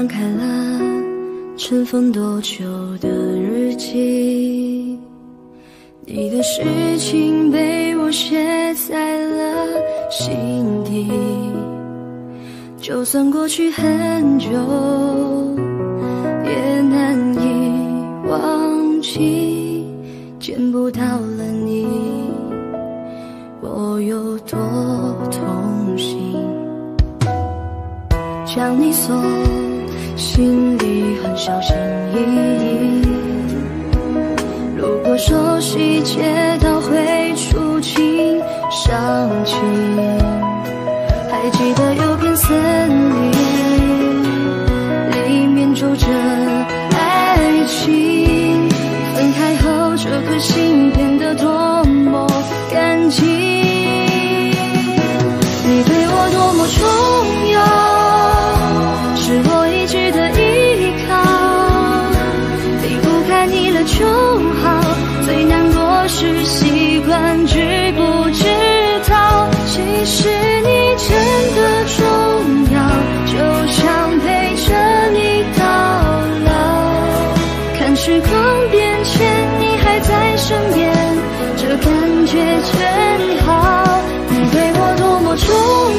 翻开了尘封多久的日记，你的事情被我写在了心底，就算过去很久也难以忘记，见不到了你我有多痛心，将你锁心里很小心翼翼，如果说细节都会触景伤情，还记得有片森林里面住着爱情，分开后这颗心变得多么干净，你对我多么重要，是我一直的依靠，离不开你了就好，最难过是习惯知不知道，其实你真的重要，就想陪着你到老，看时光变迁你还在身边，这感觉真好，你对我多么重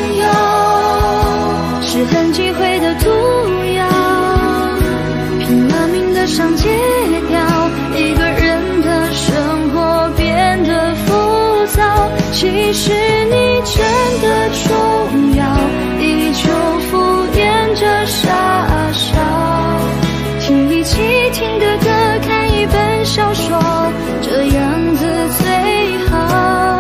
要，是很忌讳的毒药，拼了命的想戒掉，一个人的生活变得浮躁，其实你真的重要，依旧敷衍着傻笑，听一起听的歌，看一本小说，这样子最好。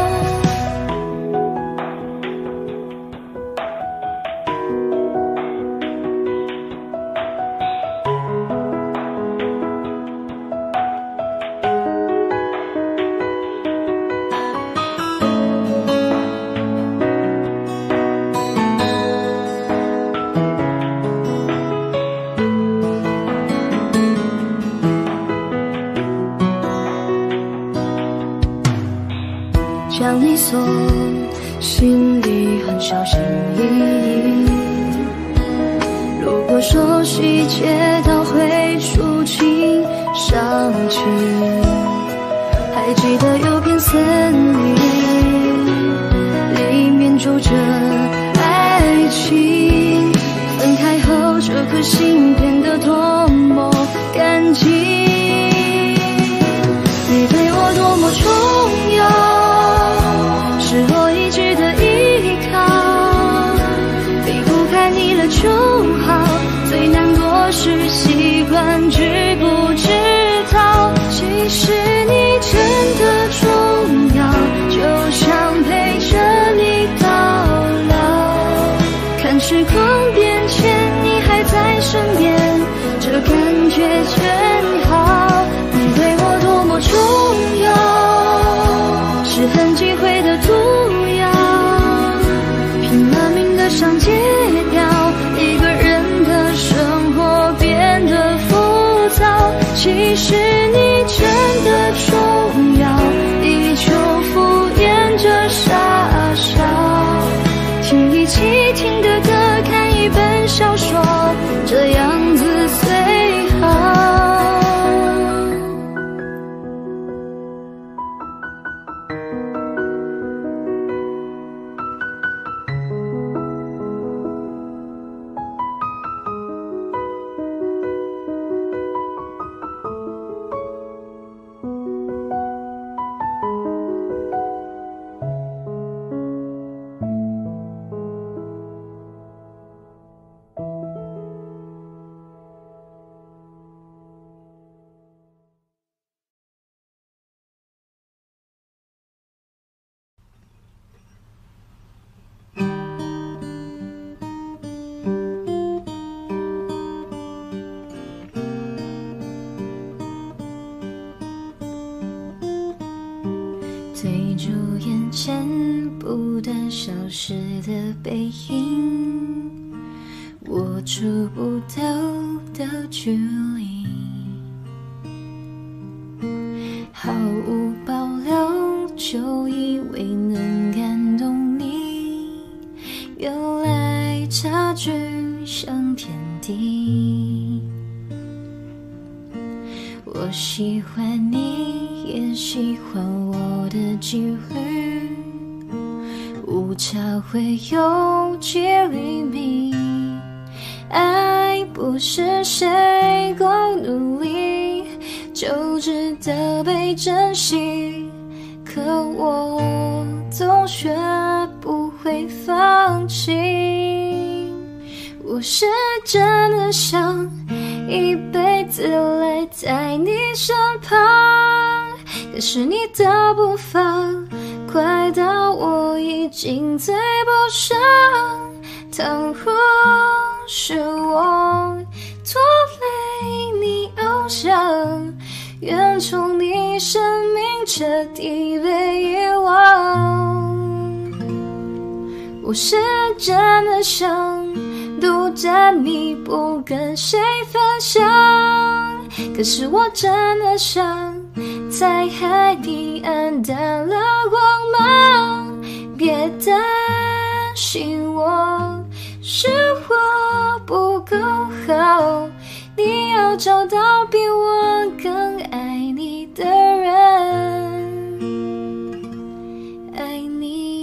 将你锁心里很小心翼翼，如果说细节都会触景伤情，还记得有片森林里面住着爱情，分开后这颗心变得多么干净，你对我多么重要，是我一直的依靠，离不开你了就好，最难过是习惯知不知道，其实你真的重要，就想陪着你到老，看时光变迁你还在身边，这感觉真好，你对我多么重要，是很忌讳的毒药，拼了命的想戒掉，一个人的生活变得浮躁，其实你真的重要，依旧敷衍着傻笑，听一起听的歌，看一本小说，这样子最好。 对住眼前不断消失的背影，我触不到的距离，毫无保留就以为能感动你，原来差距向天地。我喜欢你，也喜欢我的几率，无茶会有几厘米。爱不是谁够努力就值得被珍惜，可我总学不会放弃。我是真的想一辈子赖在你身旁，可是你的步伐快到我已经追不上。倘若是我拖累你翱翔，愿从你生命彻底被遗忘。我是真的想独占你不跟谁分享，可是我真的想在海底黯淡了光芒。别担心我，是我不够好，你要找到比我更爱你的人，爱你。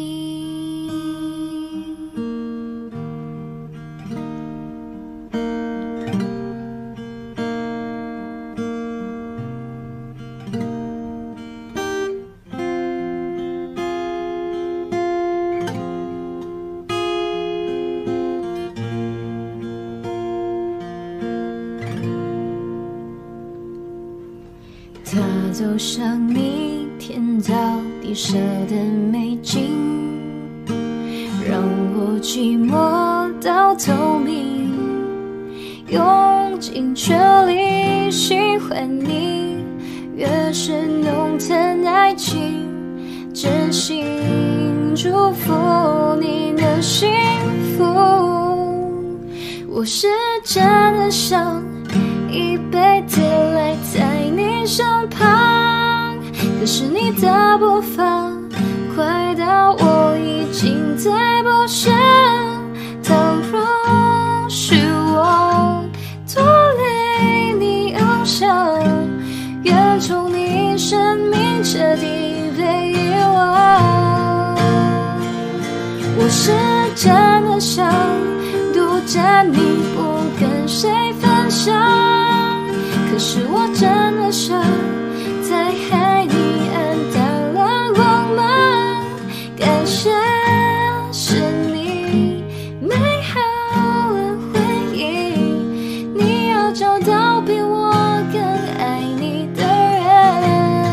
他走向你天造地设的美景，让我寂寞到透明，用尽全力喜欢你，越是浓淡爱情，真心祝福你的幸福。我是真的想一辈子赖在你身旁，可是你的步伐快到我已经追不上。倘若是我拖累你翱翔，愿从你生命彻底被遗忘。我是真的想独占你不跟谁分享，可是我真的想在海底黯淡了光芒。感谢是你美好的回忆，你要找到比我更爱你的人，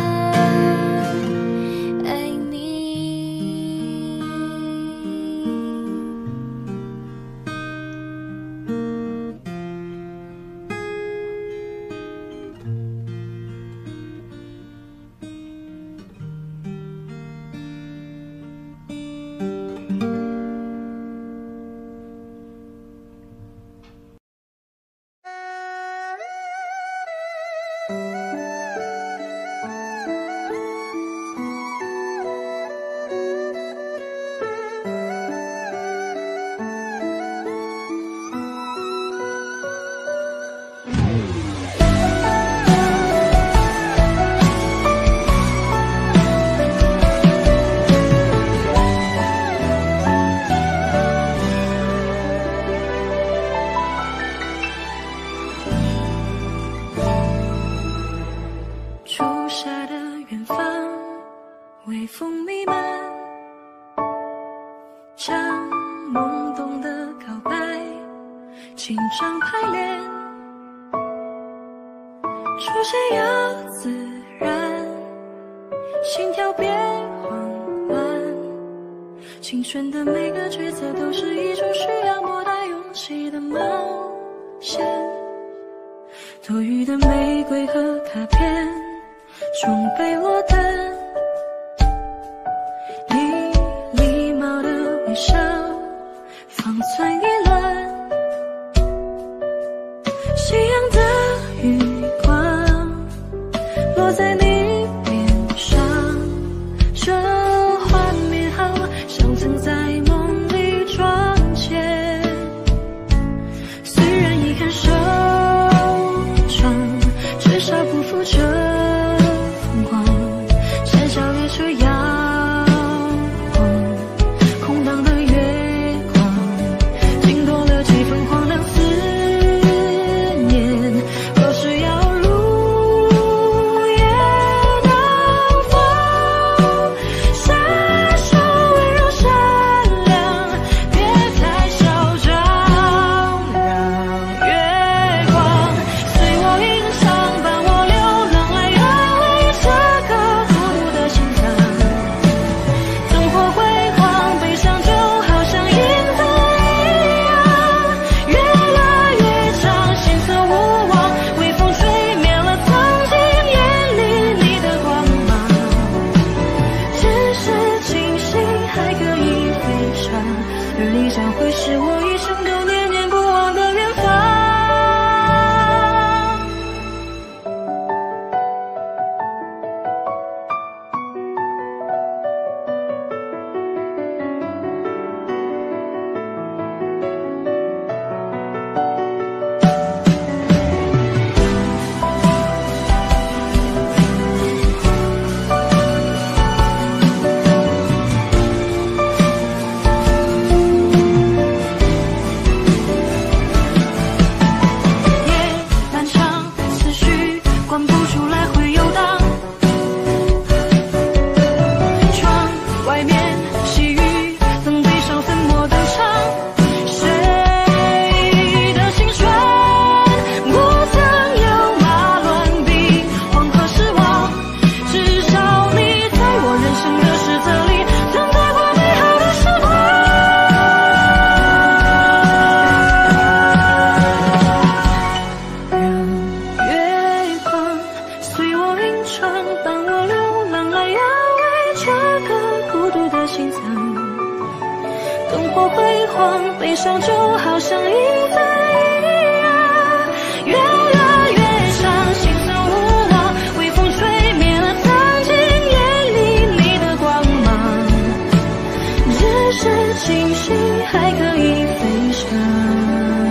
爱你。 初夏的远方，微风弥漫，将懵懂的告白紧张排练，出现要自然，心跳变慌乱，青春的每个角色都是一种需要莫大勇气的冒险，多余的玫瑰和卡片中被落单，你礼貌的微笑方寸意乱，夕阳的余光落在你脸上，这画面好像曾在梦里撞见， 灯火辉煌，悲伤就好像一再一样，越来越长，心酸无望，微风吹灭了曾经眼里你的光芒，只是庆幸还可以飞翔。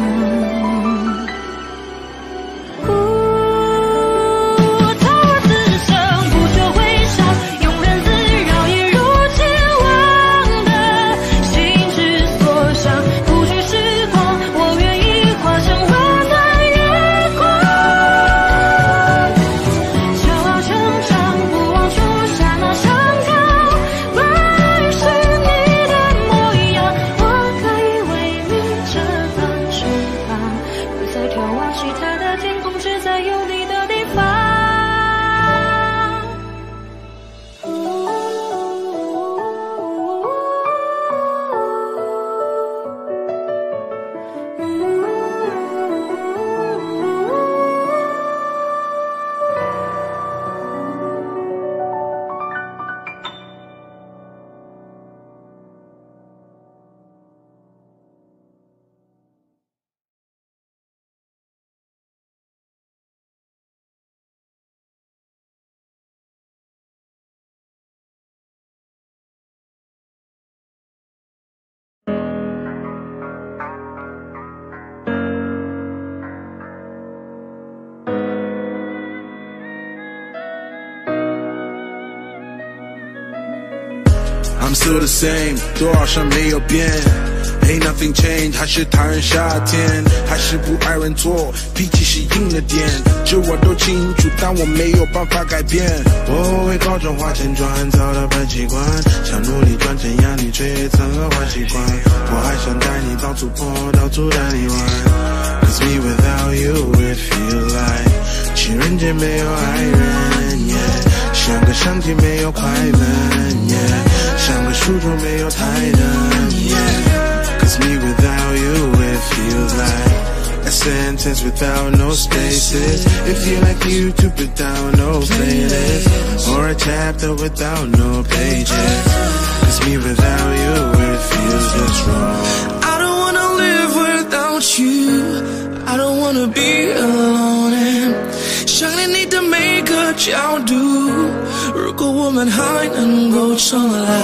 I'm still the same， 多好像没有变。Ain't nothing change， 还是讨厌夏天，还是不爱人做，脾气是硬了点，这我都清楚，但我没有办法改变。我会高中花钱赚，造的笨习惯，想努力赚钱养你，却也成了坏习惯。我还想带你到处跑，到处带你玩。Cause me without you it feel like 情人节没有爱人 ，yeah， 像个相机没有快门 ，yeah， 像个书桌没有台灯 ，yeah。Cause me without you it feels like a sentence without no spaces. It feel like YouTube without no playlist, or a chapter without no pages. Cause me without you it feels just wrong. I don't wanna live without you, I don't wanna be alone. And 想念你的每个角度，如果我们还能够重来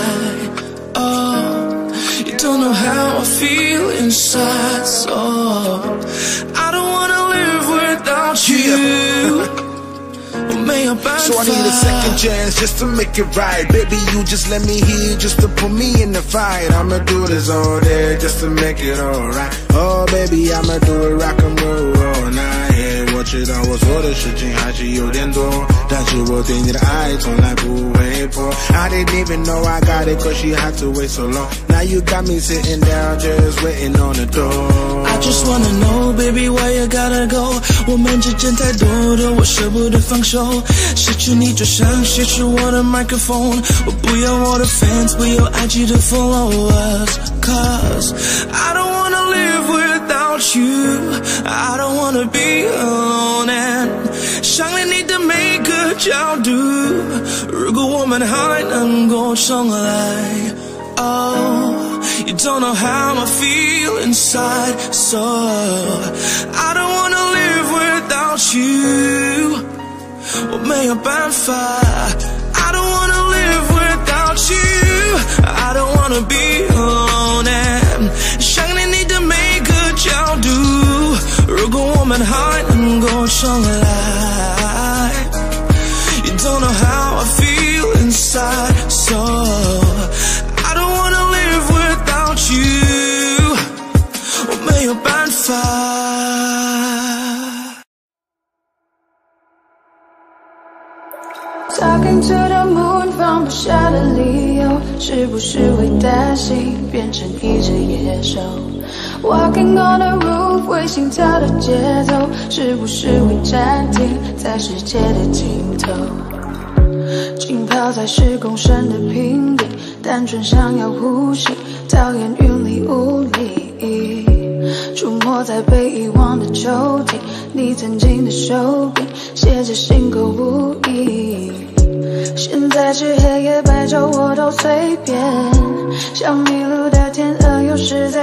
You don't know how I feel inside, so I don't wanna live without you. So I need a second chance just to make it right. Baby, you just let me hear, just to put me in the fight. I'ma do this all day just to make it alright. Oh baby, I'ma do it rock and roll all night. Yeah, 我知道我做的事情还是有点多，但是我对你的爱从来不会破。I didn't even know I got it, cause you had to wait so long. Now you got me sitting down, just waiting on the door. I just wanna know, baby, why you gotta go? 我们之间太多的我舍不得放手，失去你就像失去我的麦克风。我不要我的 fans， 不要IG的 followers， Cause I don't wanna live without you, I don't wanna be alone. And 想念你的每个角度，如果我们还能够重来 You don't know how I feel inside, so I don't wanna live without you. 我没有办法 I don't wanna live without you, I don't wanna be alone. And 想念你的每个角度，如果我们还能够重来 You don't know how I feel inside, so I don't wanna live without you. 我没有办法。 Talking to the moon， 放不下的理由，是不是会担心变成一只野兽 ？Walking on the roof， 为心跳的节奏，是不是会暂停在世界的尽头？浸泡在10公升的瓶底，单纯想要呼吸，讨厌云里雾里。出没在被遗忘的抽屉，你曾经的手笔，写着心口不一。现在是黑夜白昼我都随便，像迷路的天鹅有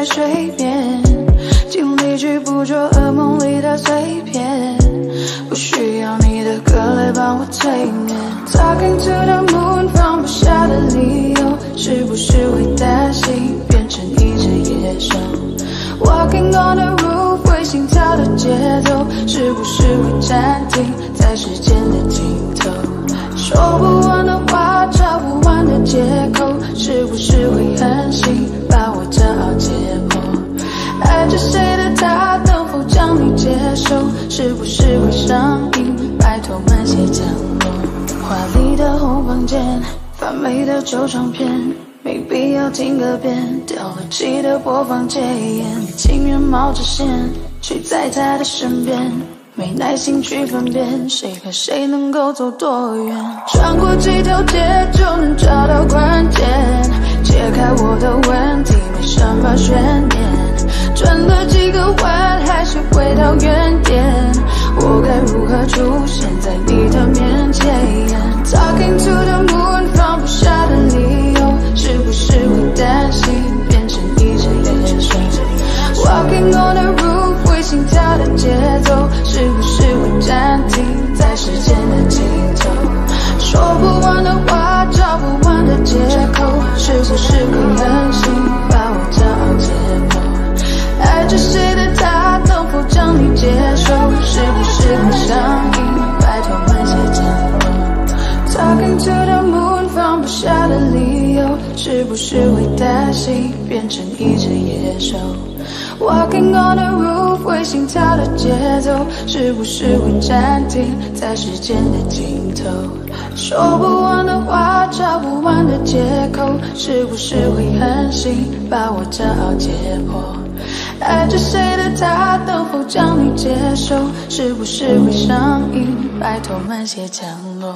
睡眠，尽力去捕捉噩梦里的碎片，不需要你的歌来帮我催眠。Talking to the moon， 放不下的理由，是不是会担心变成一只野兽 ？Walking on the roof， 会心跳的节奏，是不是会暂停在时间的尽头？说不完的话，找不完的借口，是不是会狠心把我骄傲解剖？爱着谁的他，能否将你接受？是不是会上瘾？拜托慢些降落。华丽的红房间，发霉的旧唱片，没必要听个遍。掉了机的播放戒烟，情愿冒着险去在他的身边。没耐心去分辨谁和谁能够走多远，穿过几条街就能找到关键，解开我的问题没什么悬念，转了几个弯还是回到原点，我该如何出现在你的面前 Talking to the moon， 放不下的理由，是不是会担心变成一只野兽 Walking on the roof， 会心跳的节奏，是不是会暂停在时间的尽头？说不完的话，找不完的借口，是不是会狠心把我骄傲解剖？爱着谁的他，能否将你接受？是不是会上瘾？拜托慢些降落。Talking to the moon， 放不下的理由，是不是会担心变成一只野兽？Walking on the roof， 会心跳的节奏，是不是会暂停在时间的尽头？说不完的话，找不完的借口，是不是会狠心把我骄傲解剖？爱着谁的他，能否将你接受？是不是会上瘾？拜托慢些降落。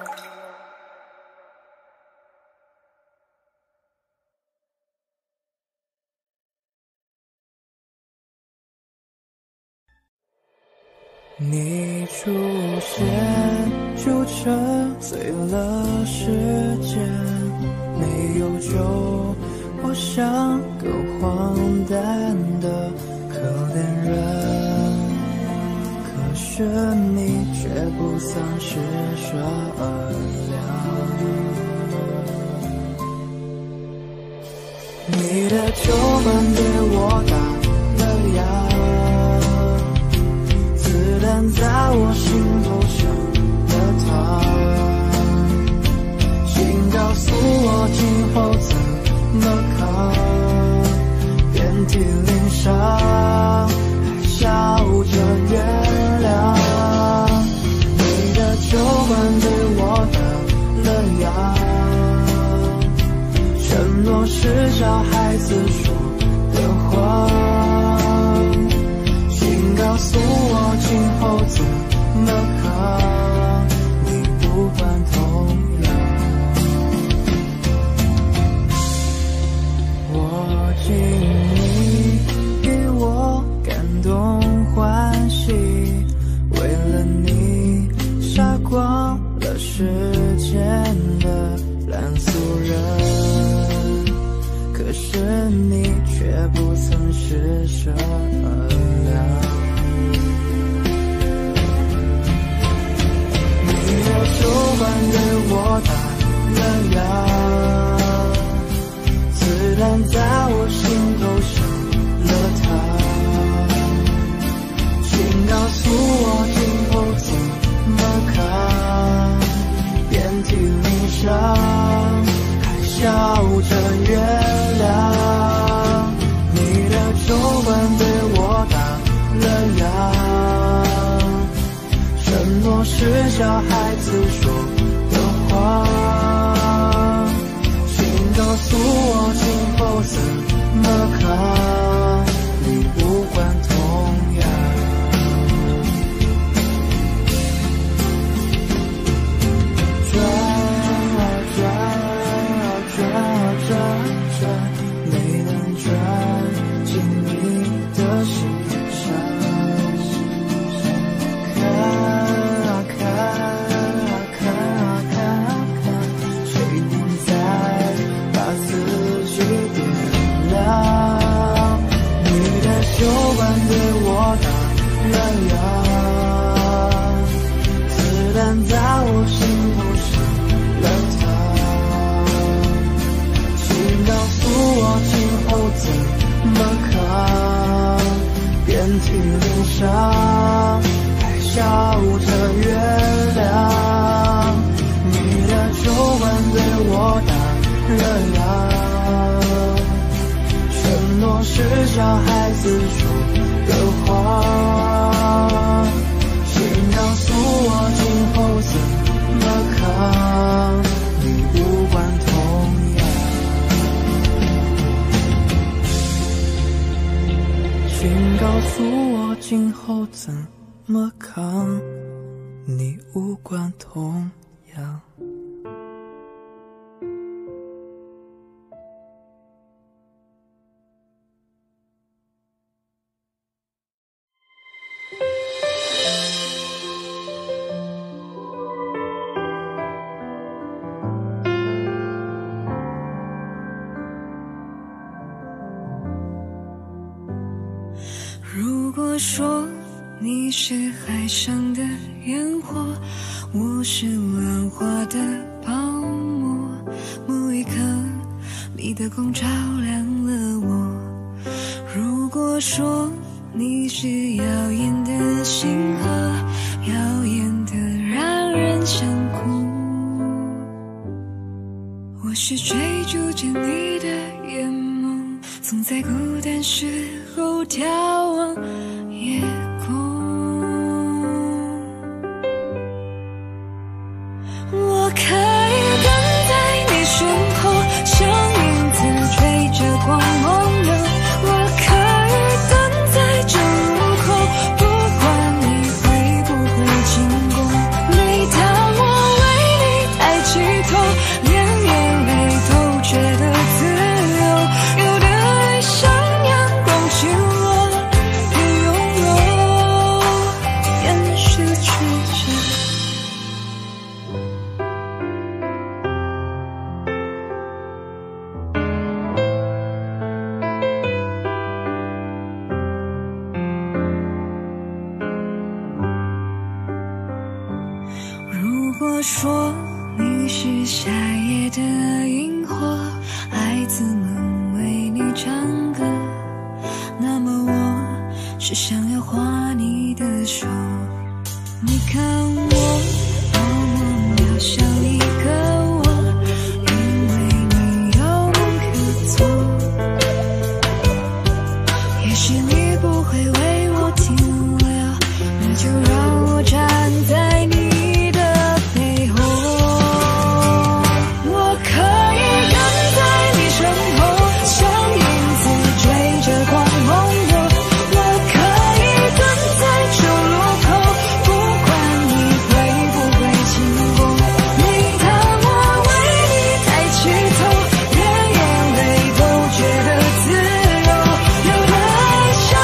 你出现，就沉醉了时间，没有酒，我像个荒诞的可怜人，可是你却不曾施舍良，你的酒馆对我打了烊，子弹在我心头上了膛，请告诉我今后怎么扛，遍体鳞伤，还笑着原谅。你的酒馆对我打了烊，承诺是小孩子说的话，告诉我今后怎么扛，你不管痛痒。我敬你给我感动欢喜，为了你杀光了世间的烂俗人，可是你却不曾施舍良。酒馆对我打了烊，子弹在我心头上了膛，请告诉我今后怎么扛，遍体鳞伤，还笑着原谅。你的酒馆对我打了烊，承诺是小孩子说的话，请告诉我今后怎么扛，你不管痛痒。转啊转啊转啊转转，没能转进你的心上。看啊看啊看热阳，子弹在我心头上了膛，请告诉我今后怎么扛，遍体鳞伤，还笑着原谅，你的酒馆对我打热阳，承诺是小孩子说的话，请告诉我今后怎么扛，你无关痛痒，请告诉我今后怎么扛，你无关痛痒。 如果说你是海上的烟火，我是浪花的泡沫，某一刻你的光照亮了我。如果说你是耀眼的星河，耀眼的让人想哭，我是追逐着你的眼眸，总在孤单时候眺望夜空。我可以跟在你身后，像影子追着光梦游。我可以等在这路口，不管你会不会经过。每当我为你抬起头，连眼泪都觉得自由。有的爱像阳光倾落，别拥有，掩饰曲折。如果说你是夏夜的萤火，孩子们为你唱歌，那么我是想要画你的手。你看我多么渺小一个我，因为你有梦可做。也许你不会为我停留，那就让我站在你像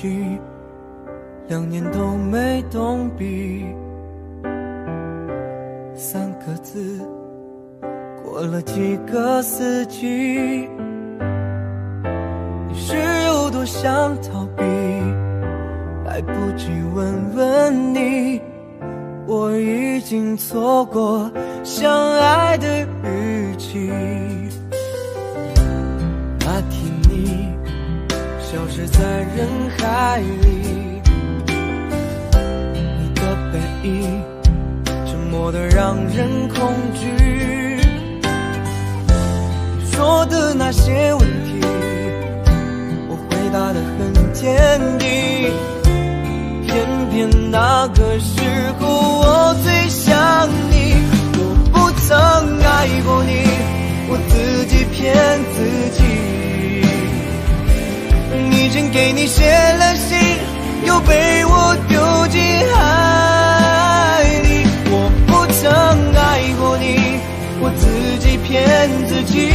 续，2年都没动笔，3个字，过了几个四季。你是有多想逃避，来不及问问你，我已经错过相爱的日期。那天你消失在人海里，你的背影沉默得让人恐惧。你说的那些问题，我回答得很坚定，偏偏那个时候我最想你。我不曾爱过你，我自己骗自己。已经给你写了信，又被我丢进海里。我不曾爱过你，我自己骗自己。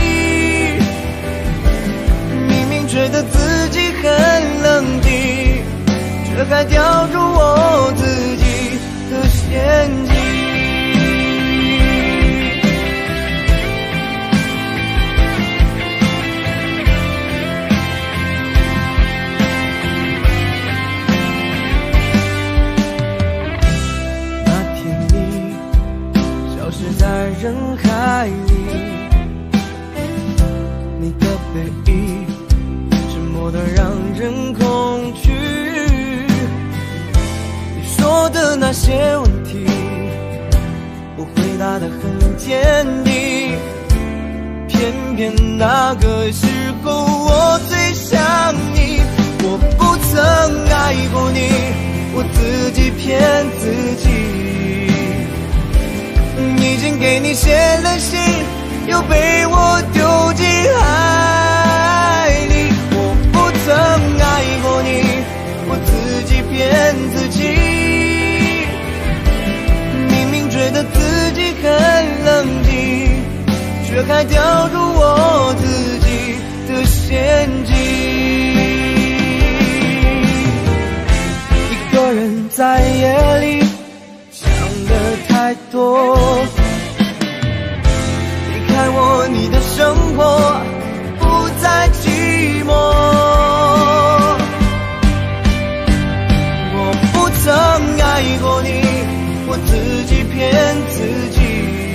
明明觉得自己很冷静，却还掉入我自己的陷阱。在人海里，你的背影沉默得让人恐惧。你说的那些问题，我回答得很坚定，偏偏那个时候我最想你。我不曾爱过你，我自己骗自己。已经给你写了信，又被我丢进海里。我不曾爱过你，我自己骗自己。明明觉得自己很冷静，却还掉入我自己的陷阱。一个人在夜里想的太多，离开我，你的生活不再寂寞。我不曾爱过你，我自己骗自己。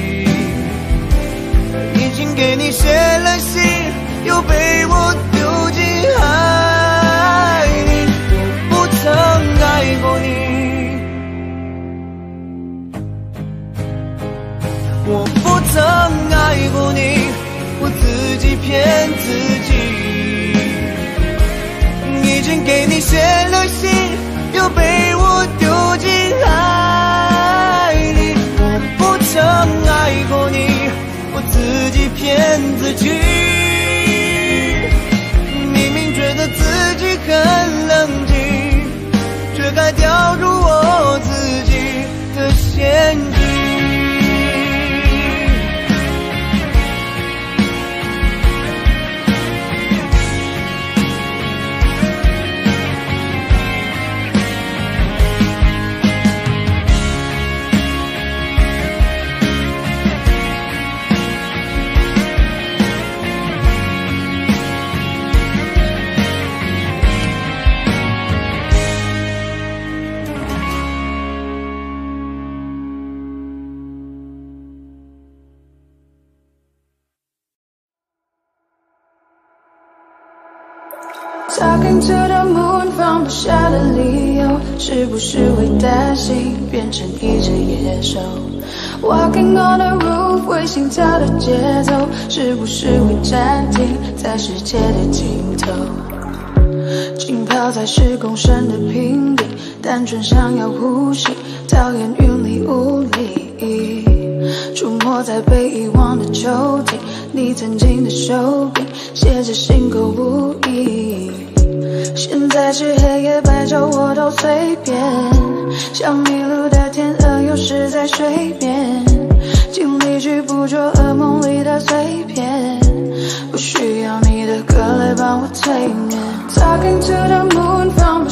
已经给你写了信，又被我丢进海里。我不曾爱过你，我不曾爱过你，我自己骗自己。已经给你写了信，又被我丢进海里。我不曾爱过你，我自己骗自己。明明觉得自己很冷静，却还掉入我自己的陷阱。 Talking to the moon from 不下的理由，是不是会担心变成一只野兽 ？Walking on the roof 为心跳的节奏，是不是会暂停在世界的尽头？浸泡在10公升的瓶里，单纯想要呼吸，讨厌云里雾里。出没在被遗忘的抽屉，你曾经的手柄写着心口不一。现在是黑夜白昼我都随便，像迷路的天鹅有时在水面，尽力去捕捉噩梦里的碎片，不需要你的歌来帮我催眠。Talking to the moon from 不下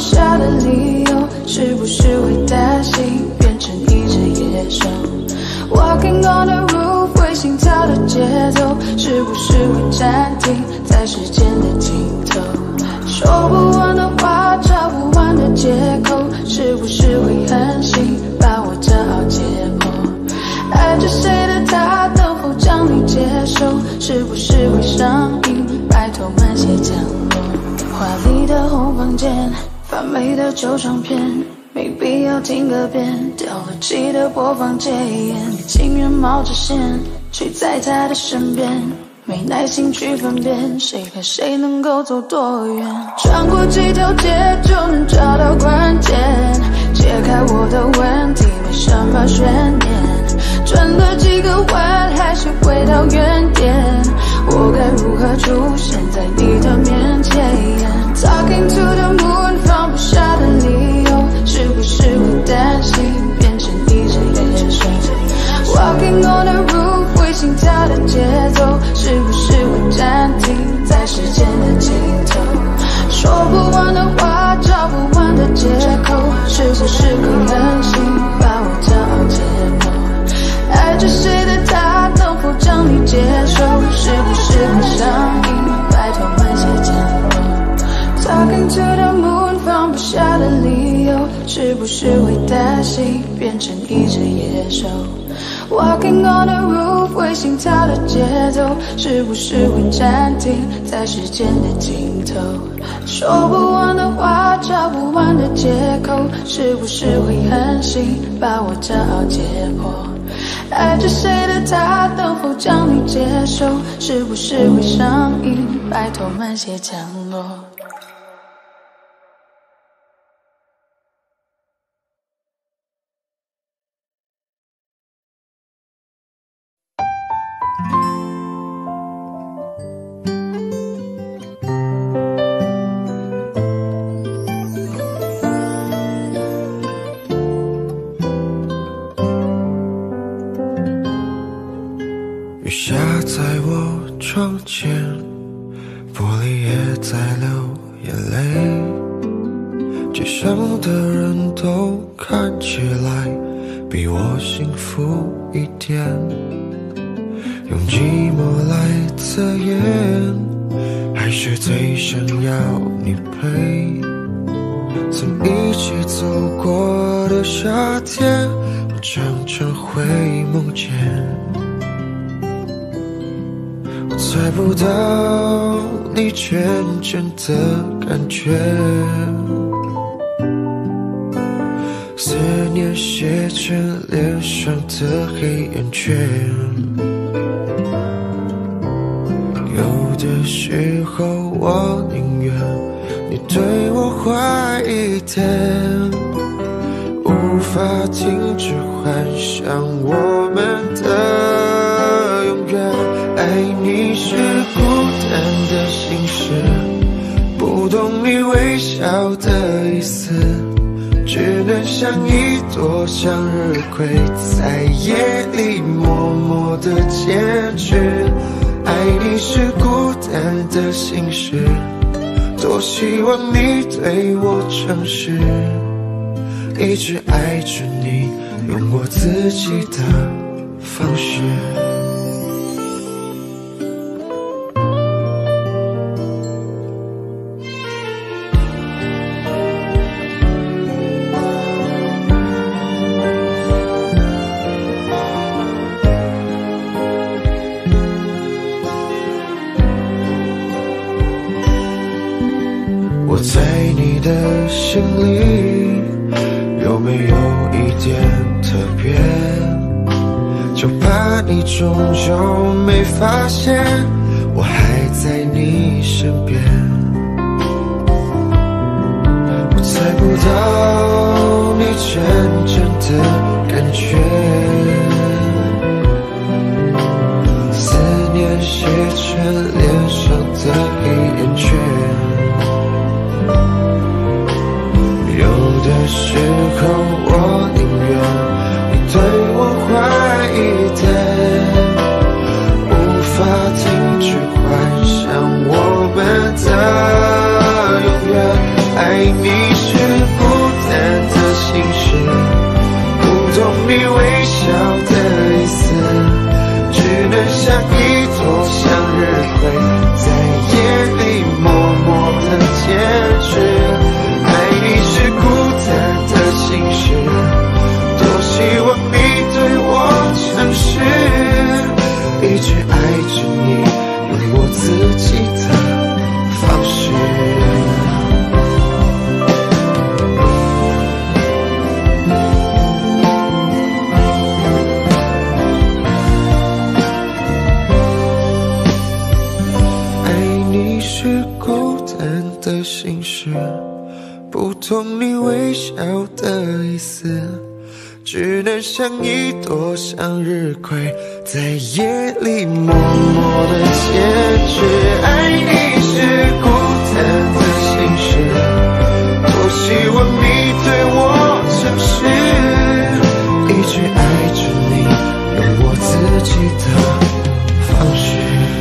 的理由，是不是会担心变成一只野兽 ？Walking on the roof， 会心跳的节奏，是不是会暂停在时间的尽头？说不完的话，找不完的借口，是不是会狠心把我骄傲解剖？爱着谁的他，能否将你接受？是不是会上瘾，拜托慢些降落？华丽的红房间，发霉的旧唱片，没必要听个遍，掉了漆的播放戒烟，你情愿冒着险去在他的身边，没耐心去分辨谁和谁能够走多远。穿过几条街就能找到关键，解开我的问题没什么悬念，转了几个弯还是回到原点，我该如何出现在你的面前？ Talking to the moon， 放不下的理由，是不是会担心变成一只野兽？ Walking on the roof， 会心跳的节奏，是不是会暂停在时间的尽头？说不完的话，找不完的借口，是不是会狠心把我骄傲解剖？爱着谁的他，能否将你接受？是不是会上瘾？拜托慢些降落。Talking to the moon， 放不下的理由，是不是会担心变成一只野兽？ Walking on the roof， 会心跳的节奏，是不是会暂停在时间的尽头？说不完的话，找不完的借口，是不是会狠心把我骄傲解剖？爱着谁的他，能否将你接受？是不是会上瘾？拜托慢些降落。 雨下在我窗前，玻璃也在流眼泪，街上的人都看起来比我幸福一点，用寂寞来测验，还是最想要你陪。曾一起走过的夏天，我常常会梦见，我猜不到你真正的感觉，思念写成脸上的黑眼圈，有的时候我宁愿你对我坏一点，无法停止幻想我们的永远。爱你是孤单的心事，不懂你微笑的意思，只能像一朵向日葵，在夜里默默地坚持。爱你是孤单的心事，多希望你对我诚实，一直爱着你，用我自己的方式。我在你的心里有没有一点特别？就怕你终究没发现，我还在你身边。我猜不到你真正的感觉，思念写成脸上的黑眼圈。有的时候我宁愿你对我坏一点，无法停止幻想我们的永远。爱你是自己的方式。爱你是孤单的心事，不懂你微笑的意思，只能像一朵向日葵，在夜里默默地坚持。爱你是孤单的心事，多希望你对我诚实，一直爱着你，用我自己的方式。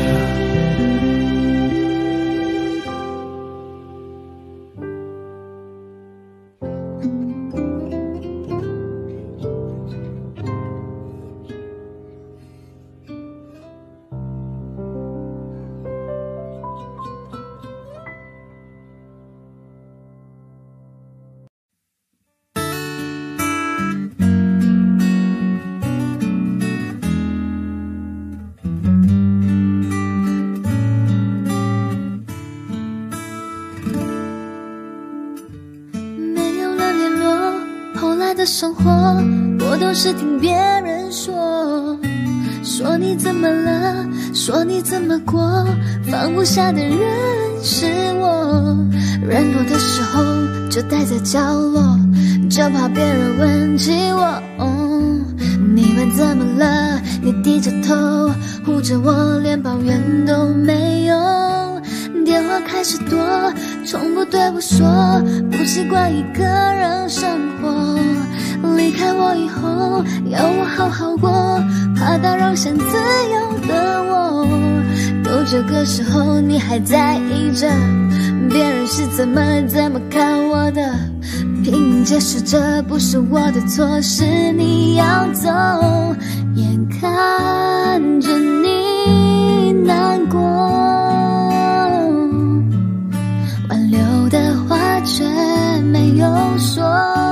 的生活，我都是听别人说，说你怎么了，说你怎么过，放不下的人是我。人多的时候就待在角落，就怕别人问起我。你们怎么了？你低着头护着我，连抱怨都没有。电话开始多，从不对我说，不习惯一个人生活。离开我以后，要我好好过，怕打扰想自由的我。都这个时候，你还在意着别人是怎么看我的？拼命解释这不是我的错，是你要走，眼看着你难过。挽留的话却没有说，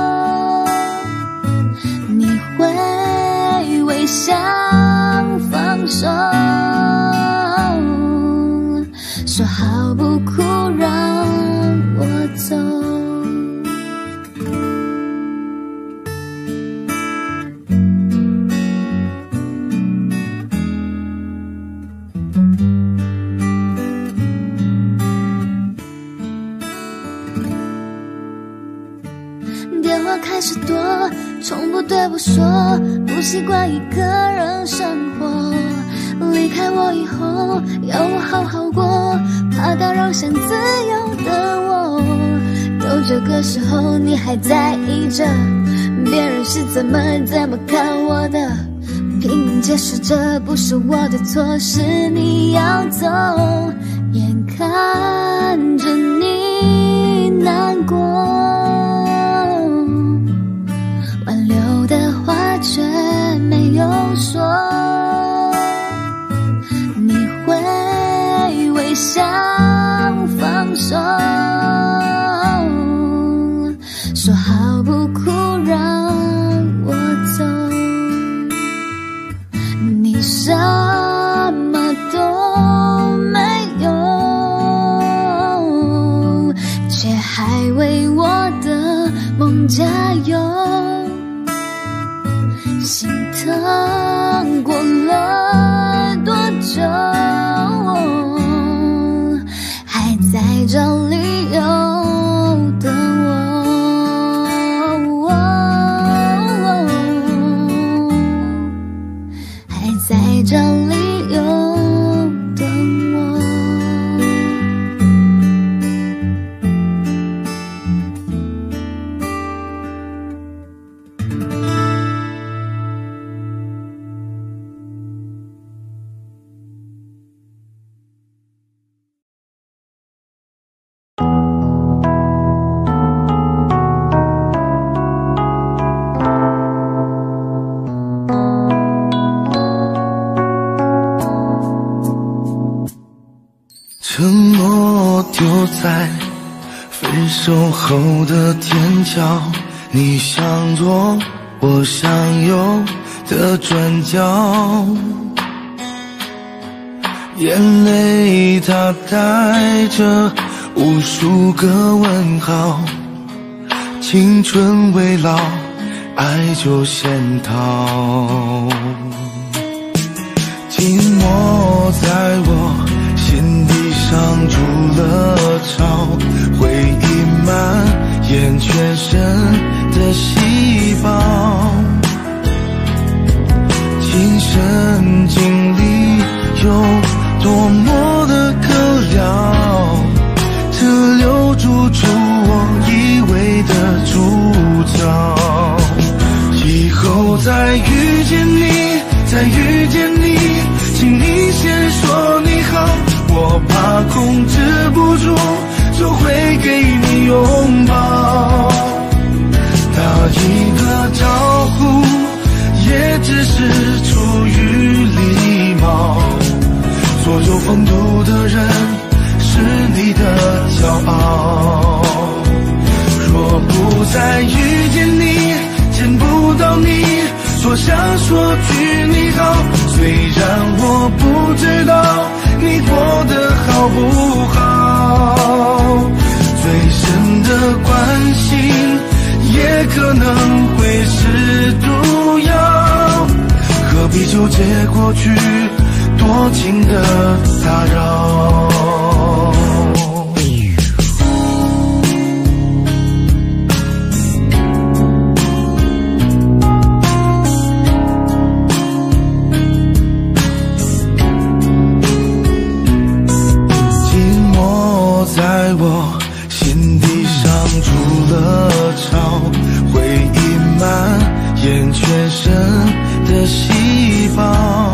你会微笑放手，说好不哭让我走。电话开始多，从不对我说，不习惯一个人生活。离开我以后，要我好好过，怕打扰想自由的我。都这个时候，你还在意着别人是怎么看我的？拼命解释这不是我的错，是你要走，眼看着你难过。挽留的话却没有说，你会微笑放手，说好不哭让我走。你什么都没有，却还为我的梦加油。心疼过了多久，还在找理由的我，还在找理由的我。 沉默丢在分手后的天桥，你想做我想有的转角， 眼泪它带着无数个问号，青春未老，爱就先逃。寂寞在我心底上筑了巢，回忆蔓延全身的细胞，亲身经历有多么的可聊，这留住出我以为的主角。以后再遇见你，再遇见你，请你先说你好，我怕控制不住就会给你拥抱。打一个招呼也只是出于礼貌，所有风度的人是你的骄傲。若不再遇见你，见不到你，多想说句你好，虽然我不知道你过得好不好，最深的关心也可能会是毒药，何必纠结过去多情的打扰。在我心底上筑了巢，回忆蔓延全身的细胞，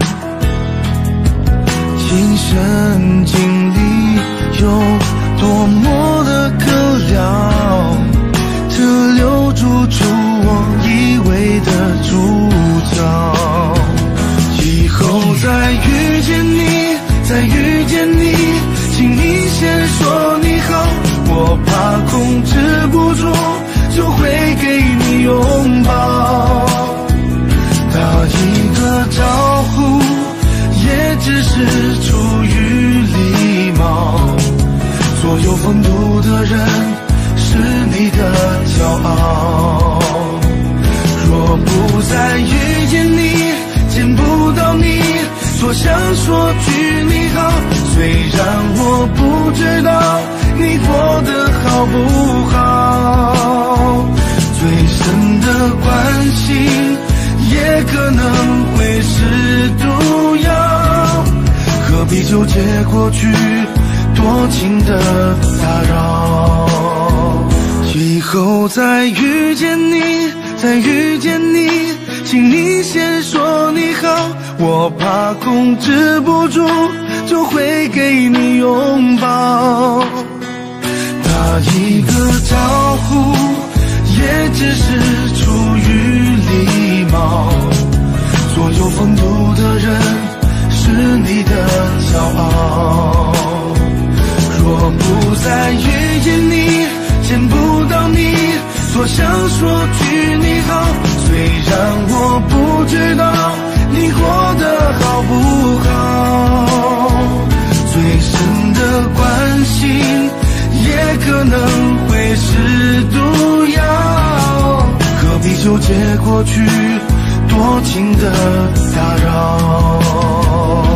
亲身经历有多么的可聊，这留住出我以为的主角。以后再遇见你，再遇见你，请你先说你好，我怕控制不住就会给你拥抱。打一个招呼也只是出于礼貌，所有风度的人是你的骄傲。若不再遇见你，见不到你，多想说句你好，虽然我不知道你过得好不好，最深的关心也可能会是毒药，何必纠结过去多情的打扰。以后再遇见你，再遇见你，请你先说你好，我怕控制不住就会给你拥抱。打一个招呼也只是出于礼貌，所有风度的人是你的骄傲。若不再遇见你，见不到你，多想说句你好，虽然我不知道你过得好不好，最深的关心也可能会是毒药，何必纠结过去多情的打扰。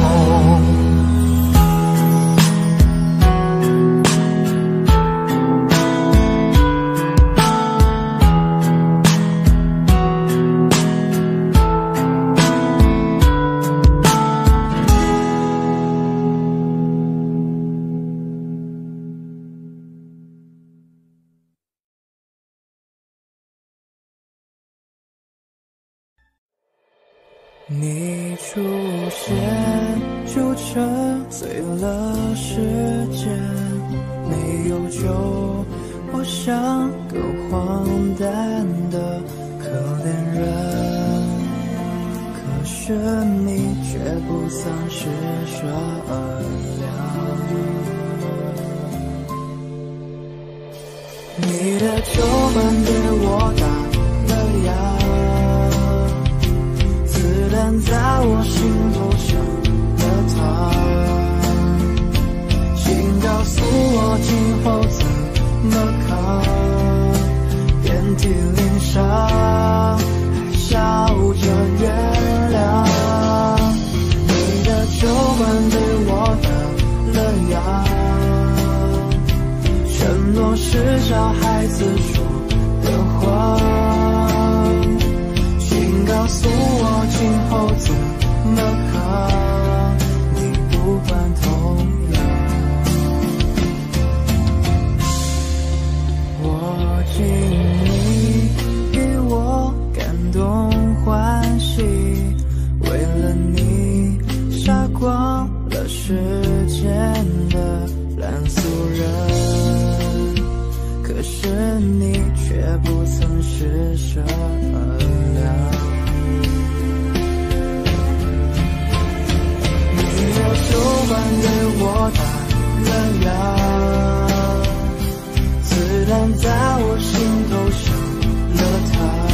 你出现就沉醉了时间，没有酒我像个荒诞的可怜人，可是你却不丧失善良，你的酒门给我打了烊，在我心头上的他， 遍体鳞伤，还笑着原谅。你的酒馆对我打了烊，承诺是小孩子说的话，请告诉我今后怎么扛，你不管痛痒。我敬你给我感动欢喜，为了你杀光了世间的烂俗人，可是你却不曾施舍良。你的酒馆对我打了烊，子弹在我心头上了膛，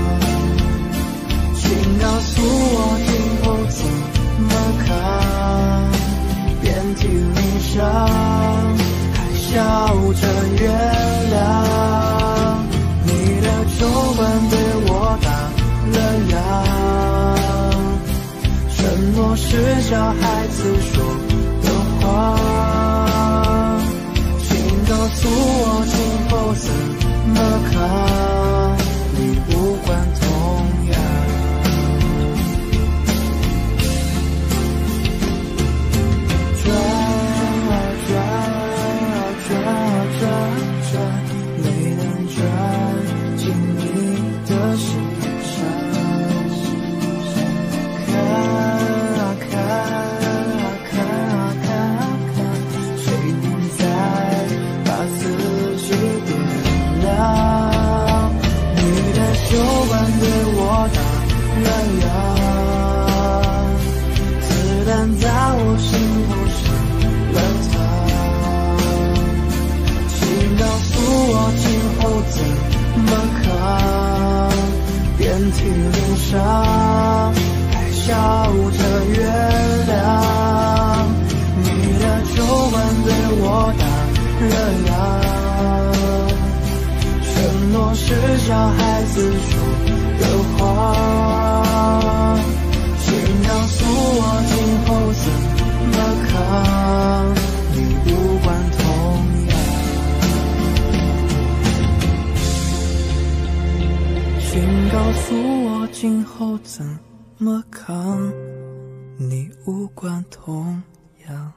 请告诉我今后怎么扛，遍体鳞伤，还笑着原谅。你的酒馆对我打了烊，承诺是小孩子说的话，请告诉我今后怎么扛，你不管痛痒。转啊转啊转啊转转，没能转进你的心上。看啊看啊看啊看啊看，谁不再把自己点亮？你的酒馆对我打了烊，子弹在我心头上了膛，请告诉我今后怎么扛，遍体鳞伤，还笑着原谅。你的酒馆对我打了烊，承诺是小孩子说的话，请告诉我今后怎么扛，你不管痛痒。请告诉我今后怎么扛，你无关痛痒。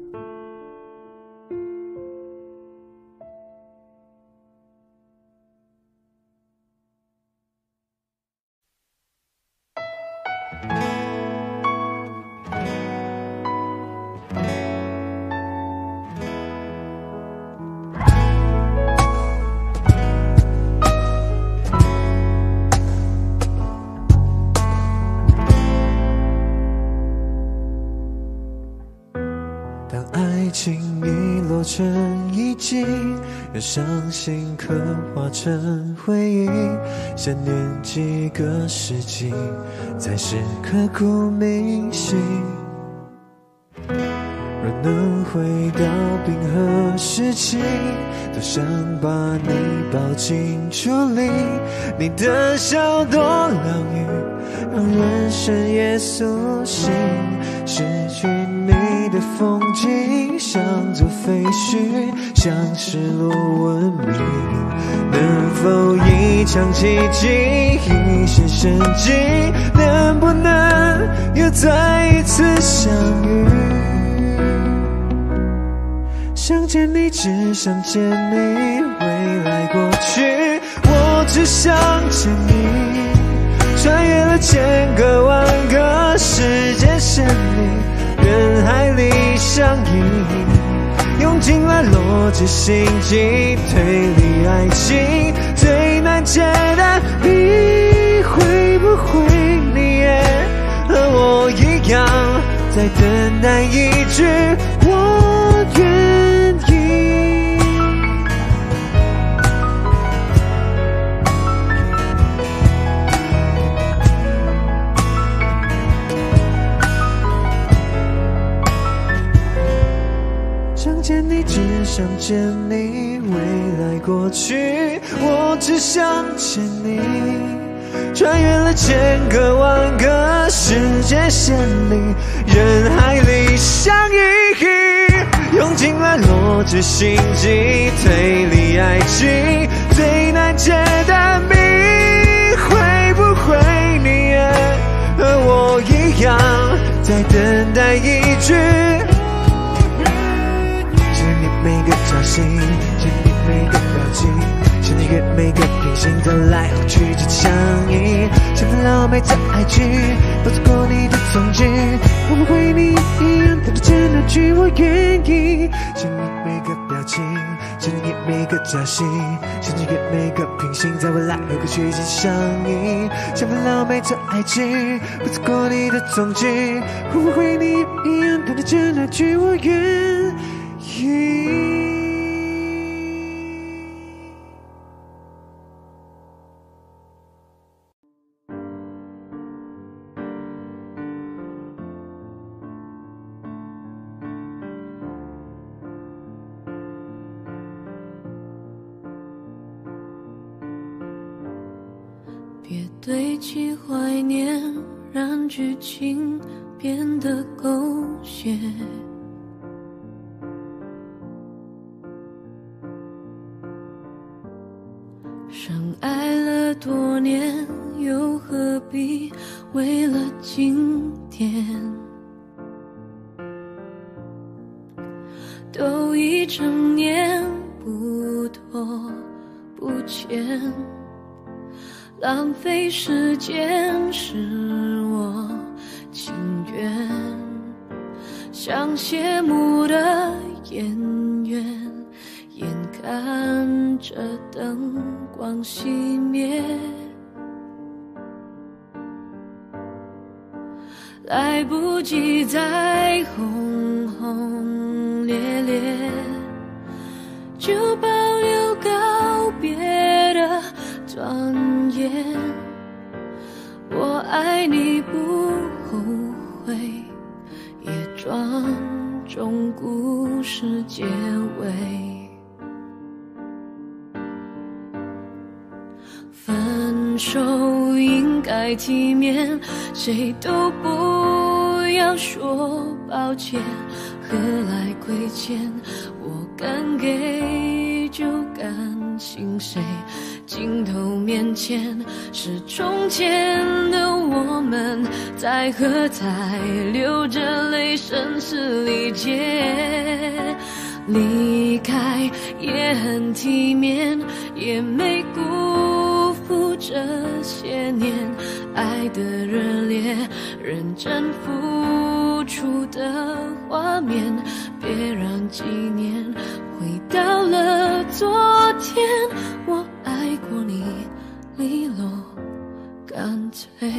当爱情遗落成遗迹，让伤心刻画成回忆，想念几个世纪，才是刻骨铭心。若能回到冰河时期，多想把你抱进处里，你的笑多疗愈，让人深夜苏醒。失去你的风景，像座废墟，像失落文明。能否一场奇迹，一线生机？能不能又再一次相遇？想见你，只想见你，未来过去，我只想见你。穿越了千个万个时间线里，人海里相依，用尽了逻辑心机，推理爱情最难解的谜，会不会你也和我一样，在等待一句我愿意？ 想见你，只想见你，未来过去，我只想见你。穿越了千个万个时间线里，人海里相遇，用尽了逻辑心机推理爱情最难解的谜，会不会你也和我一样在等待一句，是你每个交心，是你每个表情，是你给每个平行的来回去之相依，像份老美的爱情，不错过你的踪迹，会不会你一样等着那句我愿意，是你每个表情，是你每个交心，是你给每个平行在未来回去之相依，像份老美的爱情，不错过你的踪迹，会不会你一样等着那句我愿意。 别堆积怀念，让剧情变得狗血。深爱了多年，又何必为了经典？都已成年，不拖不欠。浪费时间是我情愿，像谢幕的演员，眼看着灯光熄灭，来不及再轰轰烈烈，就保留告别的尊严。我爱你不后悔，也庄重故事结尾。分手应该体面，谁都不要说抱歉，何来亏欠？我敢给就甘心谁？镜头面前是从前的我们，在喝彩，流着泪，声嘶力竭。离开也很体面，也没辜负这些年爱的热烈，认真付出的画面，别让纪念回到了昨天。我爱过你，利落干脆。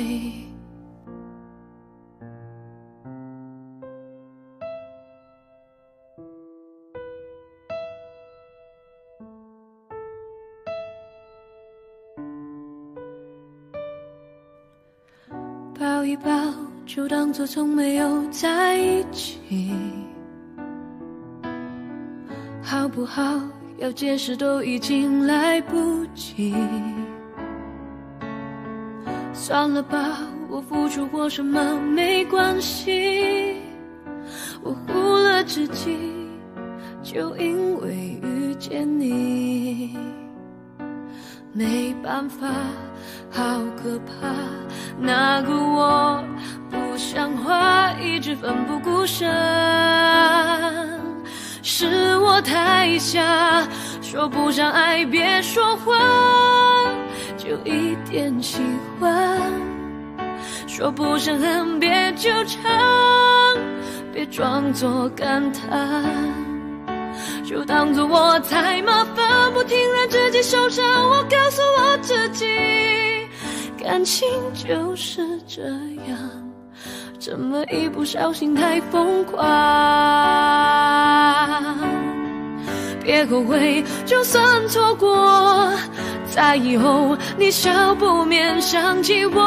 抱一抱，就当作从没有在一起，好不好？要解释都已经来不及。算了吧，我付出过什么没关系，我糊了自己，就因为遇见你。没办法，好可怕，那个我不像话，一直奋不顾身。是我太傻，说不上爱别说谎，就一点喜欢。说不上恨别纠缠，别装作感叹，就当作我太麻烦，不停让自己受伤。我告诉我自己，感情就是这样，怎么一不小心太疯狂。别后悔，就算错过，在以后你少不免想起我，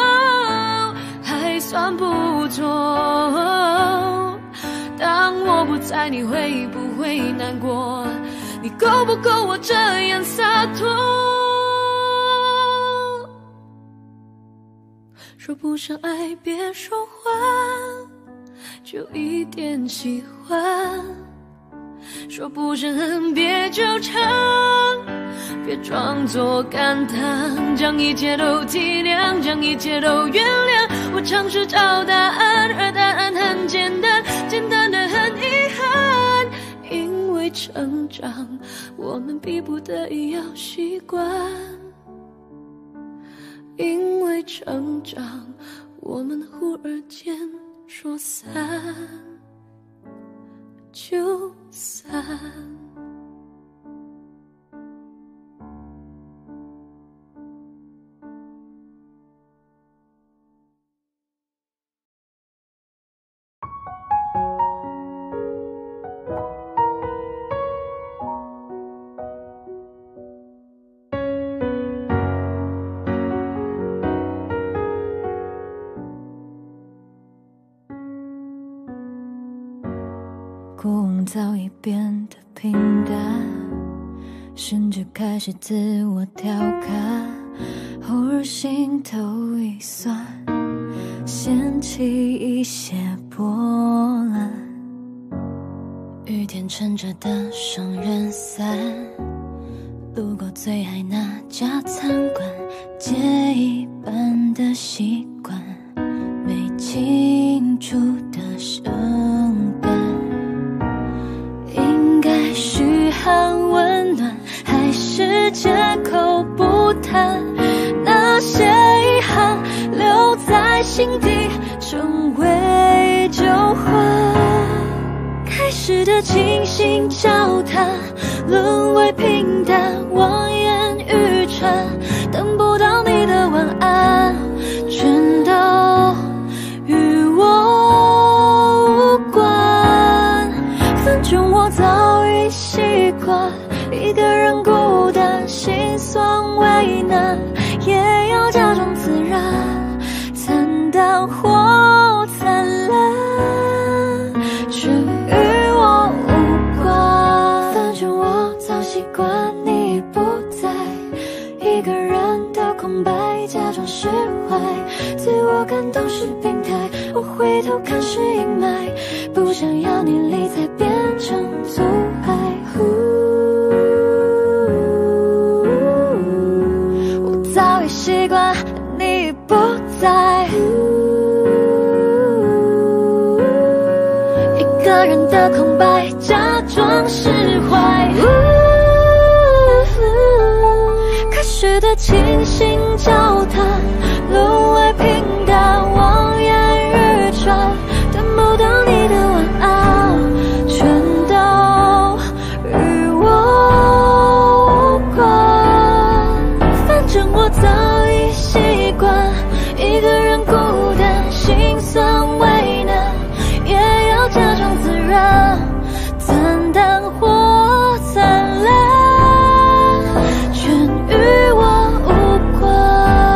还算不错。当我不在，你会不会难过？你够不够我这样洒脱？说不上爱别说谎，就一点喜欢。说不上恨别纠缠，别装作感叹，将一切都体谅，将一切都原谅。我尝试找答案，而答案很简单，简单的很遗憾。因为成长，我们逼不得已要习惯。因为成长，我们忽而间说散就散。 过往早已变得平淡，甚至开始自我调侃，偶尔心头一酸，掀起一些波澜。雨天撑着的双人伞，路过最爱那家餐馆，借一半的习惯，没庆祝的圣诞。应该嘘寒问暖，还是借口不谈？那些遗憾留在心底，成为旧患。开始的倾心交谈，沦为平淡，望眼欲穿。等不到你的晚安，全都与我无关。反正我早已习惯一个人孤单，心酸为难，也要假装自然，惨淡或灿烂，这与我无关。反正我早习惯你不在，一个人的空白，假装释怀，自我感动是病态，我回头看是阴霾，不想要你理睬变成阻碍。我早已习惯你不在，一个人的空白，假装释怀。开始的倾心交谈，沦为平淡，望眼欲穿。等不到你的晚安，全都与我无关。反正我早已习惯一个人孤单，心酸为难，也要假装自然，惨淡或灿烂，全与我无关。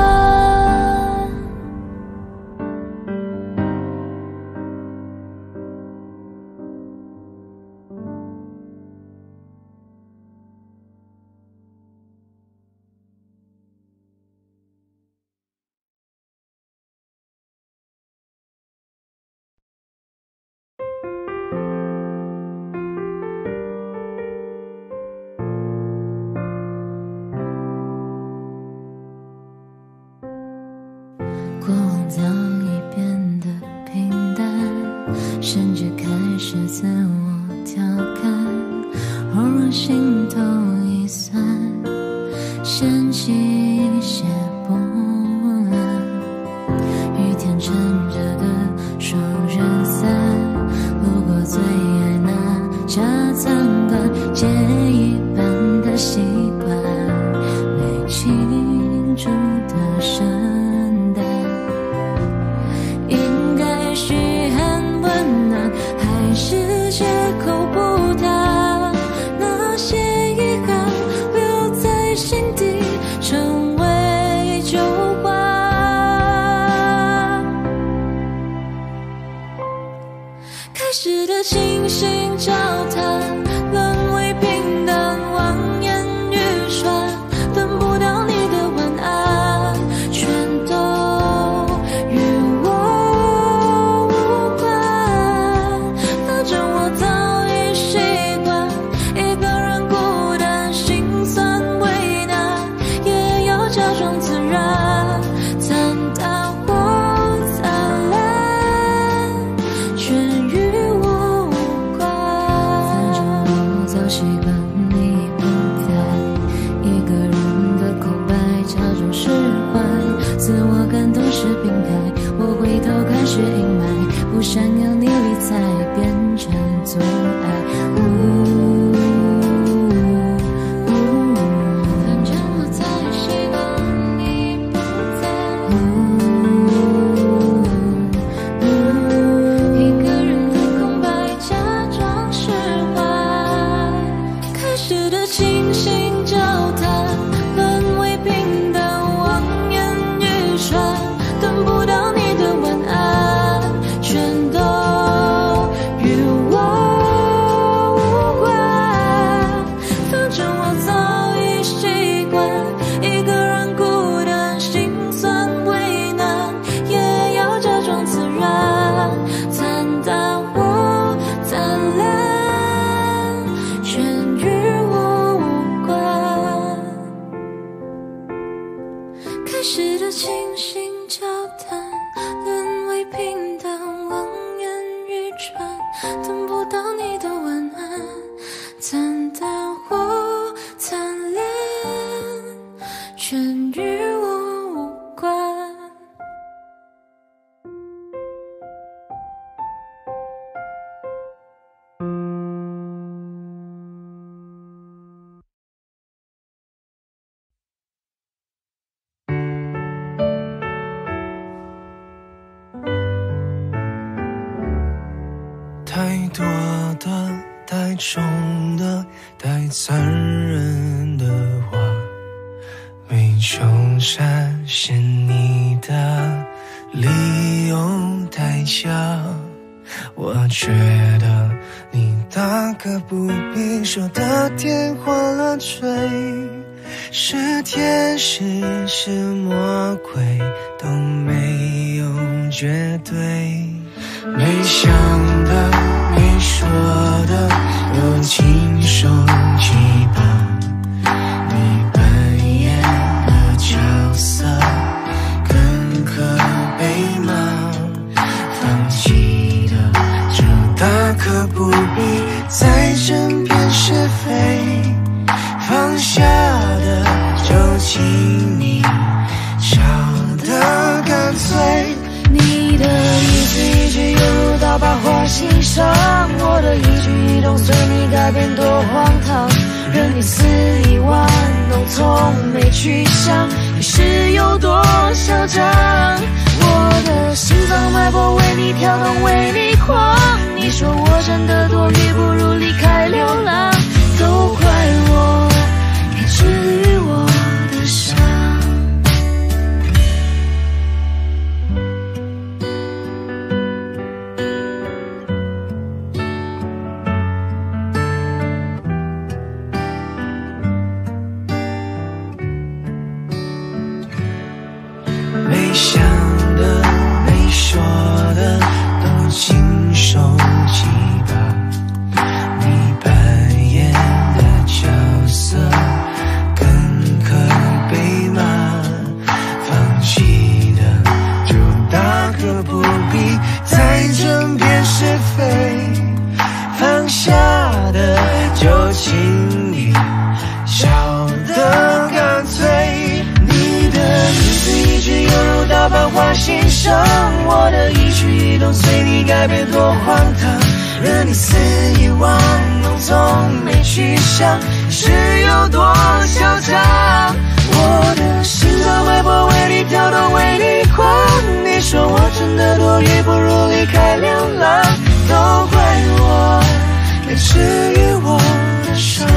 过往早已变得平淡，甚至开始自我调侃，偶尔心头一酸，掀起一些波澜。雨天撑着的双人伞，路过最爱那家餐馆，借一半的习惯，没庆祝的圣诞。应该嘘寒问暖，还是借口不谈？那些遗憾留在心底，成为旧患。开始的清醒习惯你不在，一个人的空白，假装释怀，自我感动是病态，我回头看是阴霾，不想要你理睬，变成阻碍。反正我早已习惯你不在，一个人的空白，假装释怀，开始的倾心交谈，沦为平淡，望眼欲穿，等不到你的晚安，全都与我无关。反正我早已习惯一个人孤单，心酸为难，也要假装自然，惨淡或灿烂，全与我无关。开始的倾心交谈，沦为平淡，望眼欲穿，等不到你的晚安，惨淡或灿烂，全与我无关。 太多的、太重的、太残忍的话，没穷闪现你的理由太假。我觉得你大可不必说的天花乱坠，是天使是魔鬼都没有绝对。没想的没说的都亲手击败，你扮演的角色更可悲吗？放弃的就大可不必再争辩是非，放下的就请你笑得干脆。 你的一字一句犹如刀疤划心上，我的一举一动随你改变多荒唐，任你肆意玩弄，从没去想你是有多嚣张。我的心脏脉搏为你跳动，为你狂，你说我真的多余，不如离开流浪，都怪我没治愈我的伤。 没想的没说的都亲手击败，你扮演的角色更可悲吗？放弃的就大可不必再争辩是非，放下的就请你笑得干脆。你的一字一句犹如刀疤划心上，我的一举一动随你改变多荒唐，任你肆意玩弄，从没去想是有多嚣张。我的心脏脉搏为你跳动，为你狂，你说我真的多余，不如离开流浪，都怪我没治愈我的伤。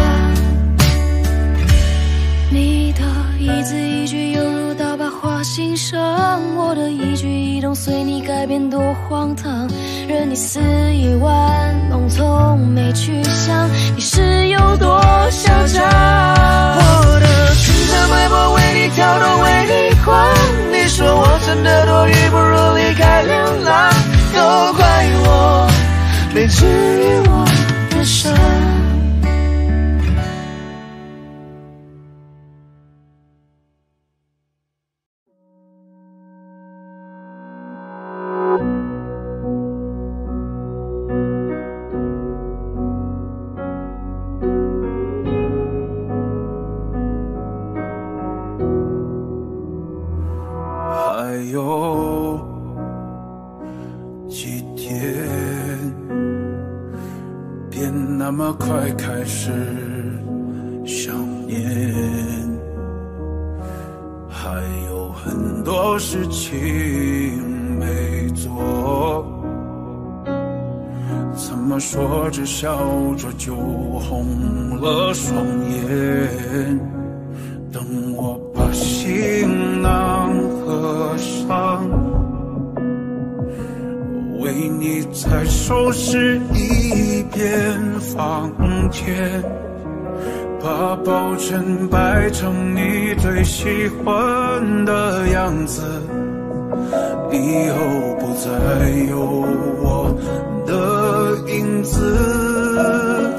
你的一字一句犹如刀疤划心上，我的一举一动随你改变多荒唐，任你肆意玩弄，从没去想你是有多嚣张。 我的心脏脉搏为你跳动，为你狂，你说我真的多余，不如离开流浪，都怪我没治愈我的伤。 才开始想念，还有很多事情没做，怎么说着笑着就红了双眼。等我把行囊合上，为你再收拾一遍房间，把抱枕摆成你最喜欢的样子，以后不再有我的影子。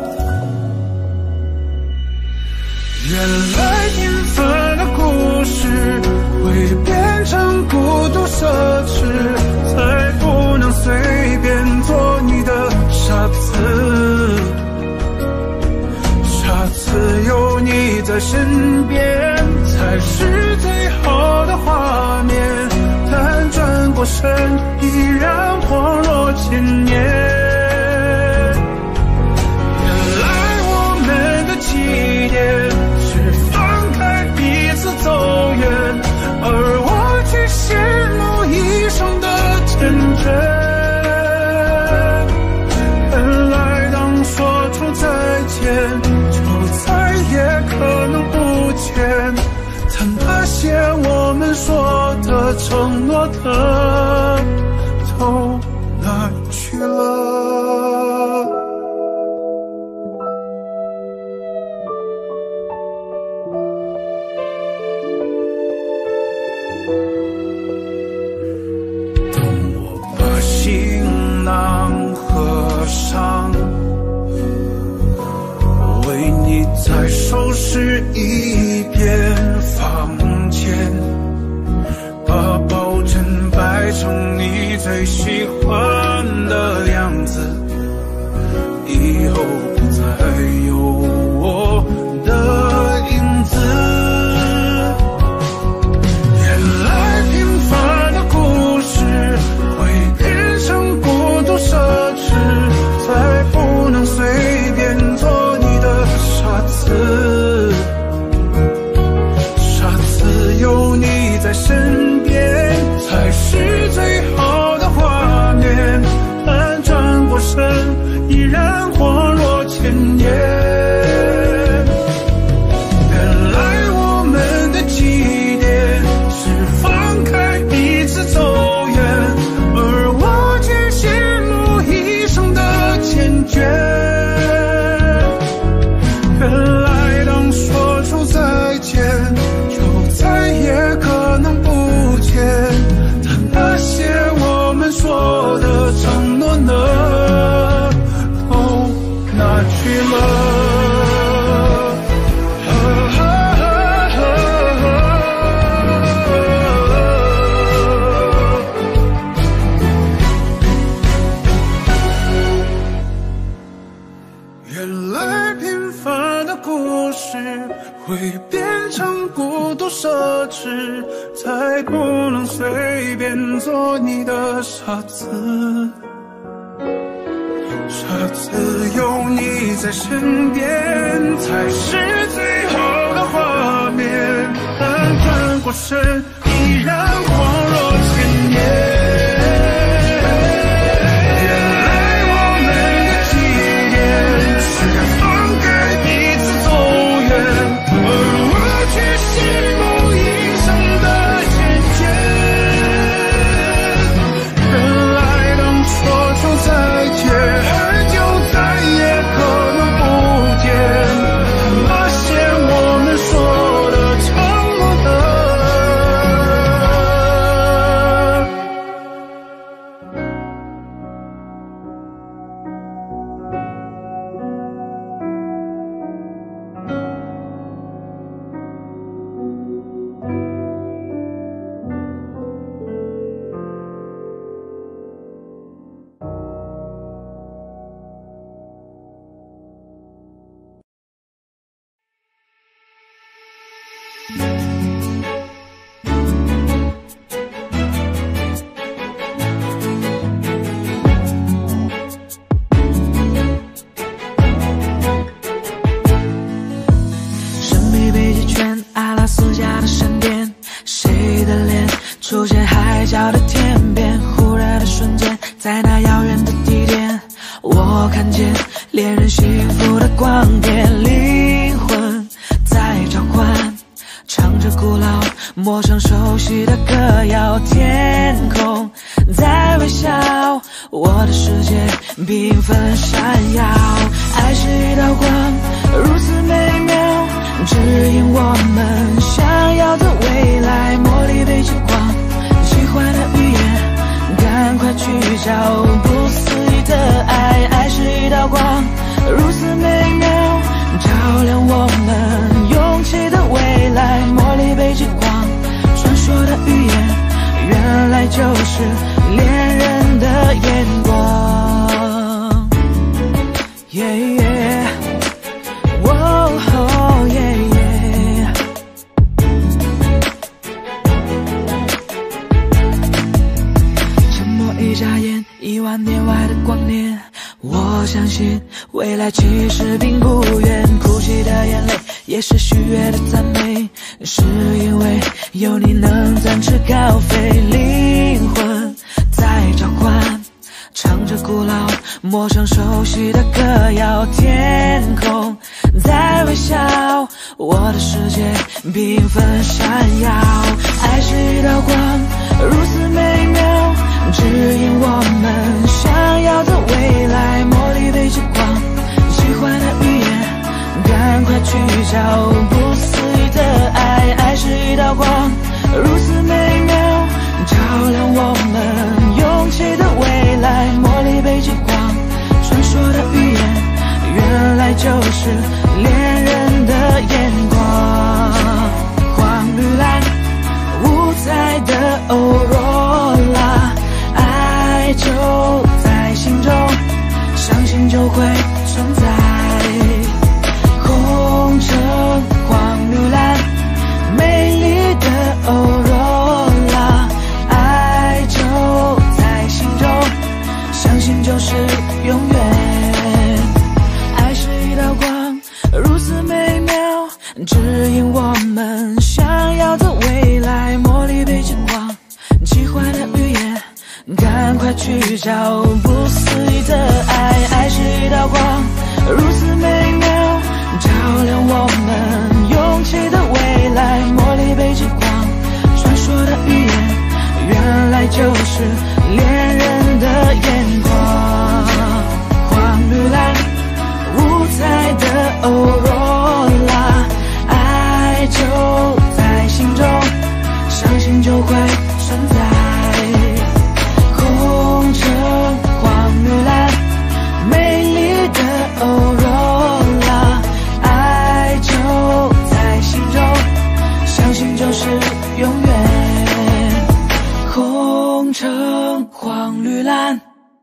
原来平凡的故事会变成孤独奢侈，才不能随便做你的傻子。下次有你在身边才是最好的画面，但转过身依然恍若千年。原来我们的起点是放开彼此走远，而我却陷入一生的缱绻。原来当说出再见就再也可能不见，但那些我们说的承诺的都哪去了？等我把行囊合上，为你再收拾一遍房间，把抱枕摆成你最喜欢的样子，以后不再有我的影子。原来平凡的故事会变成孤独奢侈，才不能随便做你的傻子。下次有你在身边才是最好的画面，但转过身依然恍若千年。原来我们的起点是放开彼此走远，而我却陷入一生的缱绻。原来当说出再见就再也可能不见，但那些我们说的承诺呢，都哪去了？原来平凡的故事会变成孤独奢侈，才不能随便做你的傻子。下次有你在身边才是最好的画面，但转过身依然恍若千年。 复的光点，灵魂在召唤，唱着古老陌生熟悉的歌谣，天空在微笑，我的世界缤纷闪耀。爱是一道光，如此美妙，指引我们想要的未来。茉莉被金光，喜欢的语言，赶快去找不思议的爱。爱是一道光，如此美妙，照亮我们勇气的未来。茉莉被金光，传说的语言，原来就是恋人的眼光。Yeah, yeah. Whoa, oh, yeah, yeah. 沉默一眨眼，1万年外的光年，我相信未来其实并不远。哭泣的眼泪也是喜悦的赞美，是因为有你能展翅高飞。灵魂在召唤，唱着古老陌生熟悉的歌谣，天空在微笑，我的世界缤纷闪耀。爱是一道光，如此美妙，指引我们想要的未来。茉莉被金光，喜欢的语言，赶快去找不思议的爱。爱是一道光，如此美妙，照亮我们勇气的未来。茉莉被金光，传说的语言，原来就是恋人的眼光。黄绿蓝五彩的欧若拉，爱就在心中，相信就会存在。红橙黄绿蓝，美丽的欧若拉，爱就在心中，相信就是永远。爱是一道光，如此美妙，指引我们想要的未来。茉莉被金光，奇幻的语言，赶快去找不思议的爱。爱是一道光，如此美妙，照亮我们勇气的未来。茉莉被金光，传说的语言，原来就是恋人的眼光。黄绿蓝五彩的欧若拉，爱就在心中，相信就会存在。红橙黄绿蓝，美丽的欧若拉，爱就在心中，相信就是永远。红橙黄绿蓝。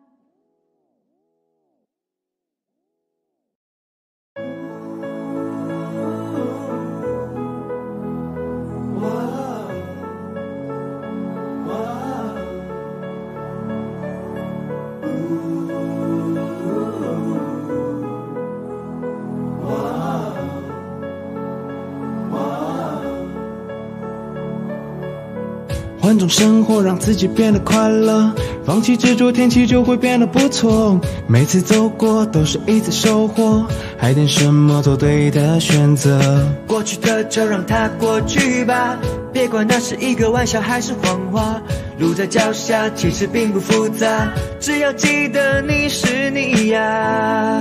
换种生活让自己变得快乐，放弃执着，天气就会变得不错。每次走过都是一次收获，还等什么做对的选择。 过去的就让它过去吧，别管那是一个玩笑还是谎话。路在脚下其实并不复杂，只要记得你是你呀。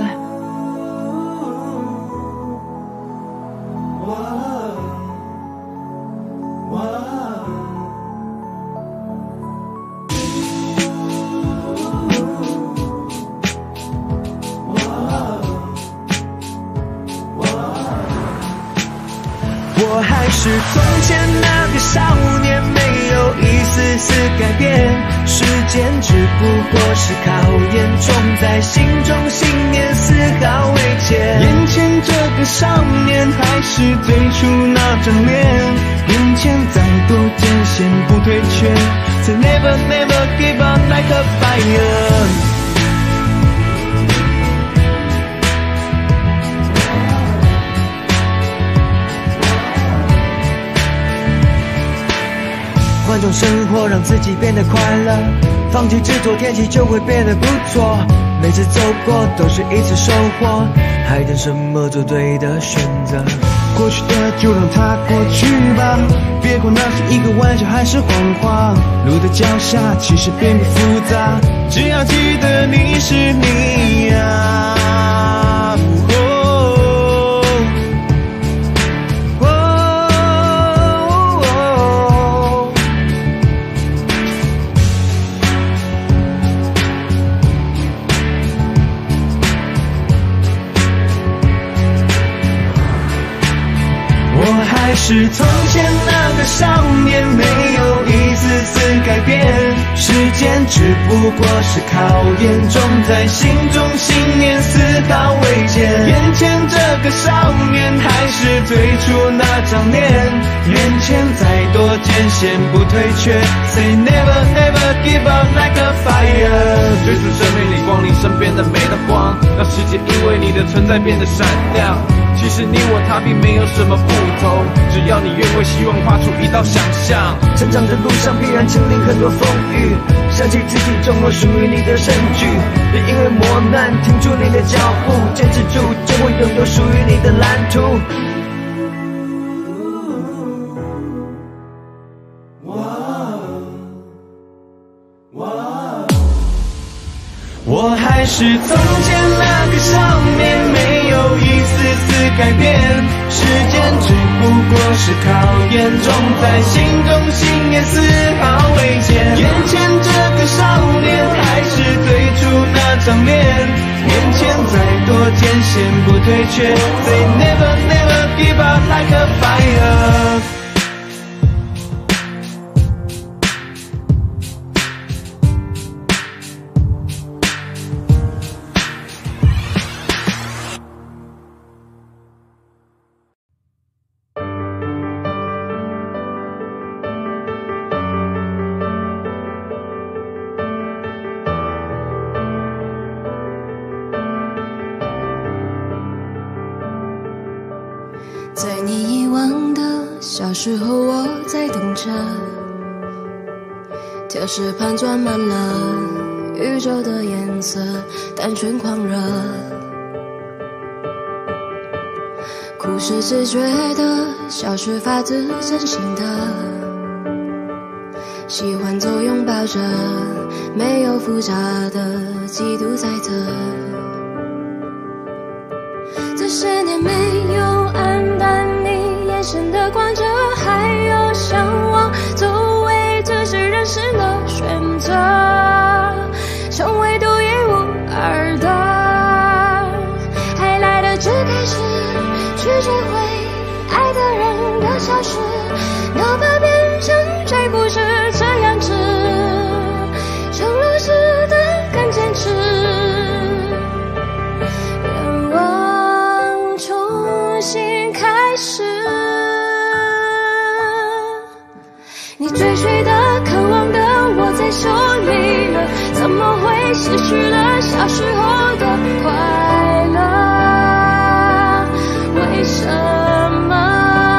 我还是从前那个少年，没有一丝丝改变。时间只不过是考验，种在心中信念丝毫未减。 眼前这个少年还是最初那张脸，眼前再多艰险不退却，曾 never never give up like a fire。 换种生活让自己变得快乐，放弃执着，天气就会变得不错。 每次走过都是一次收获，还等什么做对的选择？ 过去的就让它过去吧，别管那是一个玩笑还是谎话。路的脚下其实并不复杂，只要记得你是你呀。 还是从前那个少年，没有一丝丝改变。时间只不过是考验，种在心中信念丝毫未减。眼前这个少年还是最初那张脸，眼前再多艰险不退却。Say never never give up like a fire， 追逐生命里光临身边的每道光，让世界因为你的存在变得闪亮。其实你我他并没有什么不同，只要你愿为希望画出一道想象。 成长的路上必然经历很多风雨，想起自己终有属于你的证据。别因为磨难停住你的脚步，坚持住就会拥有属于你的蓝图。我还是从前那个少年，没有一丝丝改变。时间只不过是考验，种在心中信念丝毫未减。眼前这个少年还是最初那张脸，面前再多艰险不退却。Say never never give up like a fire。 在你遗忘的小时候，我在等着，跳石盘转满了宇宙的颜色，单纯狂热。哭是直觉的，笑是发自真心的，喜欢就拥抱着，没有复杂的嫉妒在这。这些年没有黯淡你眼神的光泽，还有向往，作为这些人生的选择，成为独一无二的，还来得及开始去体会爱的人的消失，哪怕变成谁不是这样子，成如此的更坚持。愿望重新开始，你追随的渴望的握在手里了，怎么会失去了小时候的快乐？为什么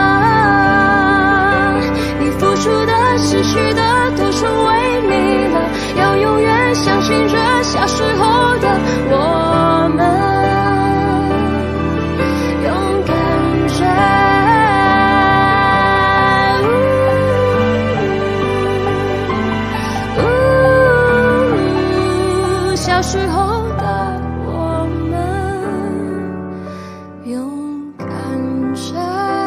你付出的失去的都成为你了？要永远相信着小时候的我们，小时候的我们，勇敢着。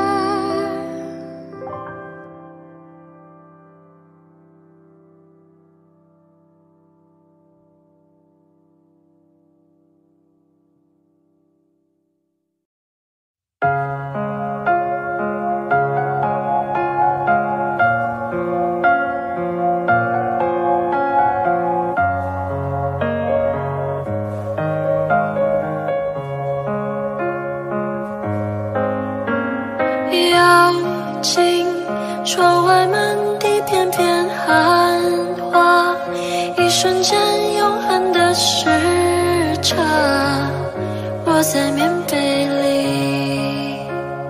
窗外满地片片寒花，一瞬间永恒的时差，窝在棉被里，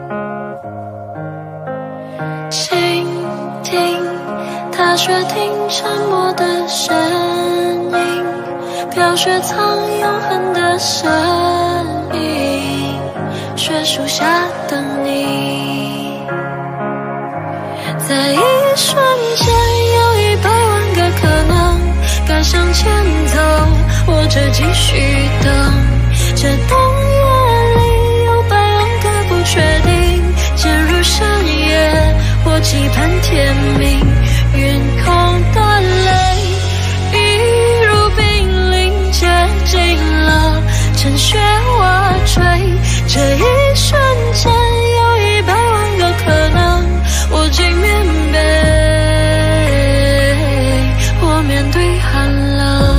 倾听踏雪听沉默的声音， 飘雪藏永恒的身影，雪树下等你。在一瞬间有100万个可能，该向前走或者继续等。这冬夜里有100万个不确定，渐入深夜或期盼天明。云空的泪一如冰凌接近了，趁雪瓦坠。这一瞬间有100万个可能，我竟面被我面对寒冷。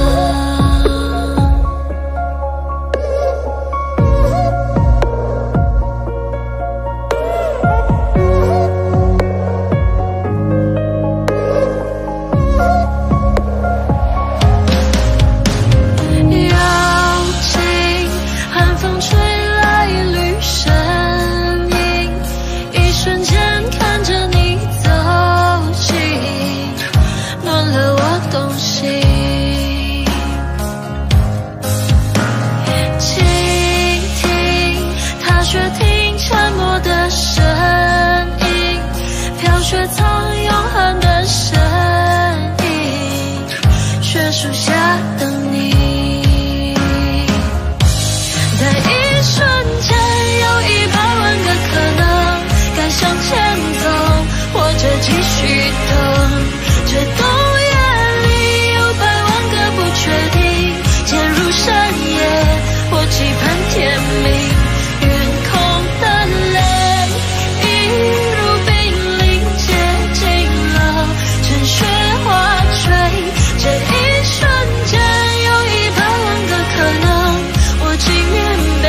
树下等你，在一瞬间有100万个可能，该向前走或者继续等。这冬夜里有100万个不确定，渐入深夜或期盼天明。云空的泪一如冰凌接近了，趁雪花坠。这一瞬间有100万个可能，我竟面被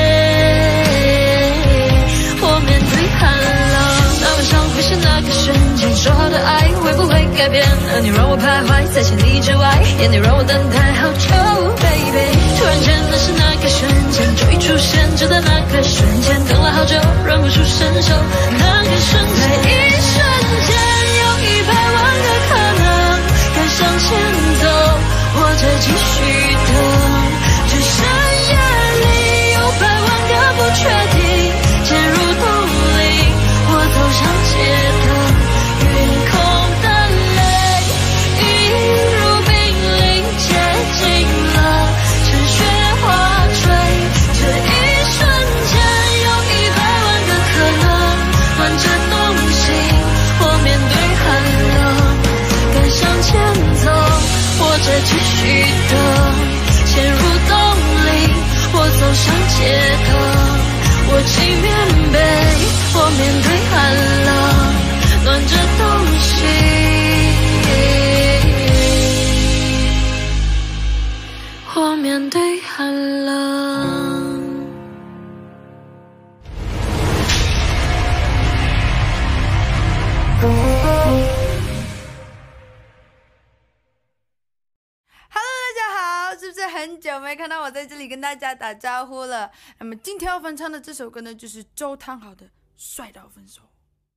我面对寒冷。那晚上会是那个瞬间，说好的爱会不会改变？而你让我徘徊在千里之外，眼你让我等待好久 ，baby。突然间那是那个瞬间，终于出现，就在那个瞬间，等了好久，忍不住伸手，那个瞬间，在一瞬间有100万个可能。该向前走，或者继续等。这深夜里有100万个不确定，渐入冬令，我走向街灯。云空的泪一如冰凌接近了，趁雪花坠。这一瞬间有100万个可能，暖着冬心，我面对寒冷。该向前走，或者继续等，潜入冬令，我走上街头，我竟面被我面对寒冷，暖着冬心，我面对寒冷。 是不是很久没看到我在这里跟大家打招呼了？那么今天要翻唱的这首歌呢，就是周汤豪的《帅到分手》。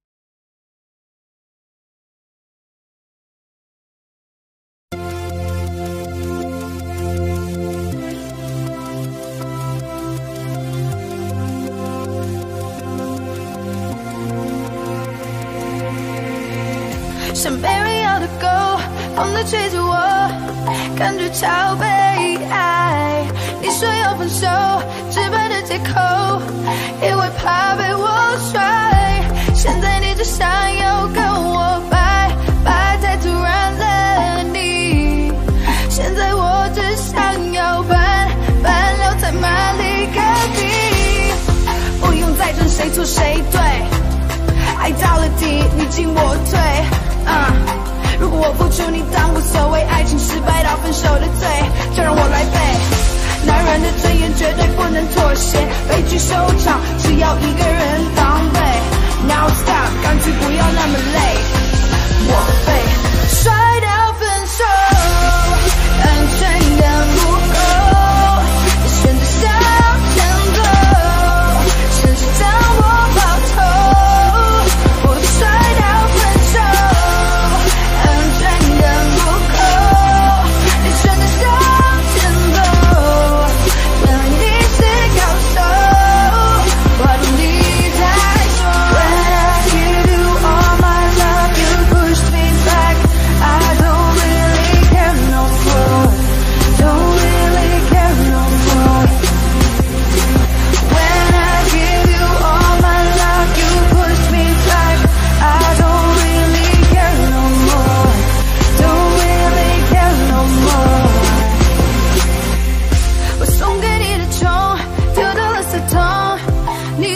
像被人咬的狗，风在吹着我，感觉超被爱。你说要分手，直白的借口，因为怕被我甩。现在你只想要跟我拜拜，太突然了你。现在我只想要搬了才满离隔壁，不用再争谁错谁对，爱到了底，你进我退。如果我付出你当无所谓，爱情失败到分手的罪，就让我来背。男人的尊严绝对不能妥协，悲剧收场只要一个人防备。Now stop， 干脆不要那么累，我被摔到分手，安全感不够，选择向前走，甚至将我抱头，我摔到分手，安全感不够，你选择向前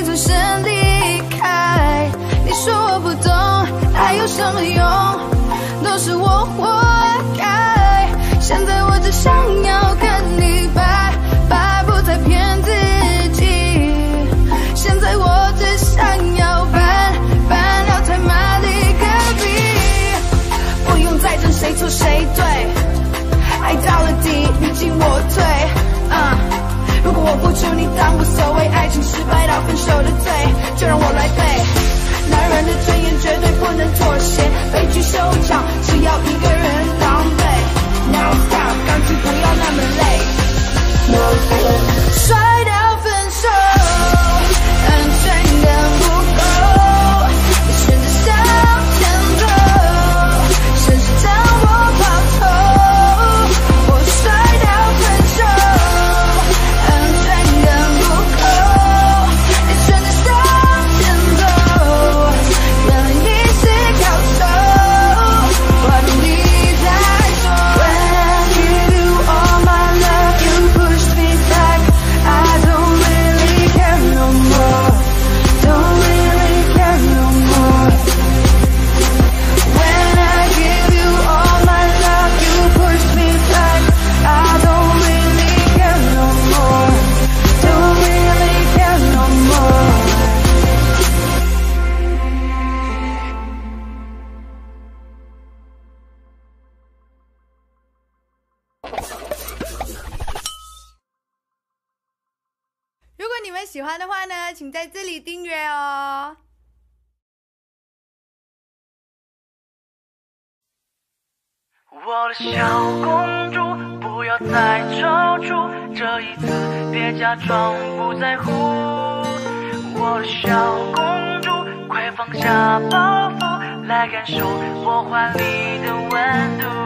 转身离开。你说我不懂，爱有什么用？都是我活该。现在我只想要跟你拜拜，不再骗自己。现在我只想要搬到太麻里隔壁，不用再争谁错谁对，爱到了底你进我退。如果我付出你当无所谓，爱情失败到分手的罪，就让我来背。男人的尊严绝对不能妥协，悲剧收场只要一个人狼狈。Now stop， 钢琴不要那么累。摔到分手，安全感不够，你选择向前走，甚至将我抛投。我摔到分手，安全感不够，你选择向前走，原来你是高手，我懂你在说。When I give you all my love, you push me back. I don't really care no more. Don't really care no more. When I give you all my love, you push me back. I don't really care no more. Don't really care no more. 如果你们喜欢的话呢，请在这里订阅哦。 我的小公主，不要再踌躇，这一次别假装不在乎。我的小公主，快放下包袱，来感受我怀里的温度。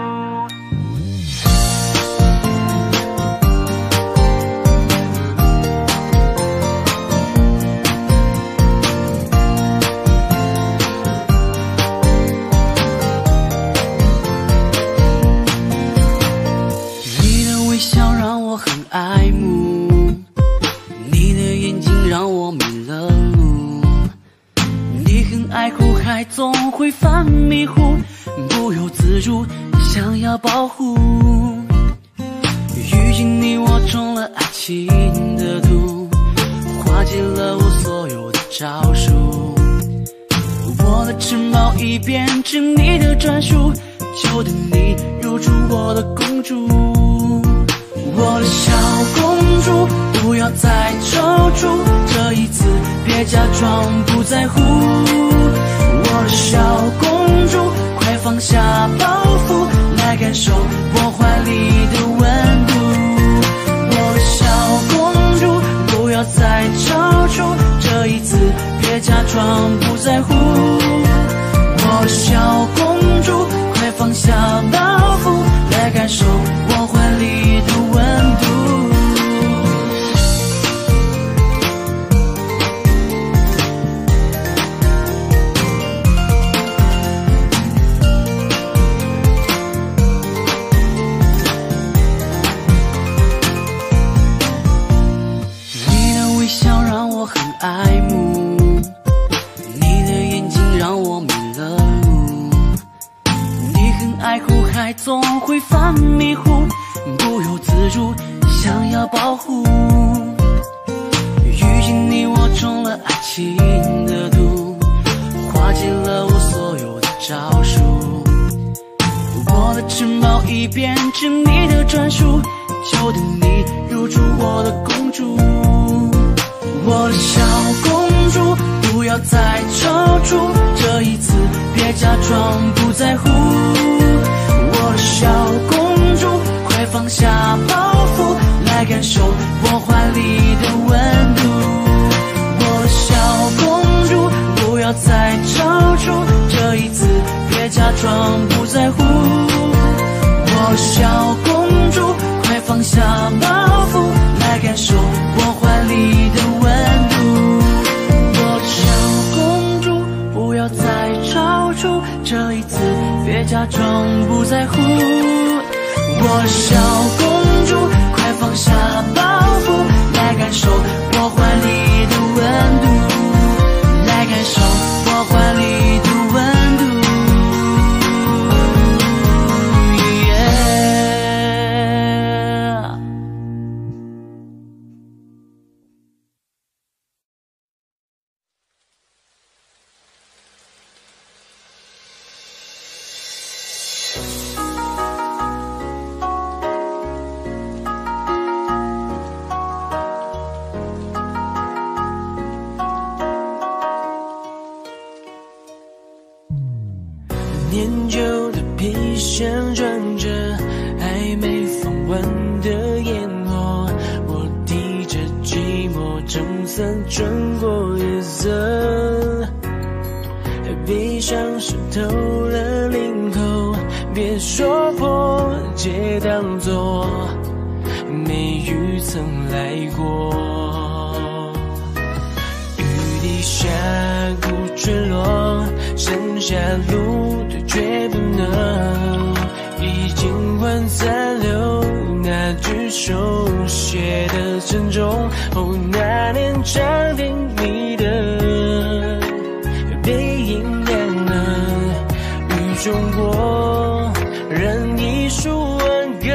爱慕你的眼睛让我迷了路，你很爱哭还总会犯迷糊，不由自主想要保护。遇见你我中了爱情的毒，化解了我所有的招数，我的城堡已变成你的专属，就等你入住我的公主。我的小公主，不要再踌躇，这一次别假装不在乎。我的小公主，快放下包袱，来感受我怀里的温度。我的小公主，不要再踌躇，这一次别假装不在乎。我的小公主，快放下包袱，来感受我怀里的温度。你的微笑让我很爱慕，你的眼睛让我迷了路，你很爱哭还总会犯迷糊，不由自主想要保护。遇见你我中了爱情的毒，化解了我所有的招数，我的城堡已变成你的专属，就等你入住我的公主。我的小公主，不要再踌躇，这一次别假装不在乎。我的小公主，快放下包袱，来感受我怀里的温度。我的小公主，不要再踌躇，这一次别假装不在乎。我的小公主，快放下包袱，来感受我怀里的温度。我的小公主，不要再踌躇，这一次别假装不在乎。我的小公主，快放下包袱，来感受我怀里的温度。 转过夜色，闭上湿透了领口，别说破解当作没雨曾来过。雨滴峡谷坠落，剩下路对决不能，已经换残留那句手写的珍重。哦，那年长亭你的背影亮了，雨中过任一束挽歌。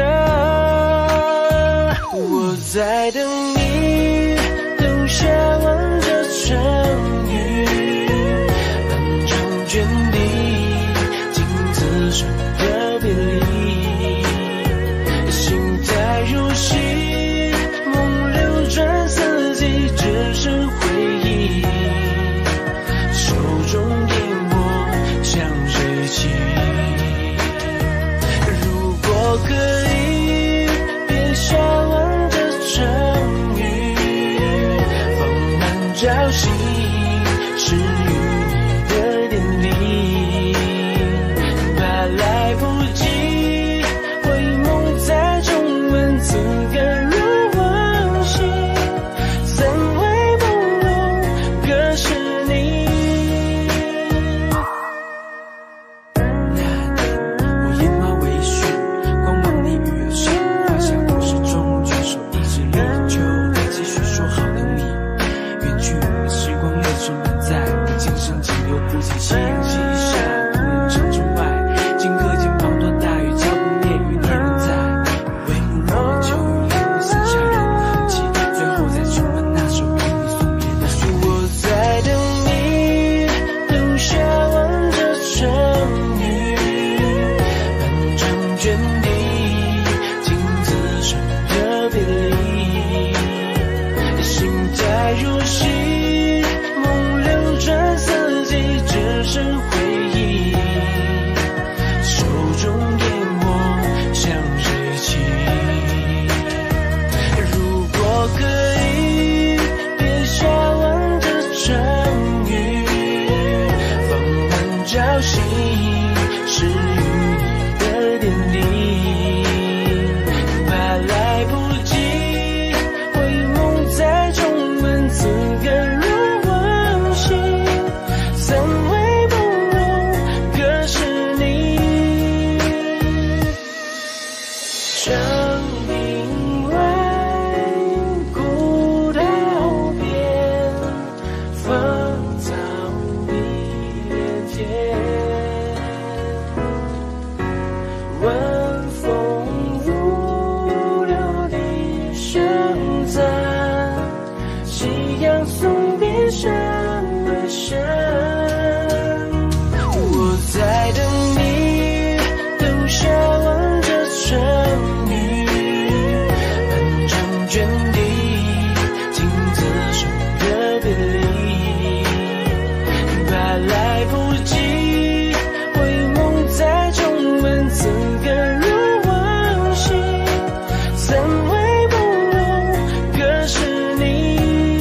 我在等你，等下望着成雨，漫长卷地，镜子上的别离，心在如洗，梦流转四季，只是回忆，手中烟火向谁骑？如果可以，别笑望着成雨，放慢朝夕，是与你的点滴，怕来不及回眸在重温，此刻如往昔，怎会不容割舍你？那天我眼冒微醺，光望你与有心，发现我始终举手一直立就该继续说好的你，远去的时光流逝满载，我今生仅留不起夕阳西下，无人长城外，顷刻间滂沱大雨，脚步灭于你人在，帷幕落秋雨连剩下人的痕迹，最后再重温那首给你送别的旋律。我在等你，等下望着成雨，漫长卷地，镜子上的别离，心在如洗，梦流转四季，只是回忆，手中烟火向谁骑？如果可以，别笑望着成雨，放慢朝夕，是与你的点滴，怕来不及回眸在重温，此刻如往昔，怎会不容割舍你？长亭外，古道边，芳草碧连天，晚风拂柳笛声残，夕阳送别山为山。我在等你，等下望着成雨，漫长卷地，镜子上的别离，怕来不及回眸在重温，此刻如往昔，怎会不容割舍你？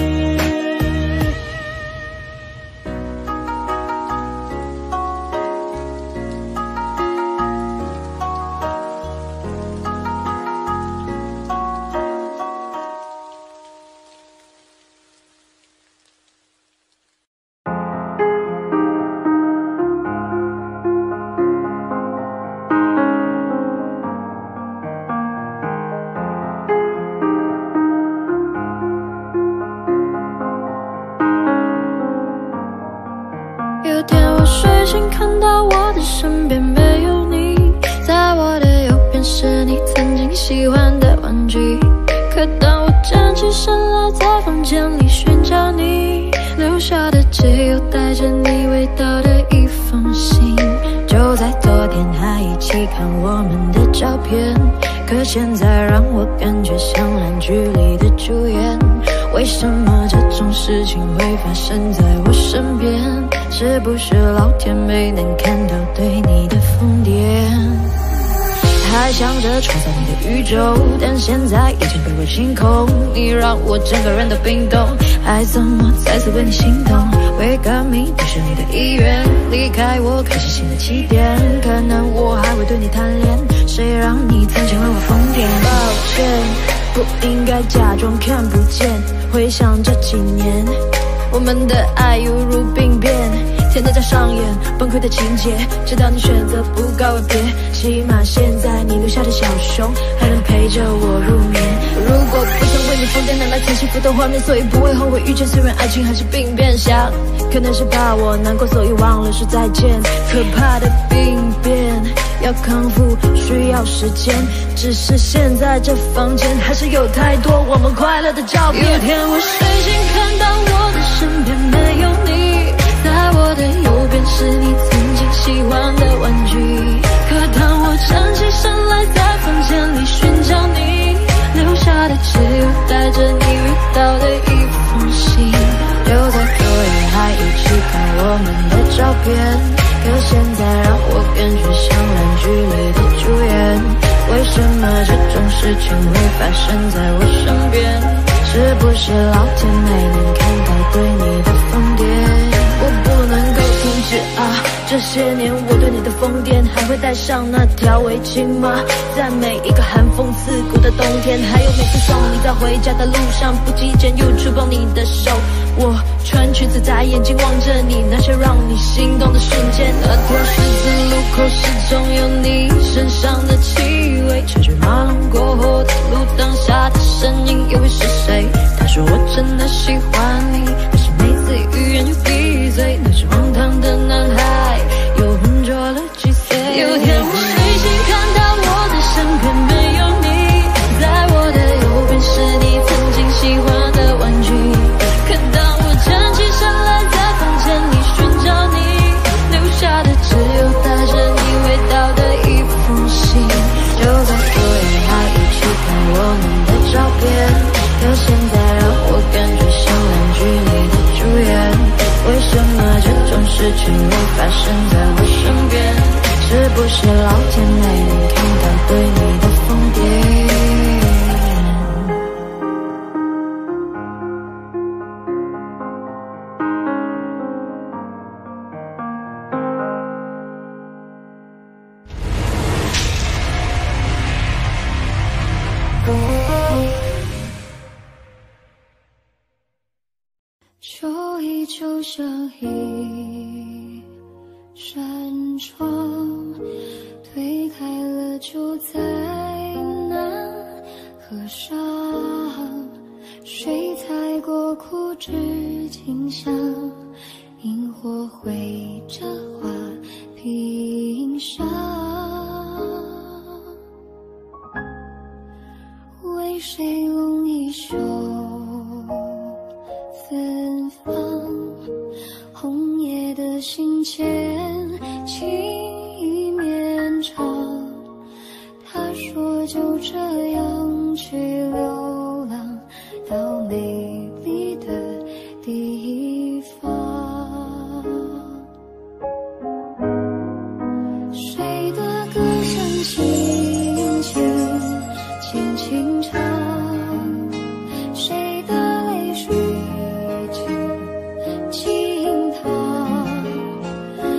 有天我睡醒，看到我的身边没有你，在我的右边是你曾经喜欢的玩具。可当我站起身来，在房间里寻找你留下的，只有带着你味道的一封信。就在昨天还一起看我们的照片，可现在让我感觉像烂剧里的主演。为什么这种事情会发生在我身边？是不是老天没能看到对你的疯癫？ 还想着创造你的宇宙，但现在已经被我清空。你让我整个人都冰冻，爱怎么再次为你心动？为革命不是你的意愿，离开我开启新的起点，可能我还会对你贪恋，谁让你曾经为我疯癫？抱歉，不应该假装看不见，回想这几年，我们的爱犹如病变，天天在上演崩溃的情节，直到你选择不告而别，起码现在你留下的小熊还能陪着我入眠。如果不想为你疯癫，拿来填幸福的画面，所以不会后悔遇见，虽然爱情还是病变，想可能是怕我难过，所以忘了说再见。可怕的病变要康复需要时间，只是现在这房间还是有太多我们快乐的照片。有天我睡醒看到我的身边没有你，在我的右边是你曾经喜欢的玩具，可当我站起身来在房间里寻找你，留下的只有带着你味道的一封信。就在昨夜还一起看我们的照片，可现在让我感觉像烂剧里的主演。为什么这种事情会发生在我身边？是不是老天没能看到对你的疯癫？我不能够停止啊！这些年我对你的疯癫，还会带上那条围巾吗？在每一个寒风刺骨的冬天，还有每次送你在回家的路上，不经意间又触碰你的手，我穿裙子在眼睛望着你，那些让你心动的瞬间。那条十字路口始终有你身上的气味，车水马龙过后的路灯下的身影又会是谁？他说我真的喜欢你，可是每次语言又闭嘴，那是荒唐的男孩又浑浊了几岁。有天我睡醒看到我的身边没有你，在我的右边是你曾经喜欢的玩具，可当我站起身来在房间里寻找你，留下的只有带着你味道的一封信。就在昨夜还一起看我们的照片，可现在让我感觉像烂剧里的主演。为什么这种事情会发生在我身边？是不是老天没能看到对你的疯癫？ 就依旧像一扇窗，推开了就再难合上，水彩过枯枝景象，萤火绘着花屏上，为谁拢一袖芬芳，红叶的信笺情意绵长，他说就这样去流浪到美丽的地方。谁的歌声轻轻轻轻唱，谁的泪水静静淌，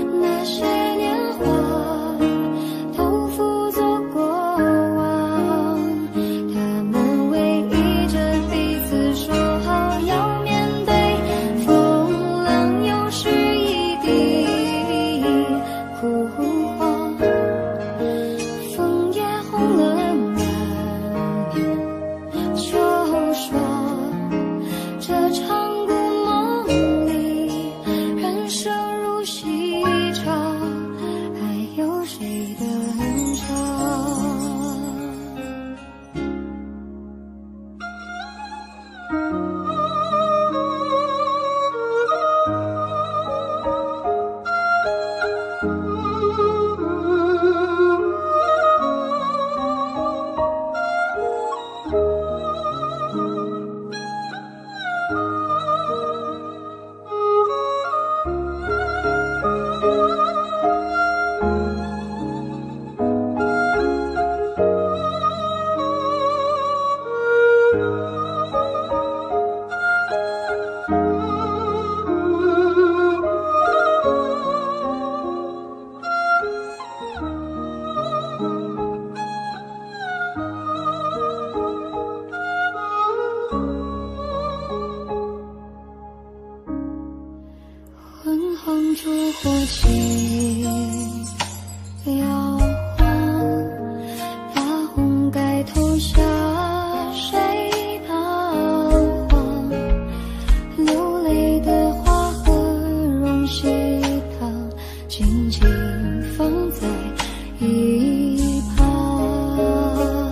晃烛火起，摇晃大红盖头下谁彷徨，流泪的花和荣喜糖紧紧放在一旁，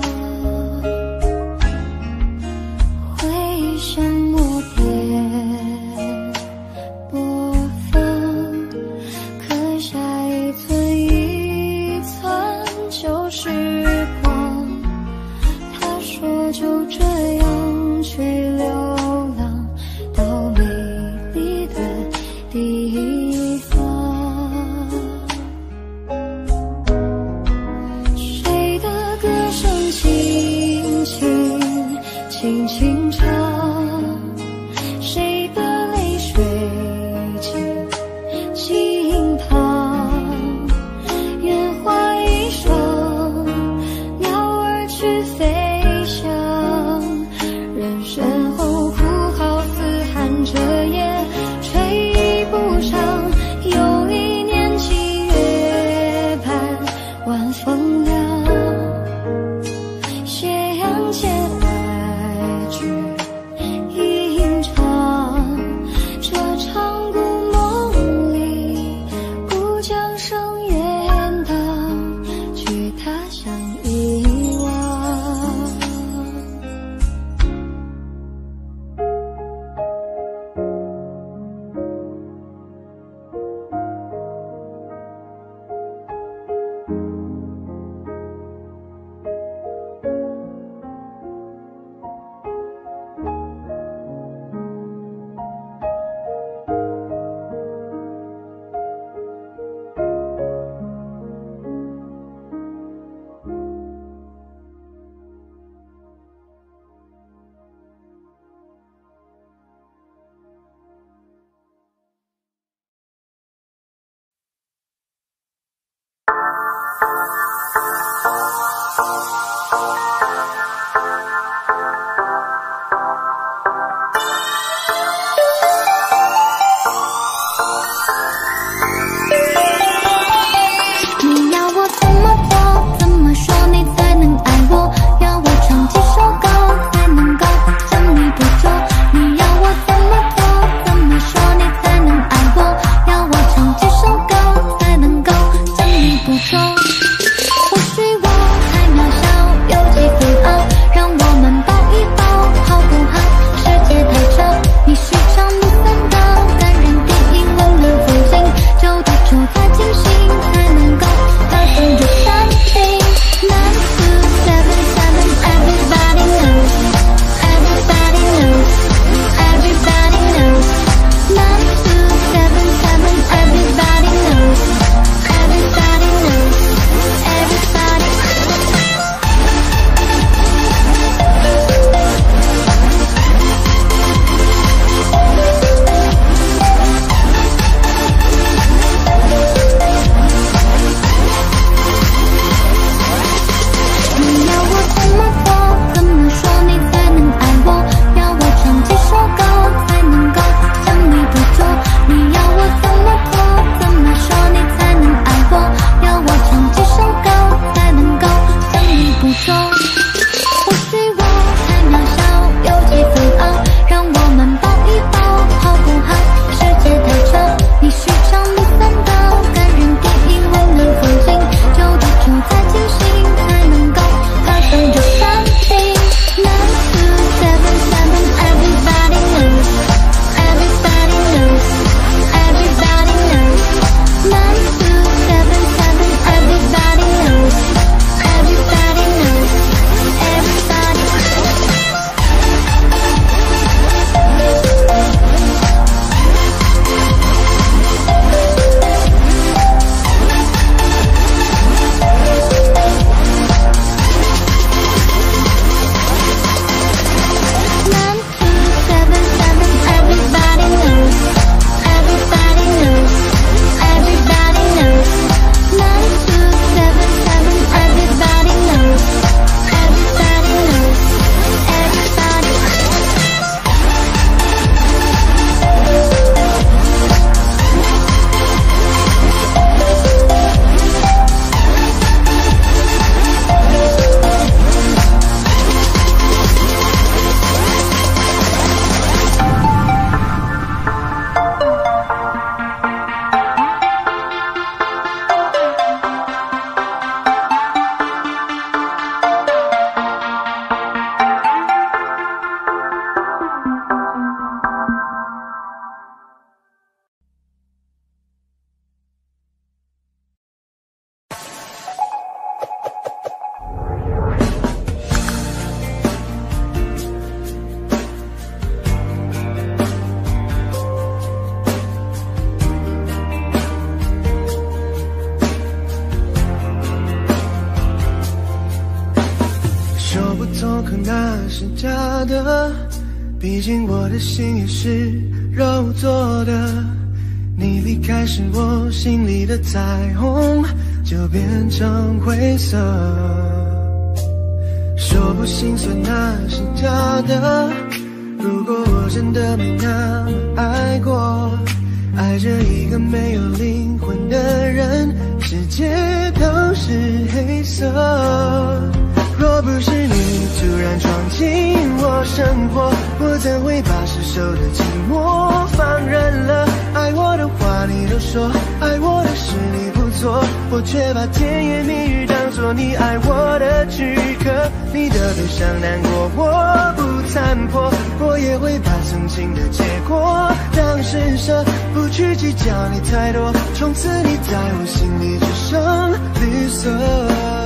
回响默片播放，刻下一寸一寸旧时光。他说就这样去流浪到美丽的地方，谁的歌声轻轻轻轻唱，谁的泪水轻轻淌，烟花易伤，鸟儿去飞翔，人身后哭号嘶喊着也吹不上，又一年七月半晚风凉，斜阳前来去吟唱，这场故梦里不将声演荡，去他乡遗忘。你要我怎么做，怎么说你才能爱我？要我唱几首歌才能够将你捕捉？你要我怎么做，怎么说你才能爱我？要我唱几首歌才能够将你捕捉？ 毕竟我的心也是肉做的，你离开时我心里的彩虹就变成灰色。说不心酸那是假的，如果我真的没那么爱过，爱着一个没有灵魂的人，世界都是黑色。若不是你突然闯进我生活，我怎会把失守的寂寞放任了？爱我的话你都说，爱我的事你不做，我却把甜言蜜语当作你爱我的躯壳。你的悲伤难过我不参破，我也会把曾经的结果当施舍，不去计较你太多，从此你在我心里只剩绿色。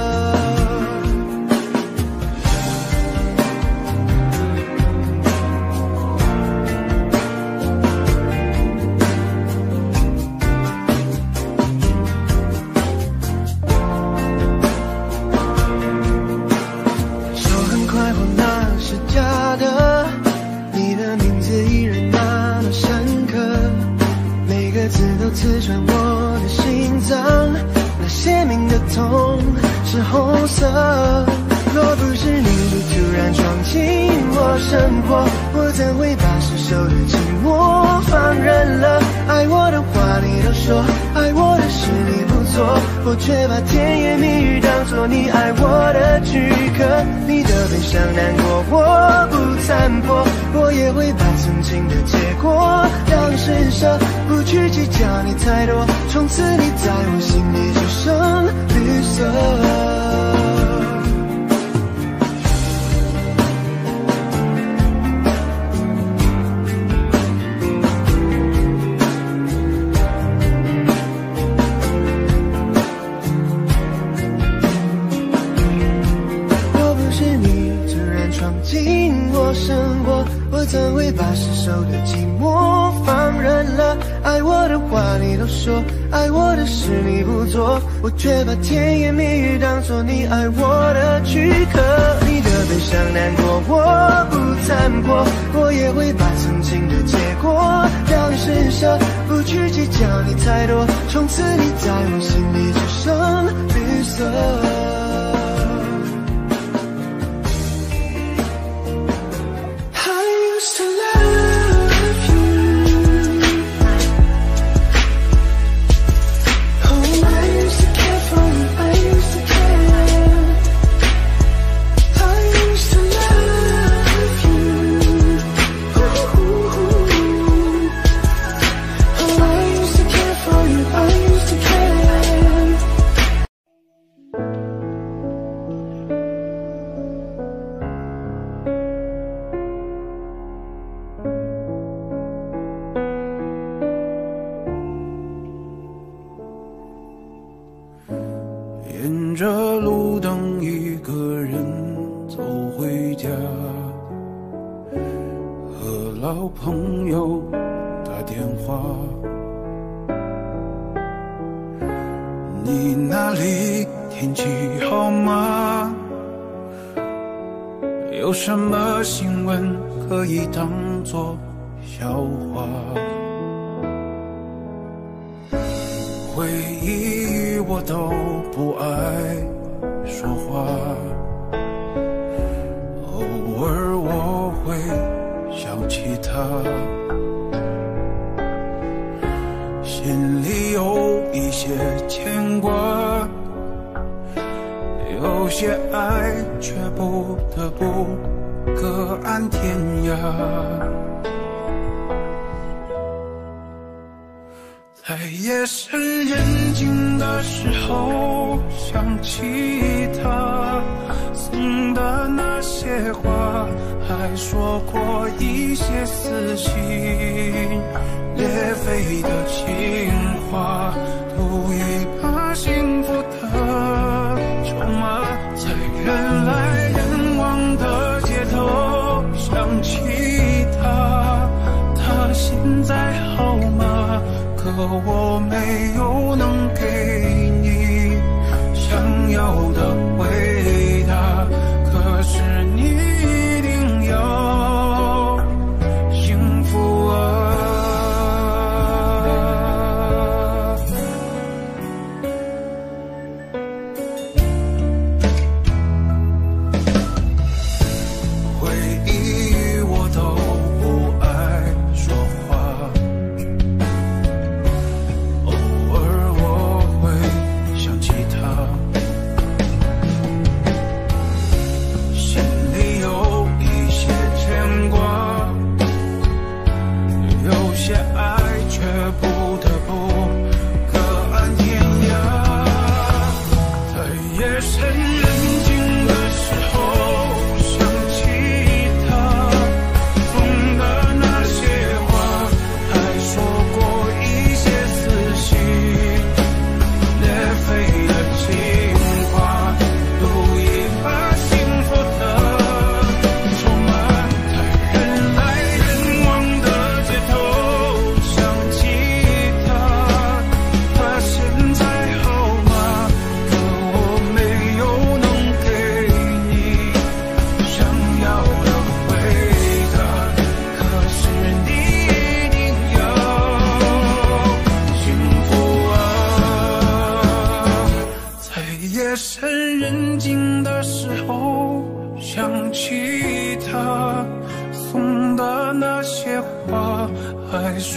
刺穿我的心脏，那鲜明的痛是红色。若不是你突然闯进我生活，我怎会把失守的寂寞放任了？爱我的话你都说，爱我的事你不做，我却把甜言蜜语当作你爱我的躯壳。你的悲伤难过我不参破，我也会把曾经的结果当施舍，不去计较你太多，从此你在我心里只剩绿色。我怎会把失守的寂寞放任了？爱我的话你都说，爱我的事你不做，我却把甜言蜜语当作你爱我的躯壳。你的悲伤难过我不参破，我也会把曾经的结果当施舍，不去计较你太多，从此你在我心里只剩绿色。 沿着路灯一个人走回家，和老朋友打电话。你那里天气好吗？有什么新闻可以当作笑话？回忆我都不爱说话，偶尔我会想起他，心里有一些牵挂，有些爱却不得不各安天涯。在夜深人静的时候，想起他送的那些话，还说过一些撕心裂肺的情话，都已把幸福的筹码，在人来人往的街头想起他，他现在好吗？可我没有能给你想要的回答，可是你一定要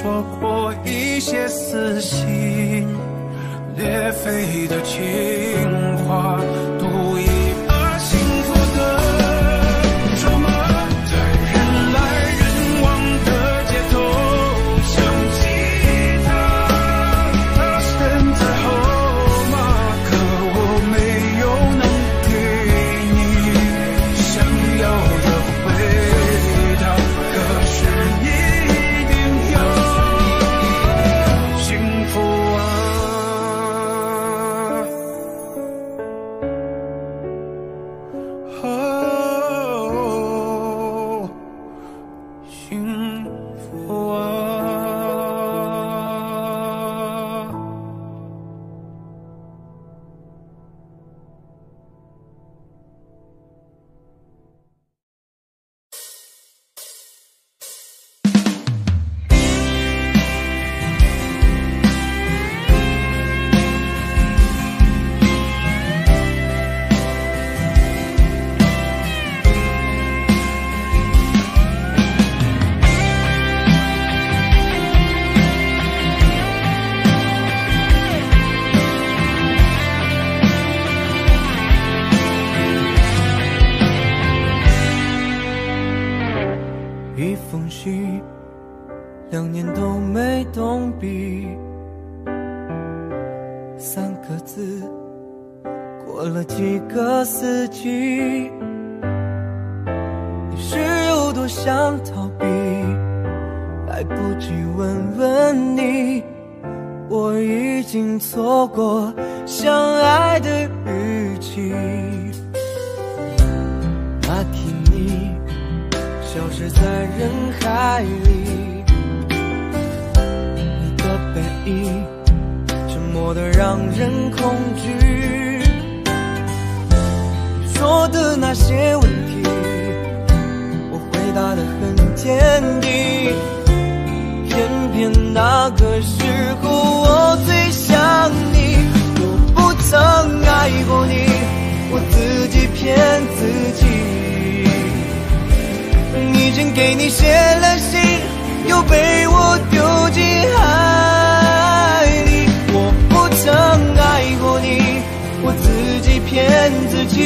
说过一些撕心裂肺的情话，赌一把幸福的筹码，在人来人往的街头想起他身在后马，可我没有能给你想要的味道，可是一定要幸福啊。幸福啊。一封信，2年都没动笔，3个字，过了几个四季。你是有多想逃避，来不及问问你，我已经错过相爱的日期。那天你消失在人海里，你的背影沉默得让人恐惧。你说的那些问题，我回答得很坚定，偏偏那个时候我最想你。我不曾爱过你，我自己骗自己。已经给你写了信，又被我丢进海里。我不曾爱过你，我自己骗自己。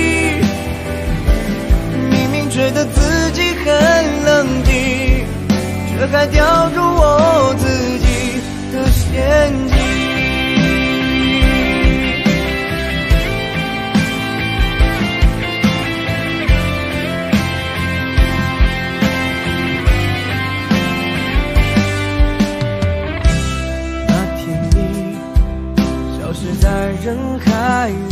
明明觉得自己很冷静，却还掉入我自己的陷阱。在人海里，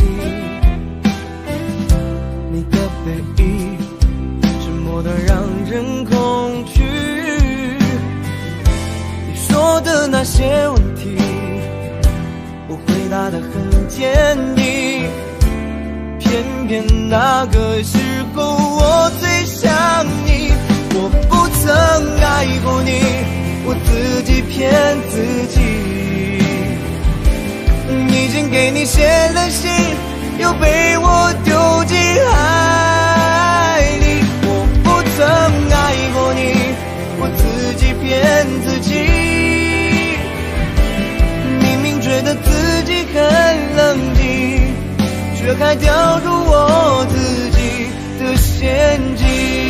你的背影沉默得让人恐惧。你说的那些问题，我回答得很坚定，偏偏那个时候我最想你。我不曾爱过你，我自己骗自己。已经给你写了信，又被我丢进海里。我不曾爱过你，我自己骗自己。明明觉得自己很冷静，却还掉入我自己的陷阱。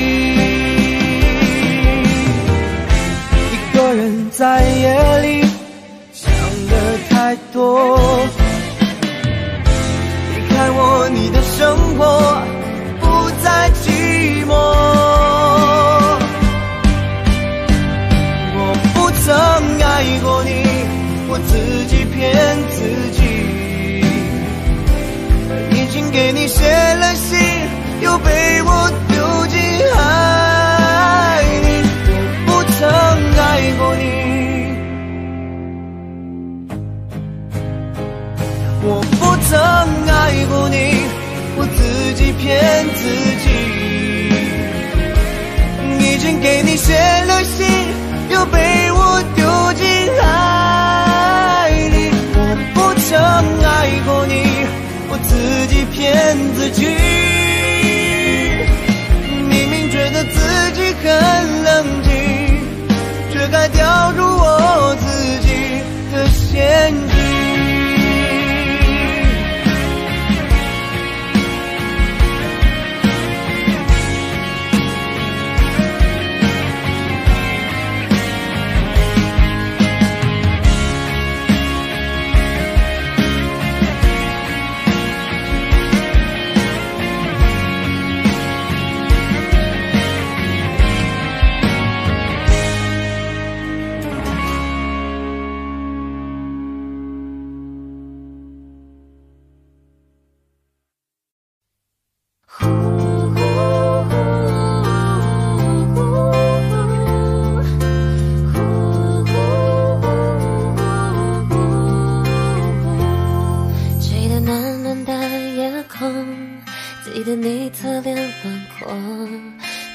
一个人在夜里想的太多，看我，你的生活不再寂寞。我不曾爱过你，我自己骗自己。已经给你写了信，又被我丢进海里。我不曾爱过你，我不曾爱过你，我自己骗自己。已经给你写了信，又被我丢进海里。我不曾爱过你，我自己骗自己。明明觉得自己很冷静，却还掉入我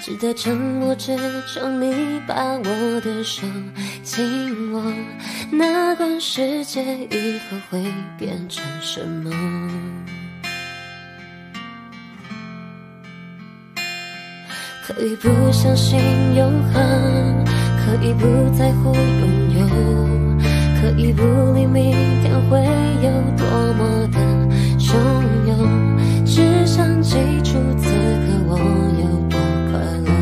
值得沉默，只求你把我的手紧握，哪管世界以后会变成什么。可以不相信永恒，可以不在乎拥有，可以不理明天会有多么的汹涌，只想记住此刻我有多快乐。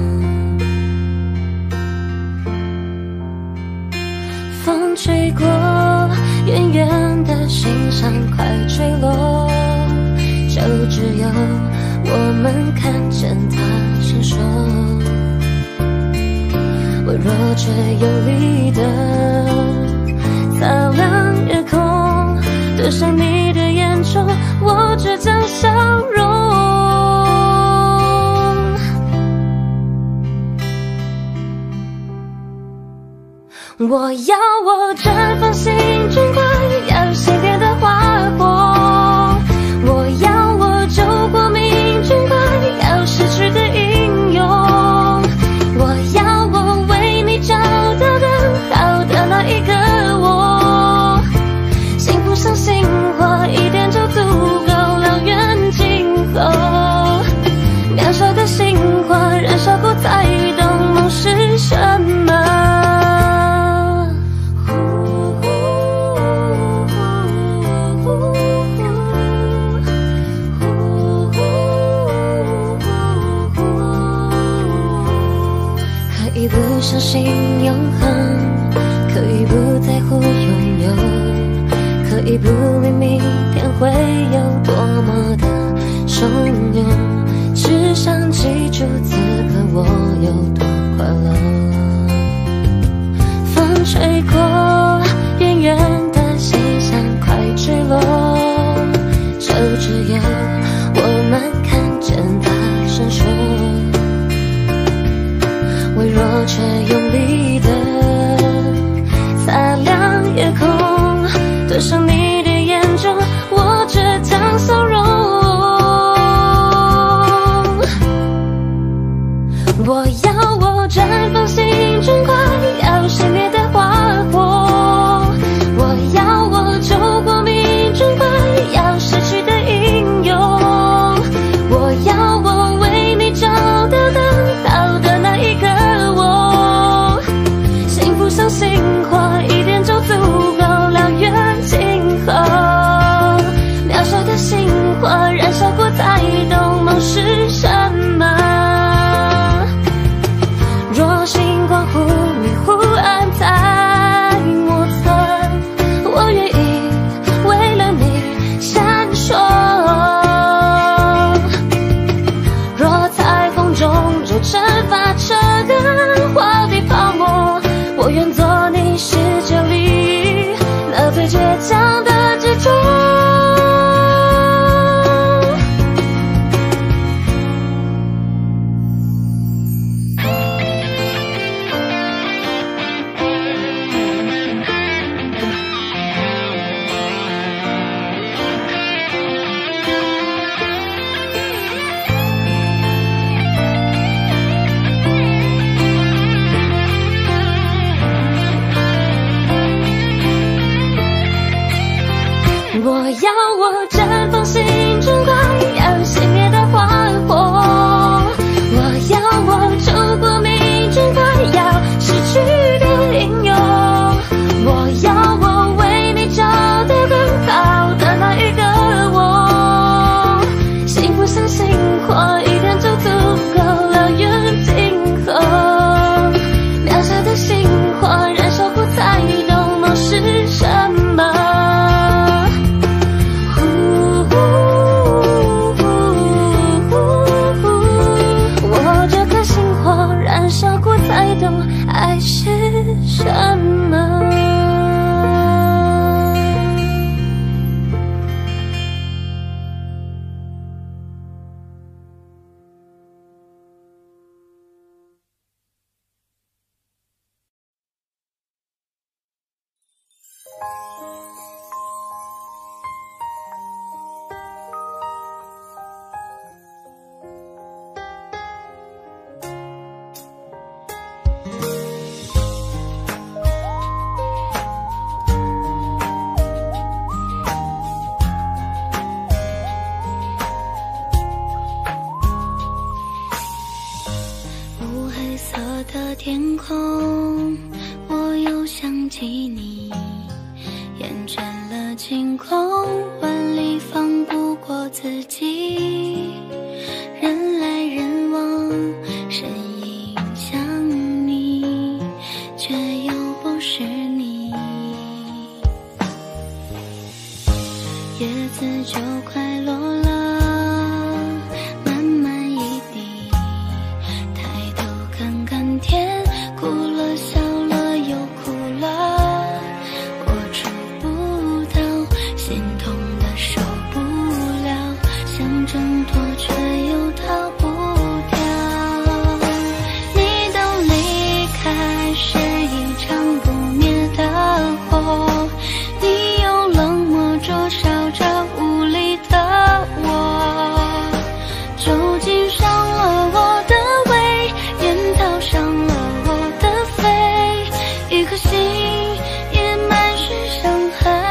风吹过，远远的心上快坠落，就只有我们看见它闪烁，微弱却有力的擦亮夜空，对上你的眼中，我倔强笑容。我要我绽放心中快要熄灭的花火，我要我走过命中快要失去的英勇，我要我为你找到更好的那一个我，幸福像星火，一点就足够燎原今后，渺小的星火燃烧过才懂梦是什么。不相信永恒，可以不在乎拥有，可以不理明天会有多么的汹涌，只想记住此刻我有多快乐。风吹过，远远的心像快坠落，就只有我们看见它闪烁，微弱却用力的擦亮夜空，对上你的眼中，我倔强笑容。我要我绽放心中快要熄灭的花火，我要我走过命中快要失去的英勇，我要我为你找到更好的那一个我，幸福像星火，一点就足够燎原今后，渺小的星火燃烧过才懂梦是什么。若星光忽明忽暗在莫测，我愿意为了你闪烁。若彩虹中就蒸发着更华丽泡沫，我愿做你世界里那最倔强的执着。我要我绽放心中快要熄灭的花火，我要我走过命中快要失去的英勇，我要我为你找到更好的那一个我，幸福像星火，一点就足够燎原今后，渺小的星火燃烧过才懂梦是什么。 晴空万里放不过自己，人来人往，身影像你，却又不是你。叶子就快落了，慢慢一滴，抬头看看天，哭了笑了又哭了。挣脱却又逃不掉，你的离开是一场不灭的火，你用冷漠灼烧着无力的我，酒精伤了我的胃，烟草伤了我的肺，一颗心也满是伤痕。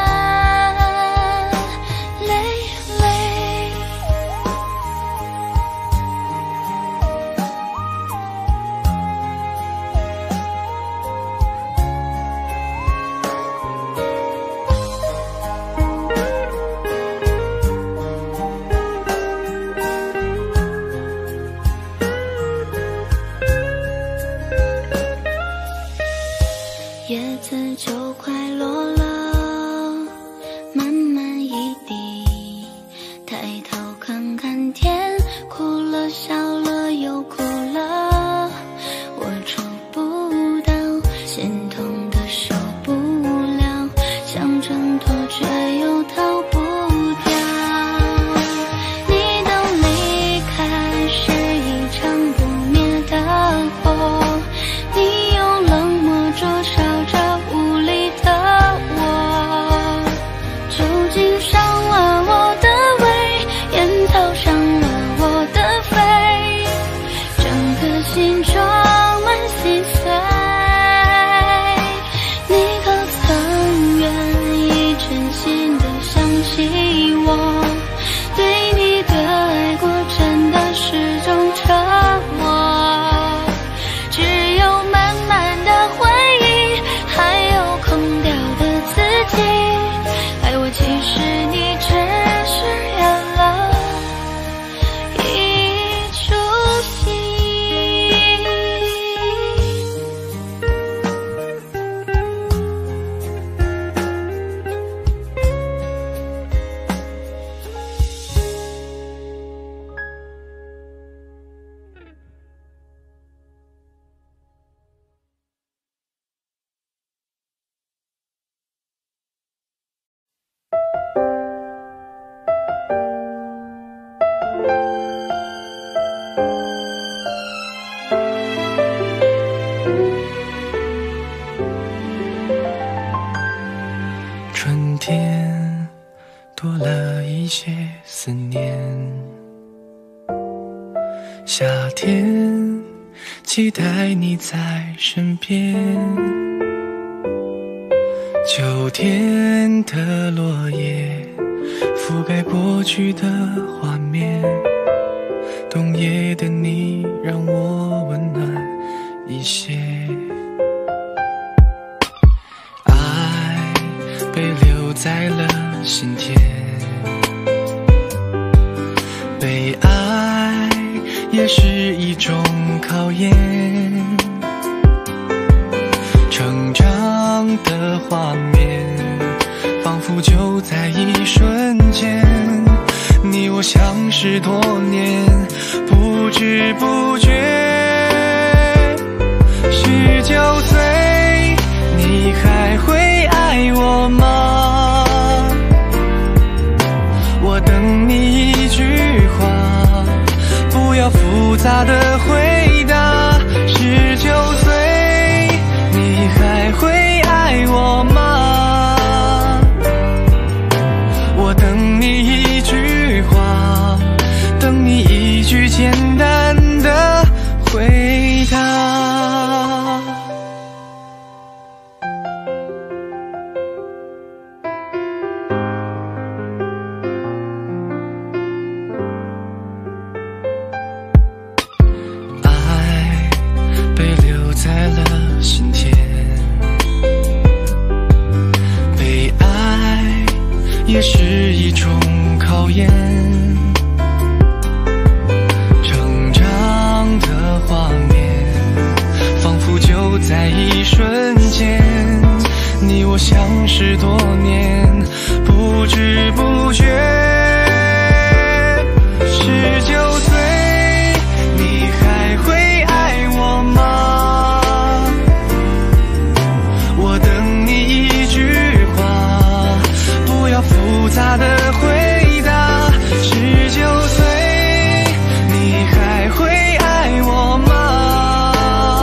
叶子就快落了，慢慢一滴，抬头看看天，哭了笑了又哭了，我触不到，心痛的受不了，想挣脱却又逃不掉，你的离开是一场不灭的火，你用冷漠灼烧着无力的我，酒精伤了我的胃，烟草伤了我的肺，整个心装满心碎。你可曾愿意真心的相信我，对你的爱过真的是种折磨，只有满满的回忆，还有空掉的自己，爱我其实你只是演了一出戏。 春天多了一些思念，夏天期待你在身边，秋天的落叶覆盖过去的画面，冬夜的你让我温暖一些，爱被留在了心田，被爱也是一种考验，成长的画面仿佛就在一瞬间，你我相识多年，不知不觉19岁，你还会爱我吗？我等你一句话，不要复杂的回答。19岁，你还会爱我吗？我等你一句话，等你一句简单的回答。 也是一种考验。成长的画面，仿佛就在一瞬间。你我相识多年，不知不觉。19岁，你还会爱我吗？我等你一句话，不要复杂的回答。19岁，你还会爱我吗？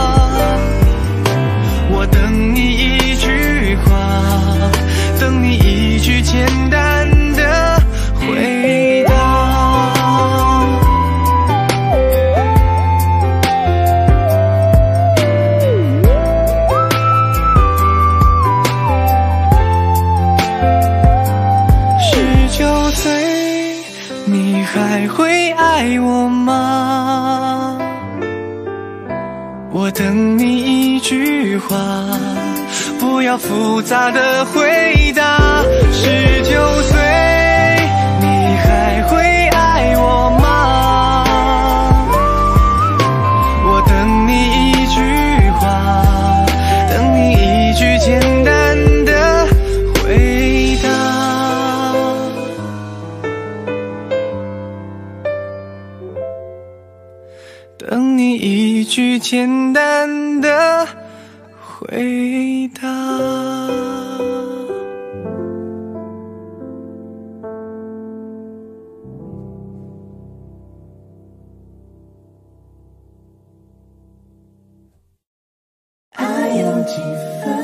我等你一句话，等你一句简单的回答。19岁，你还会爱我吗？我等你一句话，不要复杂的回答。19岁，你还会爱我吗？我等你一句话，等你一句简单的回答。等你一句简单的回答。 爱有几分，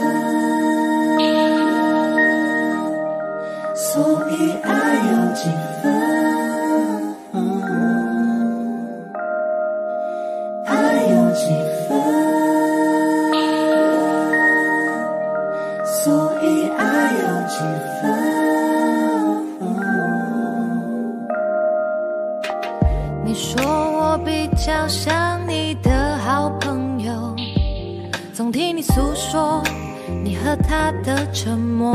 所以爱有几分。爱有几分，所以爱有几分。 你说我比较像你的好朋友，总听你诉说你和他的沉默。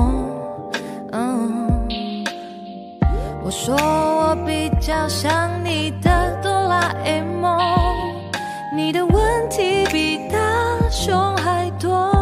我说我比较像你的哆啦 A 梦，你的问题比大雄还多。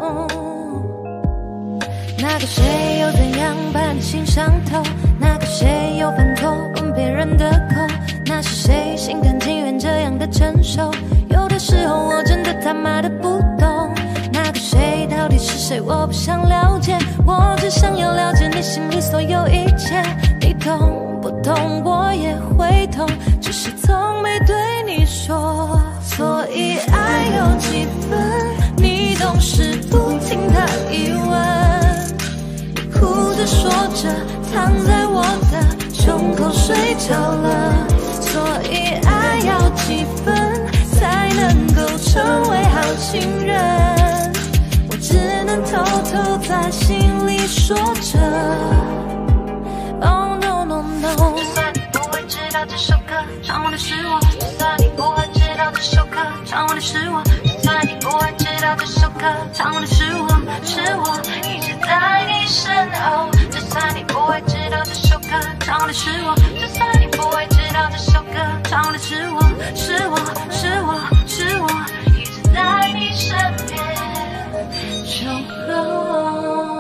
那个谁又怎样把你心上头？那个谁又反头问别人的口？那是谁心甘情愿这样的承受？有的时候我真的他妈的不懂，那个谁到底是谁？我不想了解，我只想要了解你心里所有一切。你懂不懂？我也会痛，只是从没对你说。所以爱有几分，你总是不听他疑问，你哭着说着躺在我的胸口睡着了。所以爱要几分才能够成为好情人？我只能偷偷在心里说着。Oh no no no， 就算你不会知道这首歌唱的是我，就算你不会知道这首歌唱的是我，就算你不会知道这首歌唱的是我，是我一直在你身后。就算你不会知道这首歌唱的是我，就算你不会知道这首歌唱的是我，是我，是我，是我一直在你身边守候。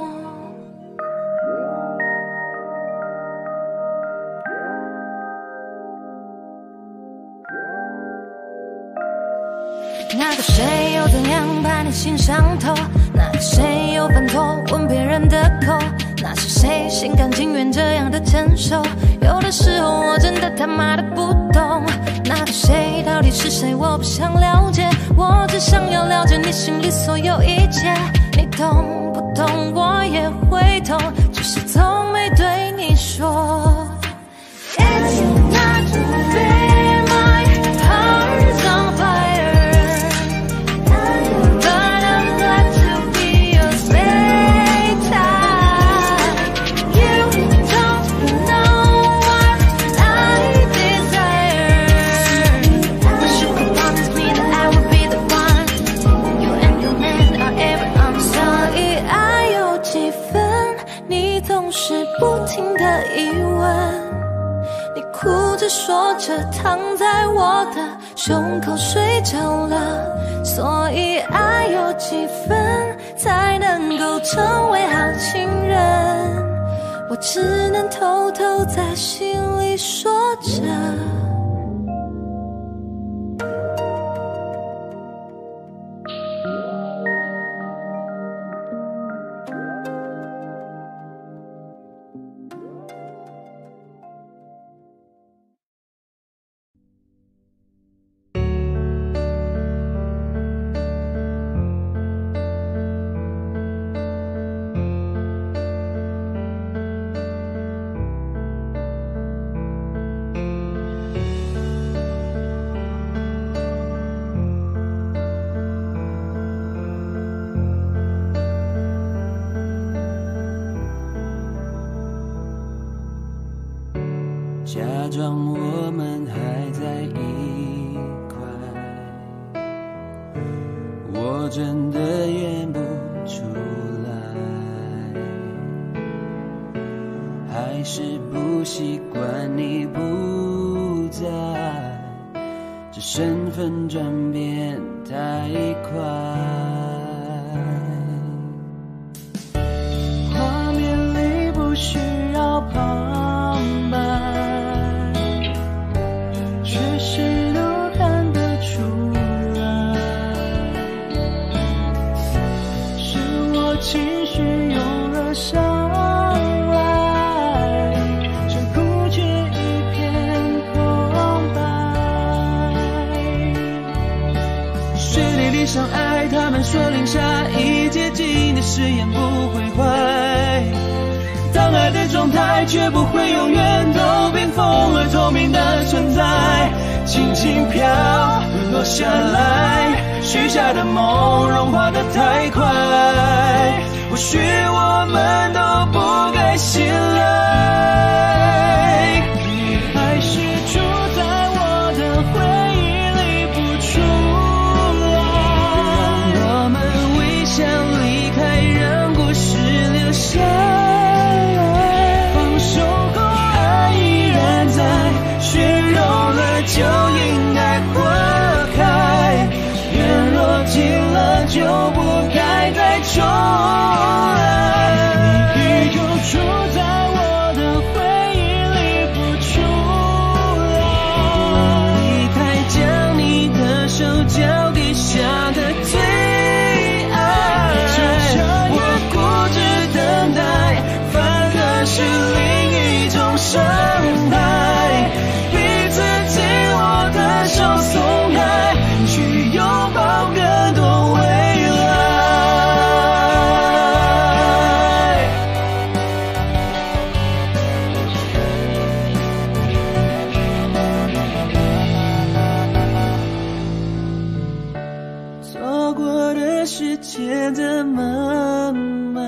那个谁又怎样把你心上头？那个谁又反头问别人的口？那是谁心甘情愿这样的承受？有的时候我真的他妈的不懂，那个谁到底是谁？我不想了解，我只想要了解你心里所有一切。你懂不懂？我也会痛，只是从没对你说。It's not fair, my heart's on fire。 你总是不停地疑问，你哭着说着躺在我的胸口睡着了，所以爱有几分才能够成为好情人，我只能偷偷在心里说着。 假装我们还在一块，我真的演不出来，还是不习惯你不在，这身份转变太快，画面里不需要旁白，却谁都看得出来，是我情绪用了上来，这孤绝一片空白。雪地里相爱，他们说零下一接近的誓言不会坏，当爱的状态却不会永远都冰封而透明的存在，轻轻飘落下来，许下的梦融化得太快，或许我们都不该醒来，你还是住在我的回忆里不出来，让我们微笑离开，让故事留下来，放手后爱依然在，雪融了就应该花开，缘若尽了就不该再重来，你就住在我的回忆里不出来，离开将你的手交给下的最爱，我固执等待反而是另一种伤害，彼此紧握的手松开，去拥抱更多未来。错过的时间这么美，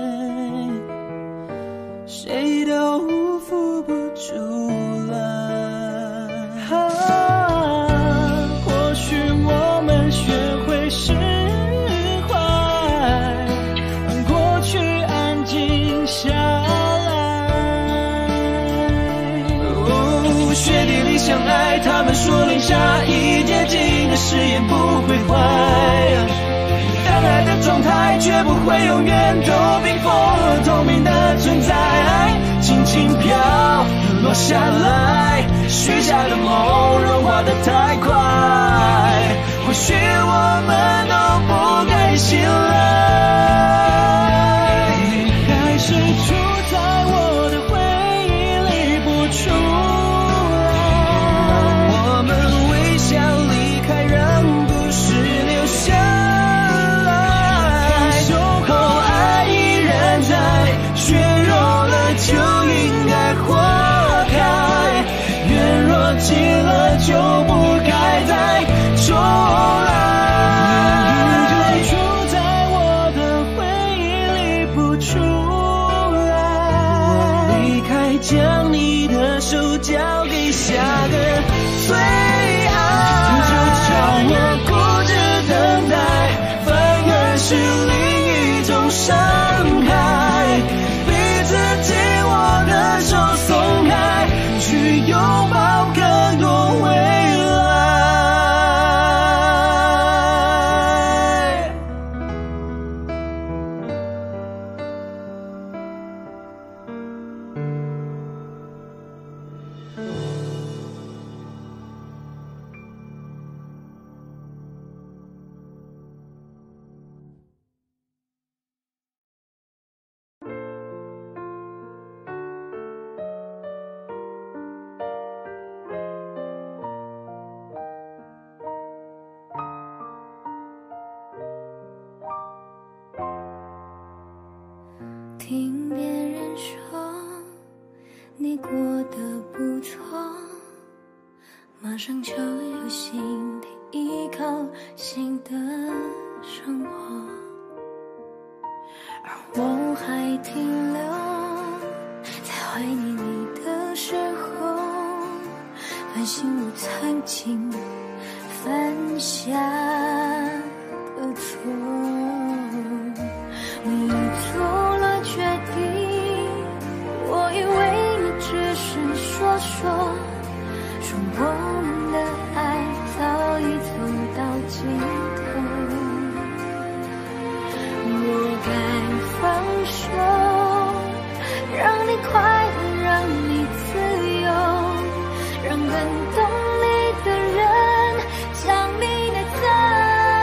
谁都辜负不出来，或许我们学会释怀，让过去安静下来，雪地里相爱，他们说零下一接近的誓言不会坏，当爱的状态却不会永远都冰封而透明的存在，轻轻飘落下来，许下的梦融化得太快，或许我们都不该醒来，你还是住在我的回忆里不出来，我们微笑离开，让故事留下来，守候爱依然在，雪融了就应该花开，缘若尽了就不该再重来，你就住在我的回忆里不出来，我离开将你的手交给下个最爱，就叫我固执等待，反而是另一种伤害，彼听别人说你过得不错，马上就有新的依靠，新的生活，而我还停留在怀念你的时候，反省我曾经犯下的错。你做了决定，我以为你只是说说我们的爱早已走到尽头，我该放手，让你快乐，让你自由，让更懂你的人将你带走。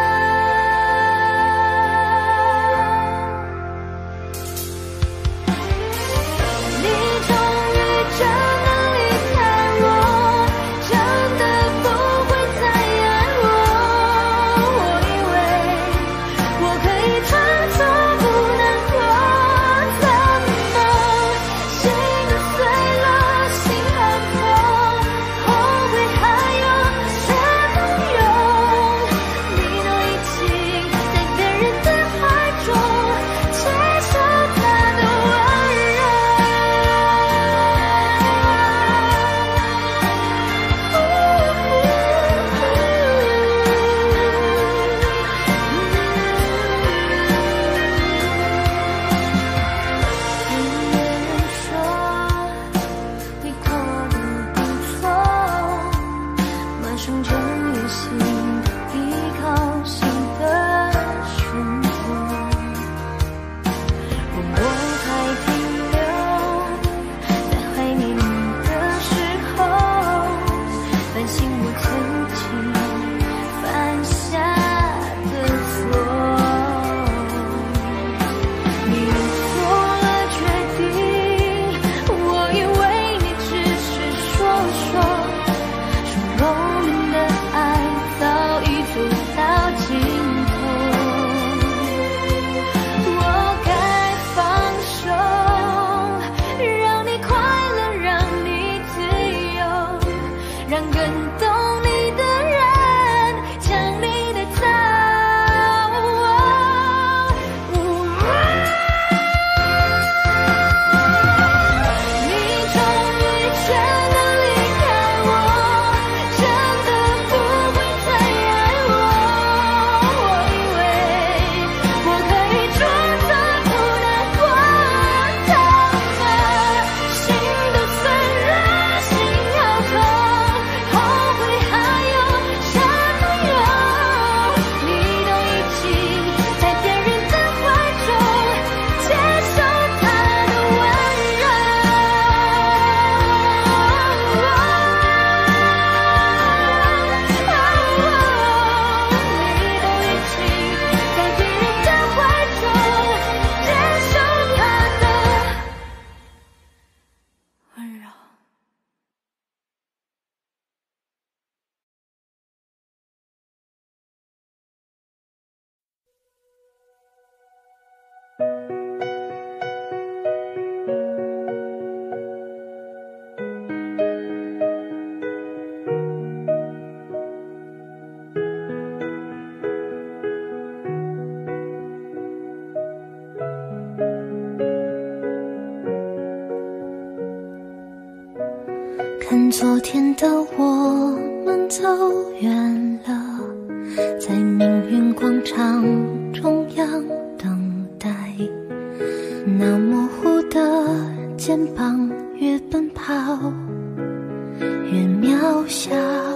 看昨天的我们走远了，在命运广场中央等待，那模糊的肩膀越奔跑越渺小，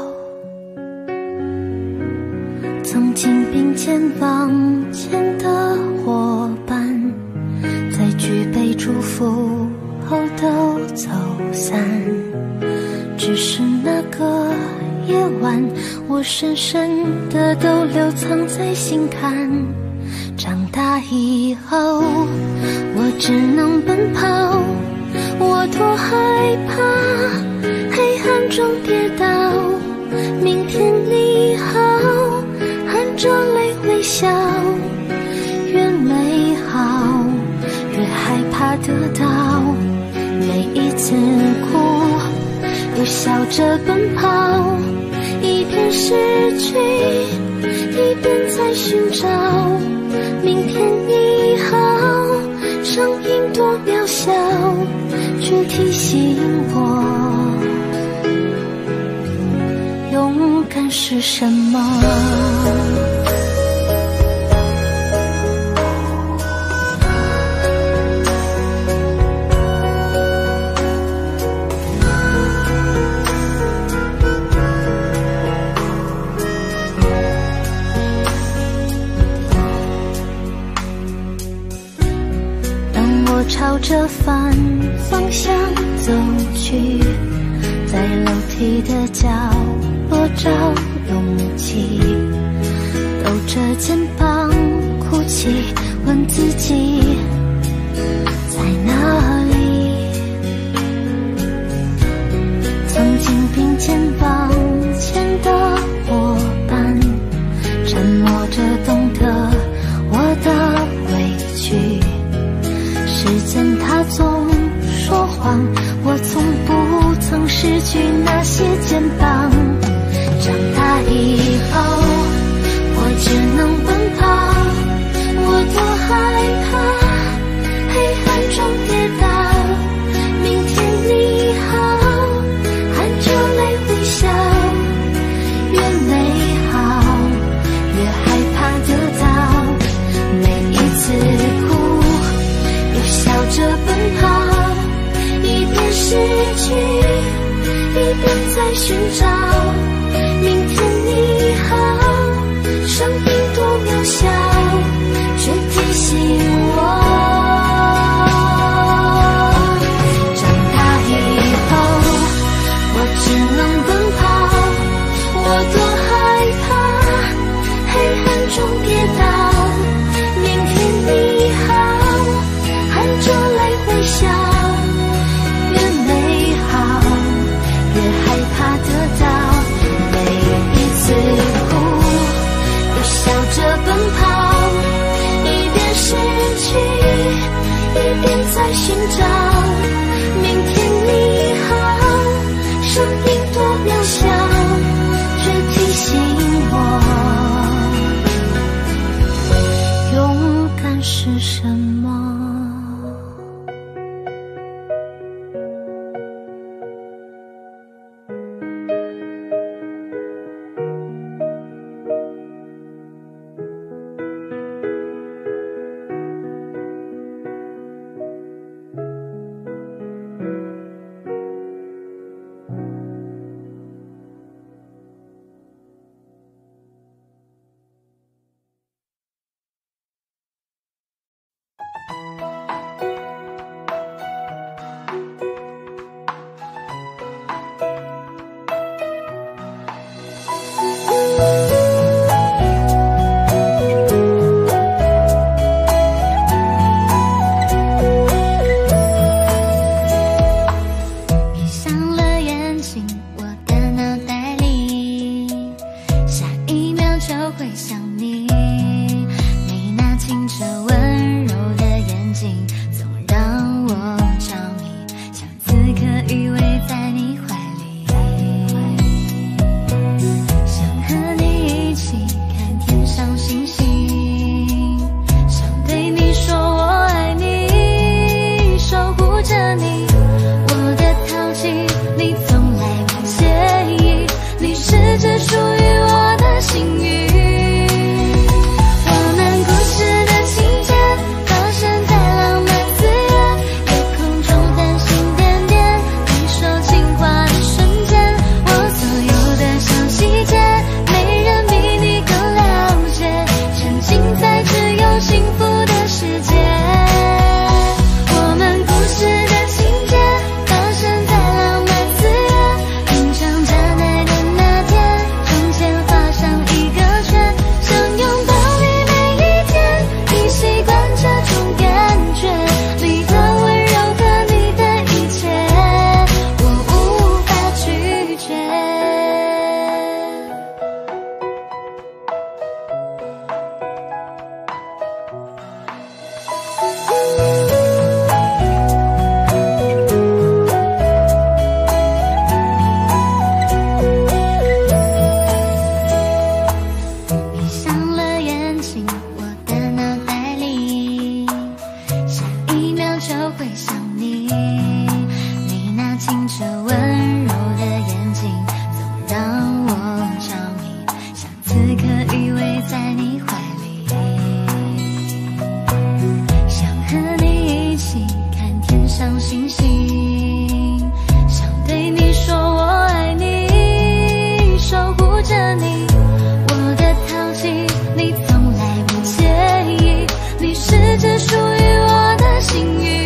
曾经并肩往前的伙伴，在举杯祝福后都走散，只是那个夜晚，我深深的都留藏在心坎。长大以后，我只能奔跑，我多害怕黑暗中跌倒。明天你好，含着泪微笑，越美好越害怕得到，每一次哭又笑着奔跑，一边失去一边在寻找明天你好，声音多渺小，却提醒我勇敢是什么。朝着反方向走去，在楼梯的角落找勇气，抖着肩膀哭泣，问自己在哪里。曾经并肩往前的伙伴，沉默着懂得我的委屈。时间它总说谎，我从不曾失去那些肩膀。长大以后，我只能奔跑，我多害怕黑暗中跌倒。明天你好，含着泪微笑，越美好越害怕得到。每一次哭笑着奔跑，一边失去一边在寻找明天你好，生命多渺小，却提醒我长大以后我只能奔跑，我多害怕黑暗中跌倒。明天你好，含着泪微笑，越美好越害怕得到。每一次哭又笑着奔跑，一边失去一边在寻找明天你好，生命多渺小，却提醒我勇敢是什么。 你，你那清澈温柔的眼睛总让我着迷，像此刻依偎在你怀里，想和你一起看天上星星，想对你说我爱你，守护着你，我的淘气你从来不介意，你是只属于我的幸运。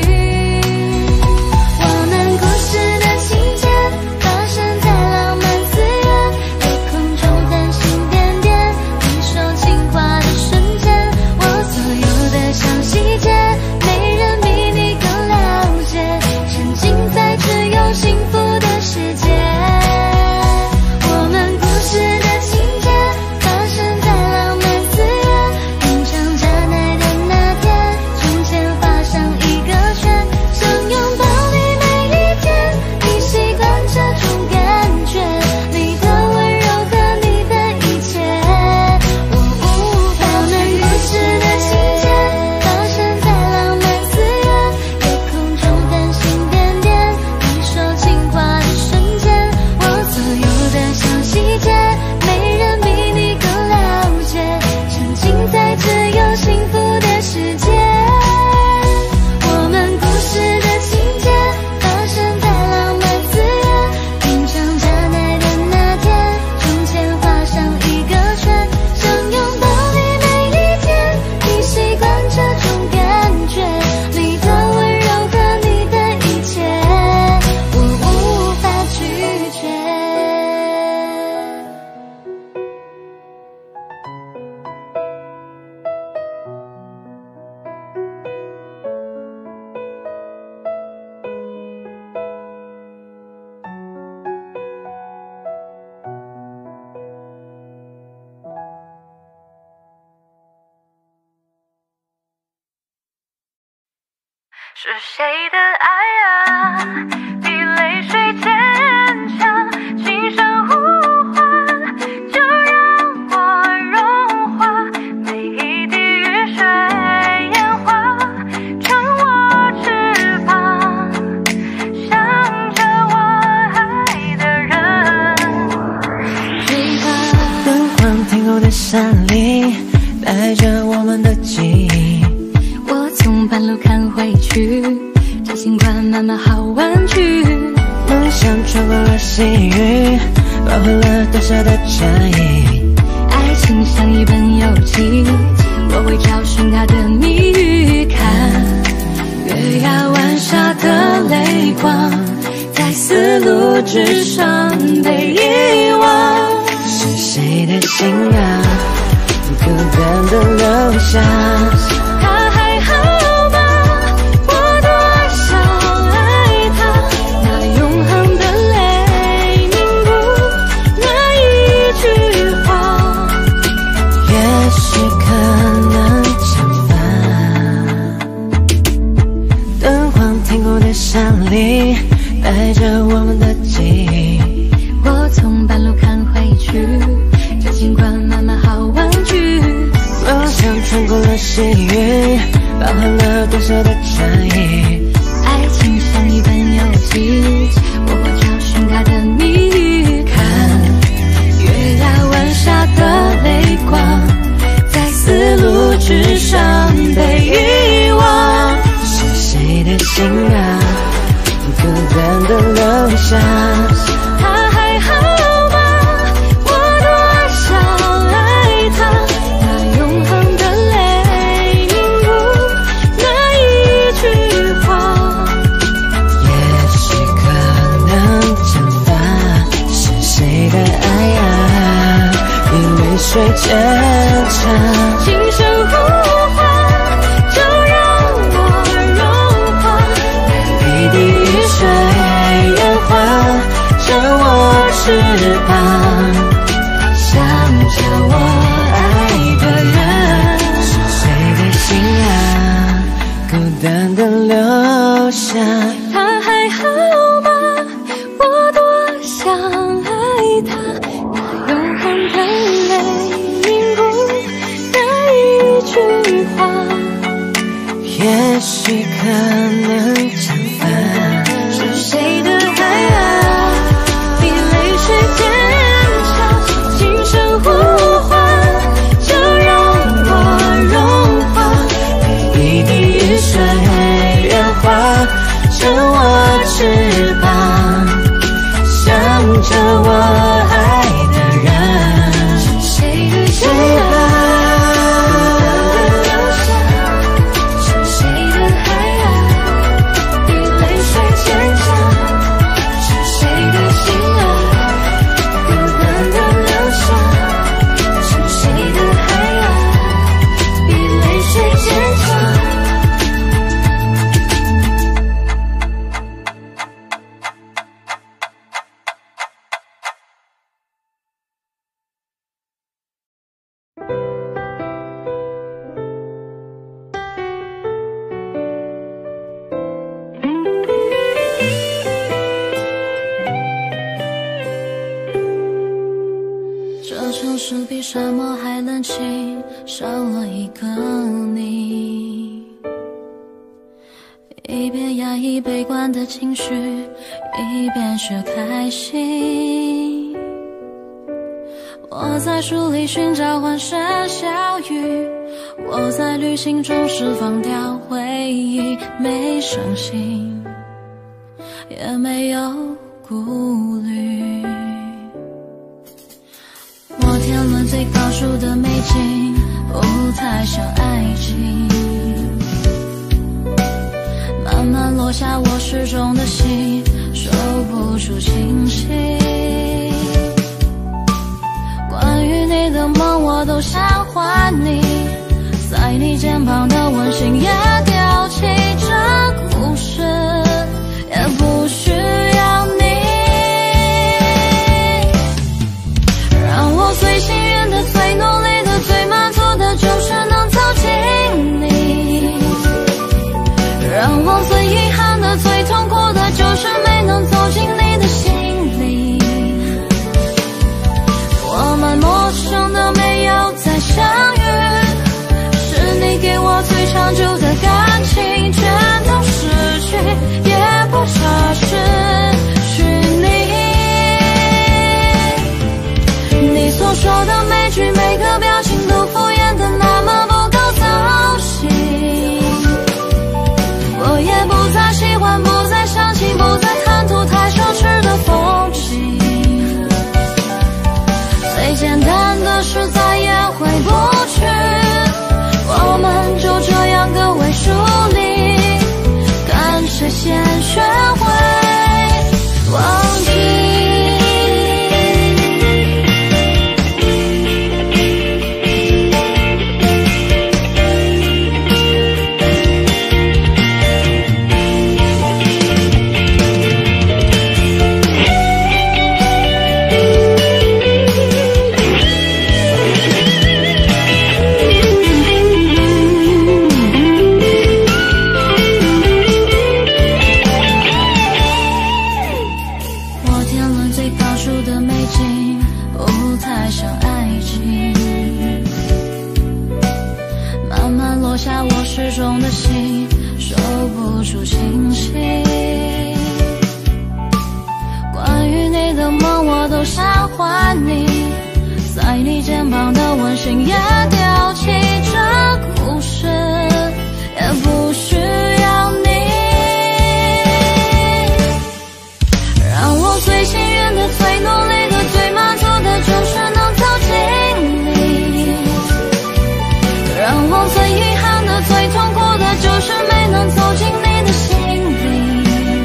我们故事的情节发生在浪漫4月，夜空中繁星点点，你说情话的瞬间，我所有的小细节，没人比你更了解，沉浸在只有幸福的世界。我们故事的情节发生在浪漫4月，品尝加奶的那天，中间画上一个圈，想拥抱你每一天，你习惯这种感觉，你的温柔和你的一切，我无法拒绝。我们故事的情节发生在浪漫4月，夜空中繁星点点，你说情话的瞬间，我所有的小细节，没人比你更了解，沉浸在只有幸福的世界。我们故事的情节发生在浪漫4月，品尝加奶的那天，中间画上一个圈，想拥抱你每一天，你习惯这种感觉，你的温柔和你的一切，我无法拒绝。 是谁的爱啊，比泪水坚强，轻声呼唤，就让我融化，每一滴雨水烟花，成我翅膀，向着我爱的人飞吧。 灯光停留在山里，带着我们的记忆， 我从半路看回去，这尽管满满好玩具， 梦想穿过了细雨，包含了多少的差异， 爱情像一本游记，我会找寻它的谜语，看月牙湾下的泪光，在丝路之上被遗忘， 是谁的心啊，孤单的留下， 他还好吗？我多想爱他，那永恒的泪凝固，那一句话， 也许可能惩罚。灯光停过的山里，带着我们的记忆， 我从半路看回去，这尽管满满好玩具， 梦想穿过了细雨，包含了多少的差异， 爱情像一本游记，我会找寻它的谜语，看月牙湾下的泪光，在丝路之上被遗忘， 是谁的心啊，孤单的留下， 他还好吗？我多想爱他，那永恒的泪凝固，那一句话， 也许可能惩罚。是谁的爱啊，比泪水坚强， 轻声呼唤，就让我融化， 一滴雨水烟花，成我翅膀， 想着我爱的人， 是谁的心啊，孤单的留下， 他还好吗？我多想爱他，那永恒的泪凝固，那一句话， 也许可能惩罚。 着我爱的人，是谁遇见了？ 比沙漠还冷清，少了一个你。一边压抑悲观的情绪，一边学开心。我在书里寻找欢声笑语，我在旅行中释放掉回忆，没伤心，也没有顾虑。我天伦最高处的美景，不太像爱情。慢慢落下我失重的心，说不出清晰。关于你的梦，我都想还你，在你肩膀的温馨也丢弃。这故事也不需要你。最幸运的、最努力的、最满足的，就是能走进你。让我最遗憾的、最痛苦的，就是没能走进你的心里。我们陌生的，没有再相遇，是你给我最长久的感情，全都失去，也不差失去你。你所说的每句每个表情都敷衍的那么不够造型，我也不再喜欢，不再想起，不再看图太奢侈的风景。最简单的事再也回不去，我们就这样个位数里，看谁先学会忘记。失重的心，说不出清晰。关于你的梦，我都想还你，在你肩膀的温馨也丢弃。这故事也不需要你。让我最幸运的、最努力的、最满足的，就是能走进你。让我最遗憾的、最痛苦的，就是没能走进你的心里。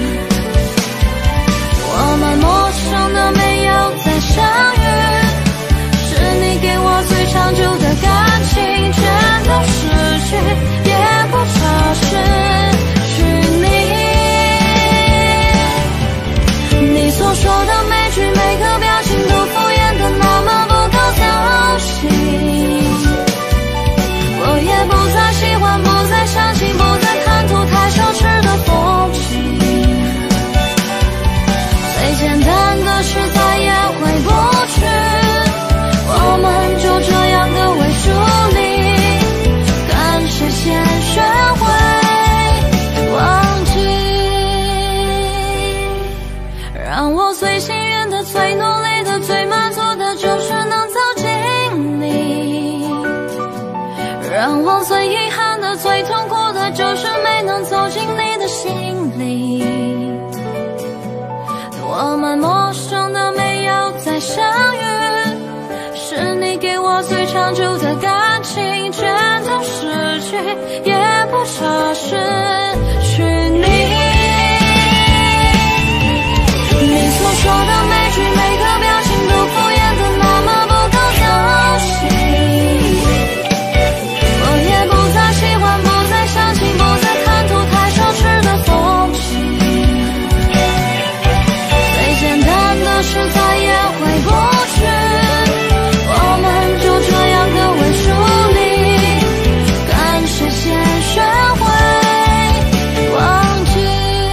我们陌生的，没有再相遇，是你给我最长久的感情，全都失去，也不差失去你。你所说的每句每个表情都敷衍的那么不够造型，我也不再喜欢，不再想起，不再看图太奢侈的风景。最简单的事再也回不去，我们就这样个位数里，看谁先学会忘记。让我最幸运的、最努力的、最满足的，就是能走进你。让我最遗憾的、最痛苦的，就是没能走进你的心里。我们陌生的，没想就在感情全都失去，也不差失去你。你所说的每句每个表情都敷衍的那么不够走心，我也不再喜欢，不再相信，不再看图太奢侈的风景。最简单的事再也回不去，我们就这样各为疏离，感谢先学会忘记。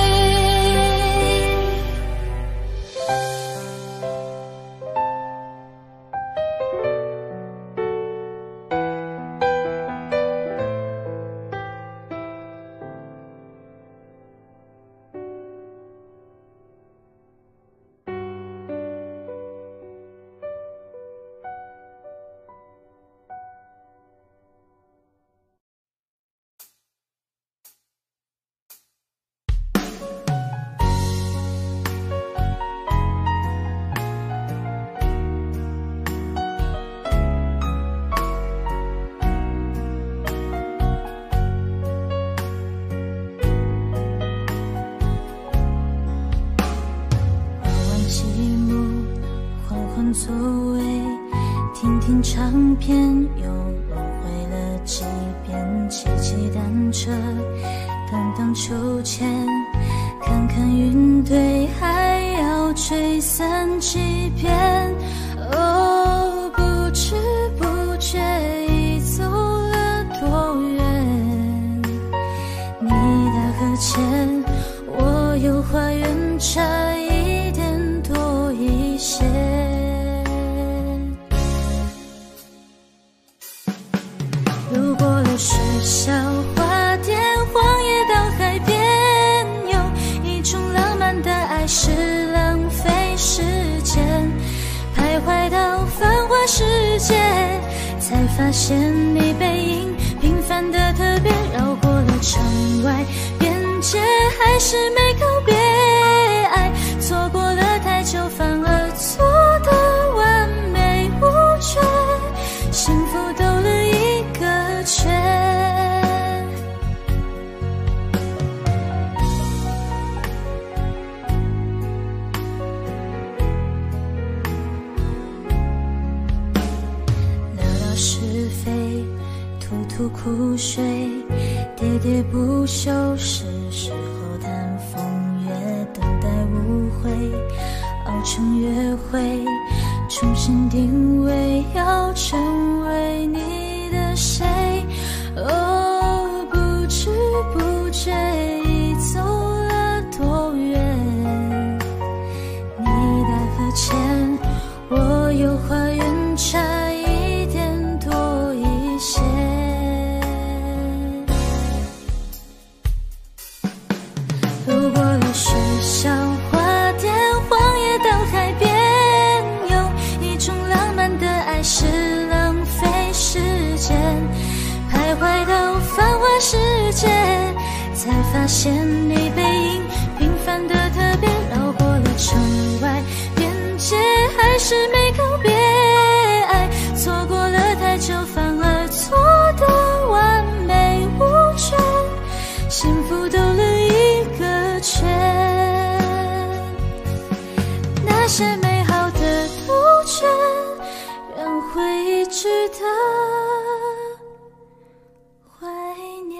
座位，听听唱片，又轮回了几遍，骑骑单车，荡荡秋千，看看云堆，还要吹散几遍。哦，不知不觉已走了多远，你大河前，我有花园，差一点多一些。路过了学校花店，荒野到海边，有一种浪漫的爱是浪费时间，徘徊到繁华世界，才发现你背影平凡的特别，绕过了城外边界，还是没告别，爱错过了太久，反而错得完美无缺，幸福兜了一个圈。聊聊是非，吐吐苦水，喋喋不休，是时候谈风月，等待误会，熬成约会，重新定位，要成为你的谁。哦，不知不觉已走了多远，你大河前，我有花园，差一点多一些。路过了学校花店，荒野到海边，有一种浪漫的爱是浪费时间，徘徊到繁华世界，才发现你背影平凡的特别，绕过了城外边界，还是没告别，爱错过了太久，反而错得完美无缺，幸福兜了一个圈。那些美好的图卷，让回忆值得怀念。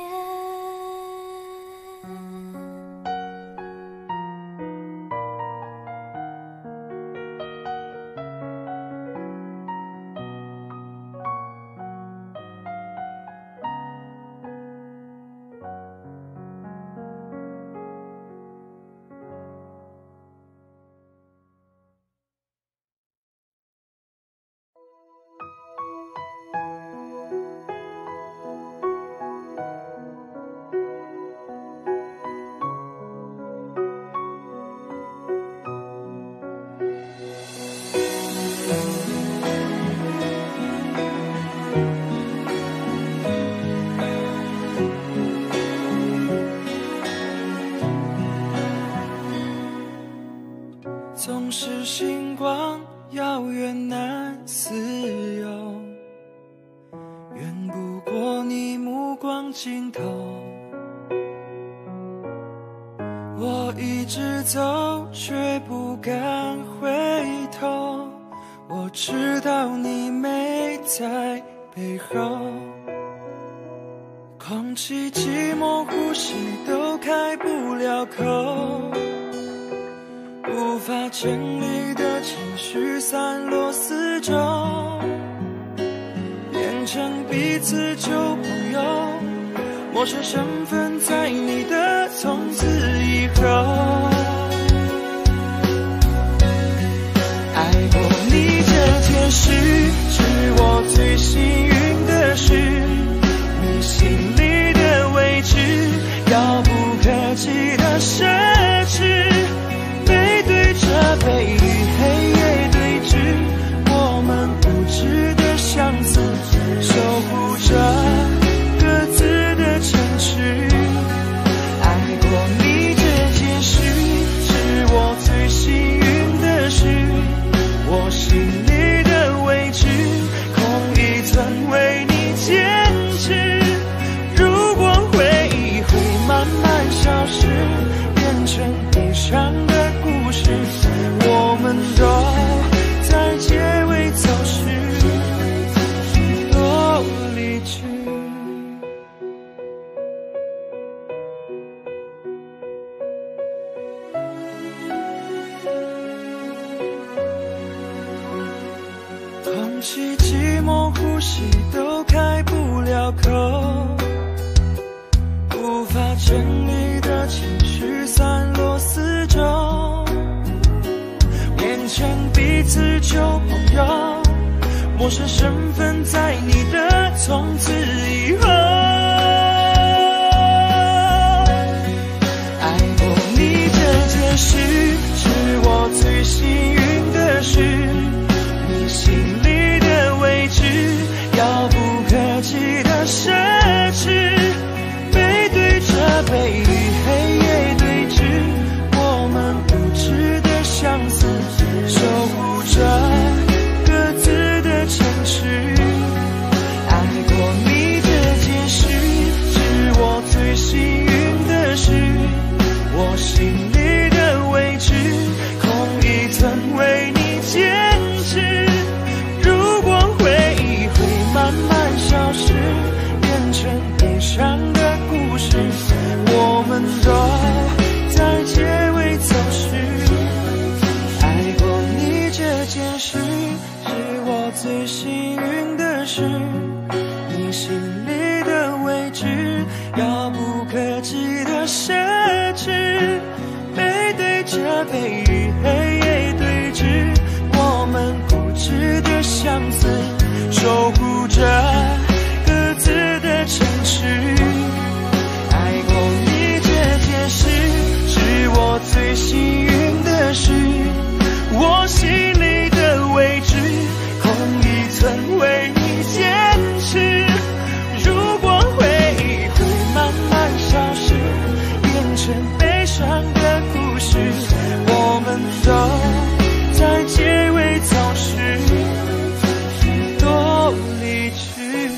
总是星光遥远难自由， 不过你目光尽头。我一直走，却不敢回头。我知道你没在背后，空气寂寞，呼吸都开不了口，无法整理的情绪散落四周，变成彼此旧朋友，陌生身份在你的从此以后。爱过你这件事是我最幸运的事，你心里的位置遥不可及的奢侈，背对着背与黑夜对峙，我们不值得相似，守护着各自的城市。爱过你这件事是我最幸运的事，我心里的位置空一寸为你坚持，如果回忆会慢慢消失，变成悲伤的故事，我们都在结尾走失，都离去。空气寂寞，呼吸都开不了口，无法整理的情绪散落四周，变成彼此旧朋友，陌生身份在你的从此以后。爱过你这件事是我最幸运的事，你心里的位置遥不可及的奢侈，背对着背与黑夜对峙，我们不值得相似，守护着各自的城市。爱过你这件事是我最幸运的事，我心里的位置空一寸为你坚持，如果回忆会慢慢消失，变成悲伤的故事，我们都在结尾走失。爱过你这件事是我最幸运的事，你心里的位置遥不可及的奢侈，背对着背与黑夜对峙，我们不值得相似，守护着各自的城市。爱过你这件事是我最幸运的事，我心里的位置空一寸为你坚持，如果回忆会慢慢消失，变成悲伤的故事，我们都在结尾走失，都离去。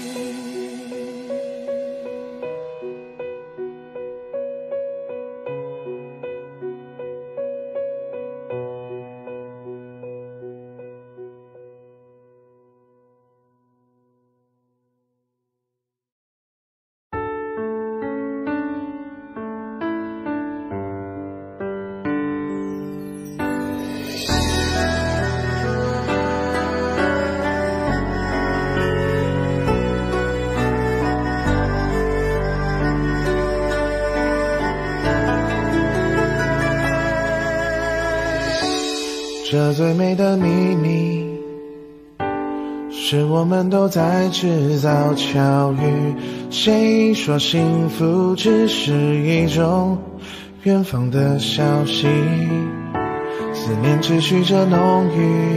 这最美的秘密是我们都在制造巧遇，谁说幸福只是一种远方的消息，思念持续着浓郁，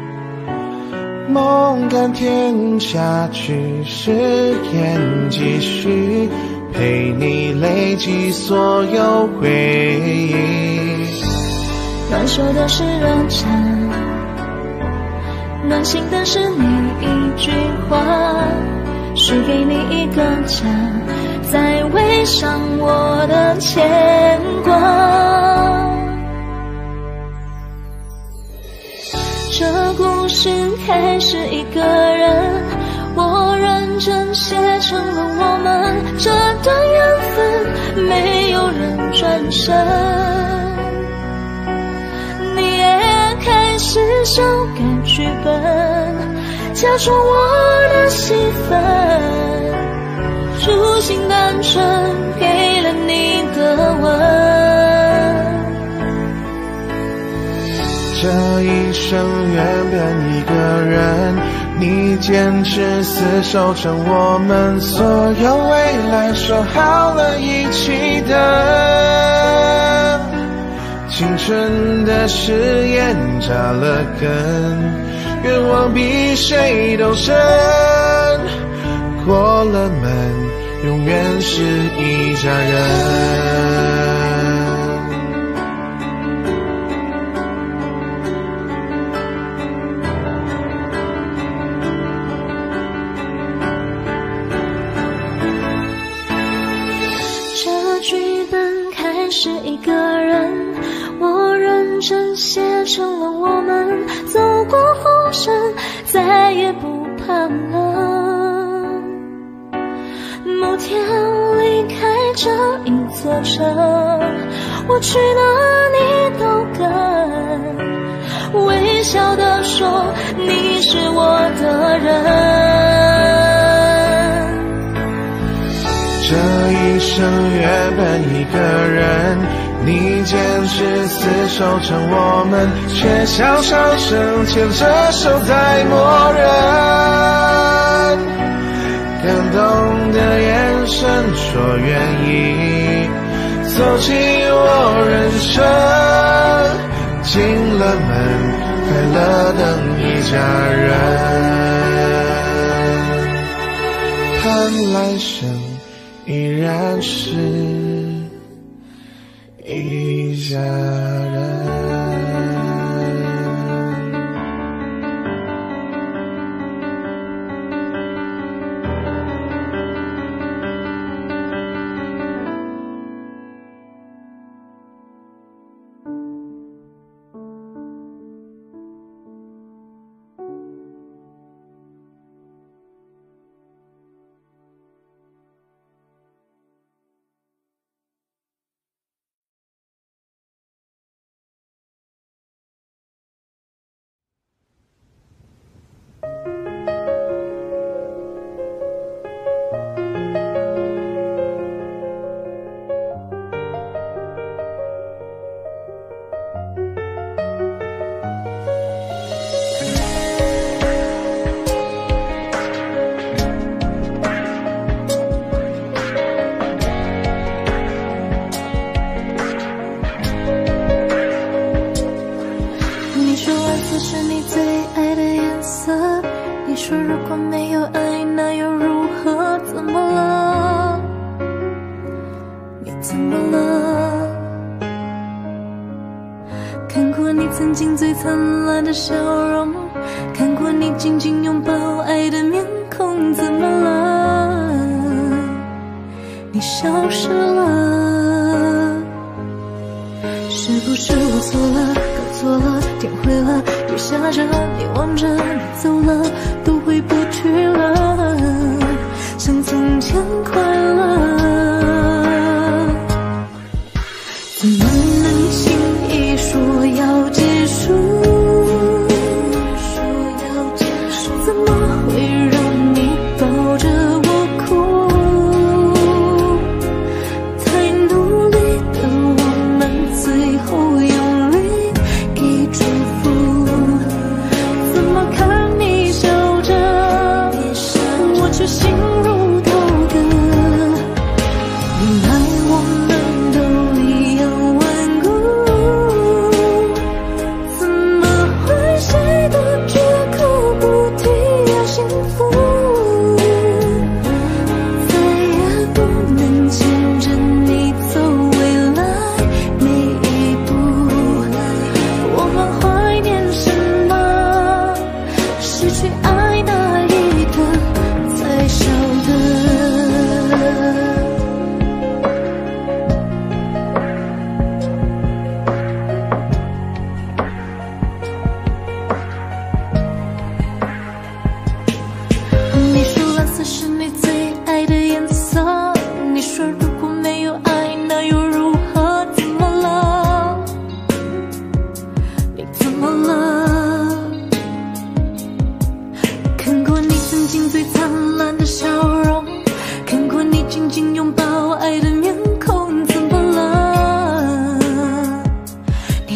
梦甘甜下去，誓言继续陪你累积所有回忆。 暖手的是热忱，暖心的是你一句话， 许给你一个家，再围上我的牵挂。这故事开始一个人，我认真写成了我们这段缘分，没有人转身。你也开始修改剧本，假装我的戏份，初心单纯给了你的吻。 这一生愿变一个人，你坚持死守着我们所有未来，说好了一起的。青春的誓言扎了根，愿望比谁都深，过了门永远是一家人。 这剧本开始一个人，我认真写成了我们走过风声，再也不怕冷。某天离开这一座城，我去哪里都跟，微笑地说你是我的人。 这一生原本一个人，你坚持死守着我们，却小小声牵着手在默认。感动的眼神说愿意走进我人生，进了门快乐等一家人，盼来生依然是一家人。 说如果没有爱，那又如何？怎么了？你怎么了？看过你曾经最灿烂的笑容，看过你紧紧拥抱爱的面孔，怎么了？你消失了。是不是我错了，搞错了，天灰了，雨下着，你望着，你走了，都回不去了，像从前快乐。怎么能轻易说要结束？怎么会让你抱着我哭？太努力的我们，最后用力给祝福。怎么看你笑着，我却心如刀割。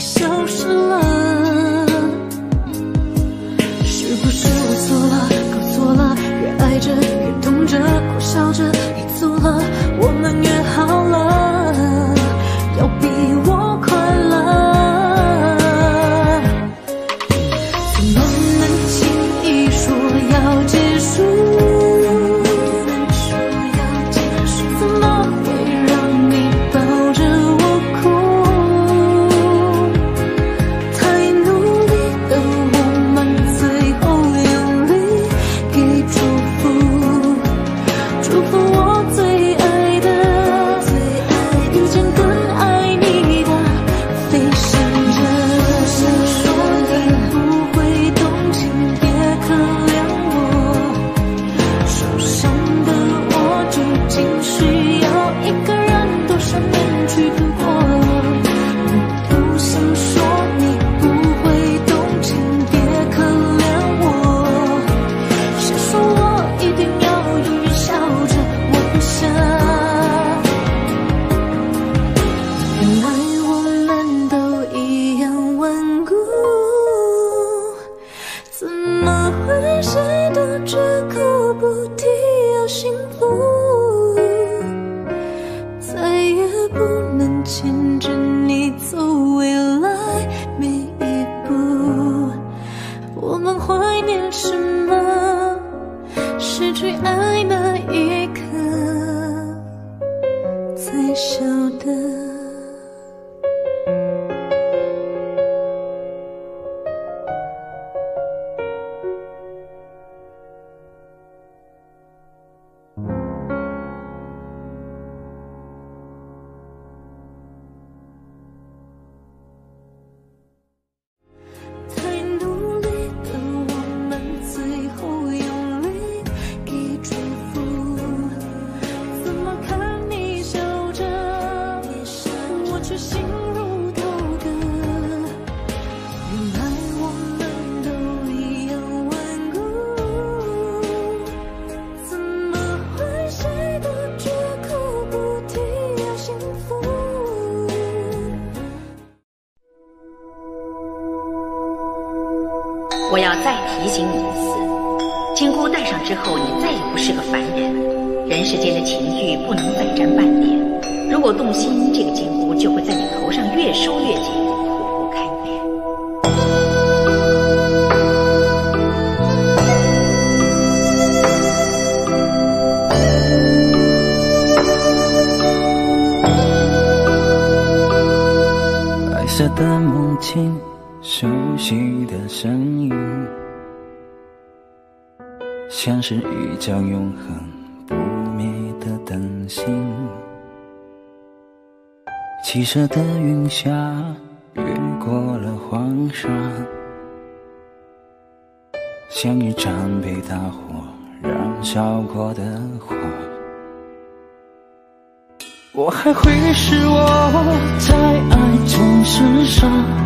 消失了。是不是我错了，搞错了？越爱着越痛着，苦笑着越走了，我们约好了，要比我快乐。怎么能轻易说要结束？怎么会让你抱着我哭？太努力的我们，最后用力给祝福，祝福我最爱的，遇见更爱你的，飞翔着。说你不会动情，别可怜我，受伤的我究竟需要一个人多少年去度过？我不想说你不会动情，别可怜我，谁说我一定要永远笑着往下？原来我们都一样顽固，怎么会谁都绝口不提要幸福？再也不能牵着你走未来每一步。我们怀念什么？失去爱那一刻才晓得。太努力的我们，最后用力给祝福。怎么看你笑着，我却心如刀割。原来我们都一样顽固，怎么会谁都绝口不提要幸福？ 我要再提醒你一次，金箍戴上之后，你再也不是个凡人，人世间的情欲不能再沾半点。如果动心，这个金箍就会在你头上越收越紧，苦不堪言。 白色的梦境，熟悉的声音，像是一盏永恒不灭的灯芯。七色的云霞越过了黄沙，像一盏被大火燃烧过的花。我还会是我在爱中厮杀，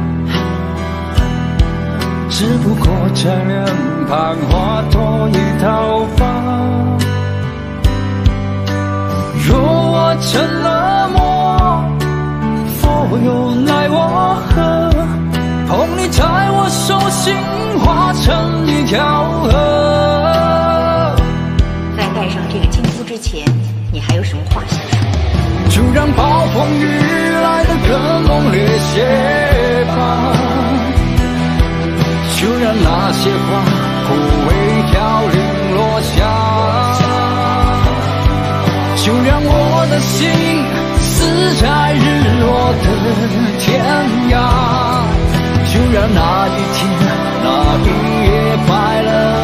只不过在脸庞划多一道疤。若我成了魔，佛又奈我何？捧你在我手心，化成一条河。 在戴上这个金箍之前，你还有什么话想说？ 就让暴风雨来得更猛烈些吧，就让那些花枯萎凋零落下，就让我的心死在日落的天涯，就让那一天那一夜白了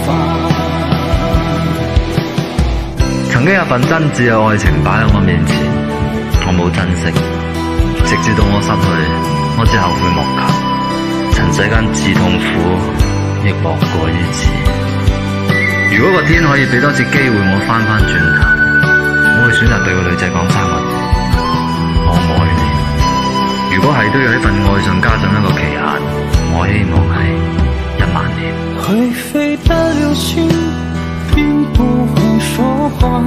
发。 曾經有份真摯嘅愛情擺喺我面前，我冇珍惜，直至到我失去，我只後悔莫及。塵世間至痛苦，亦莫過於此。如果個天可以俾多次機會我翻轉頭，我會選擇對個女仔講3個字：我愛你。如果係都要喺份愛上加上一個期限，我希望係1萬年。 會飛的流星並不會說話，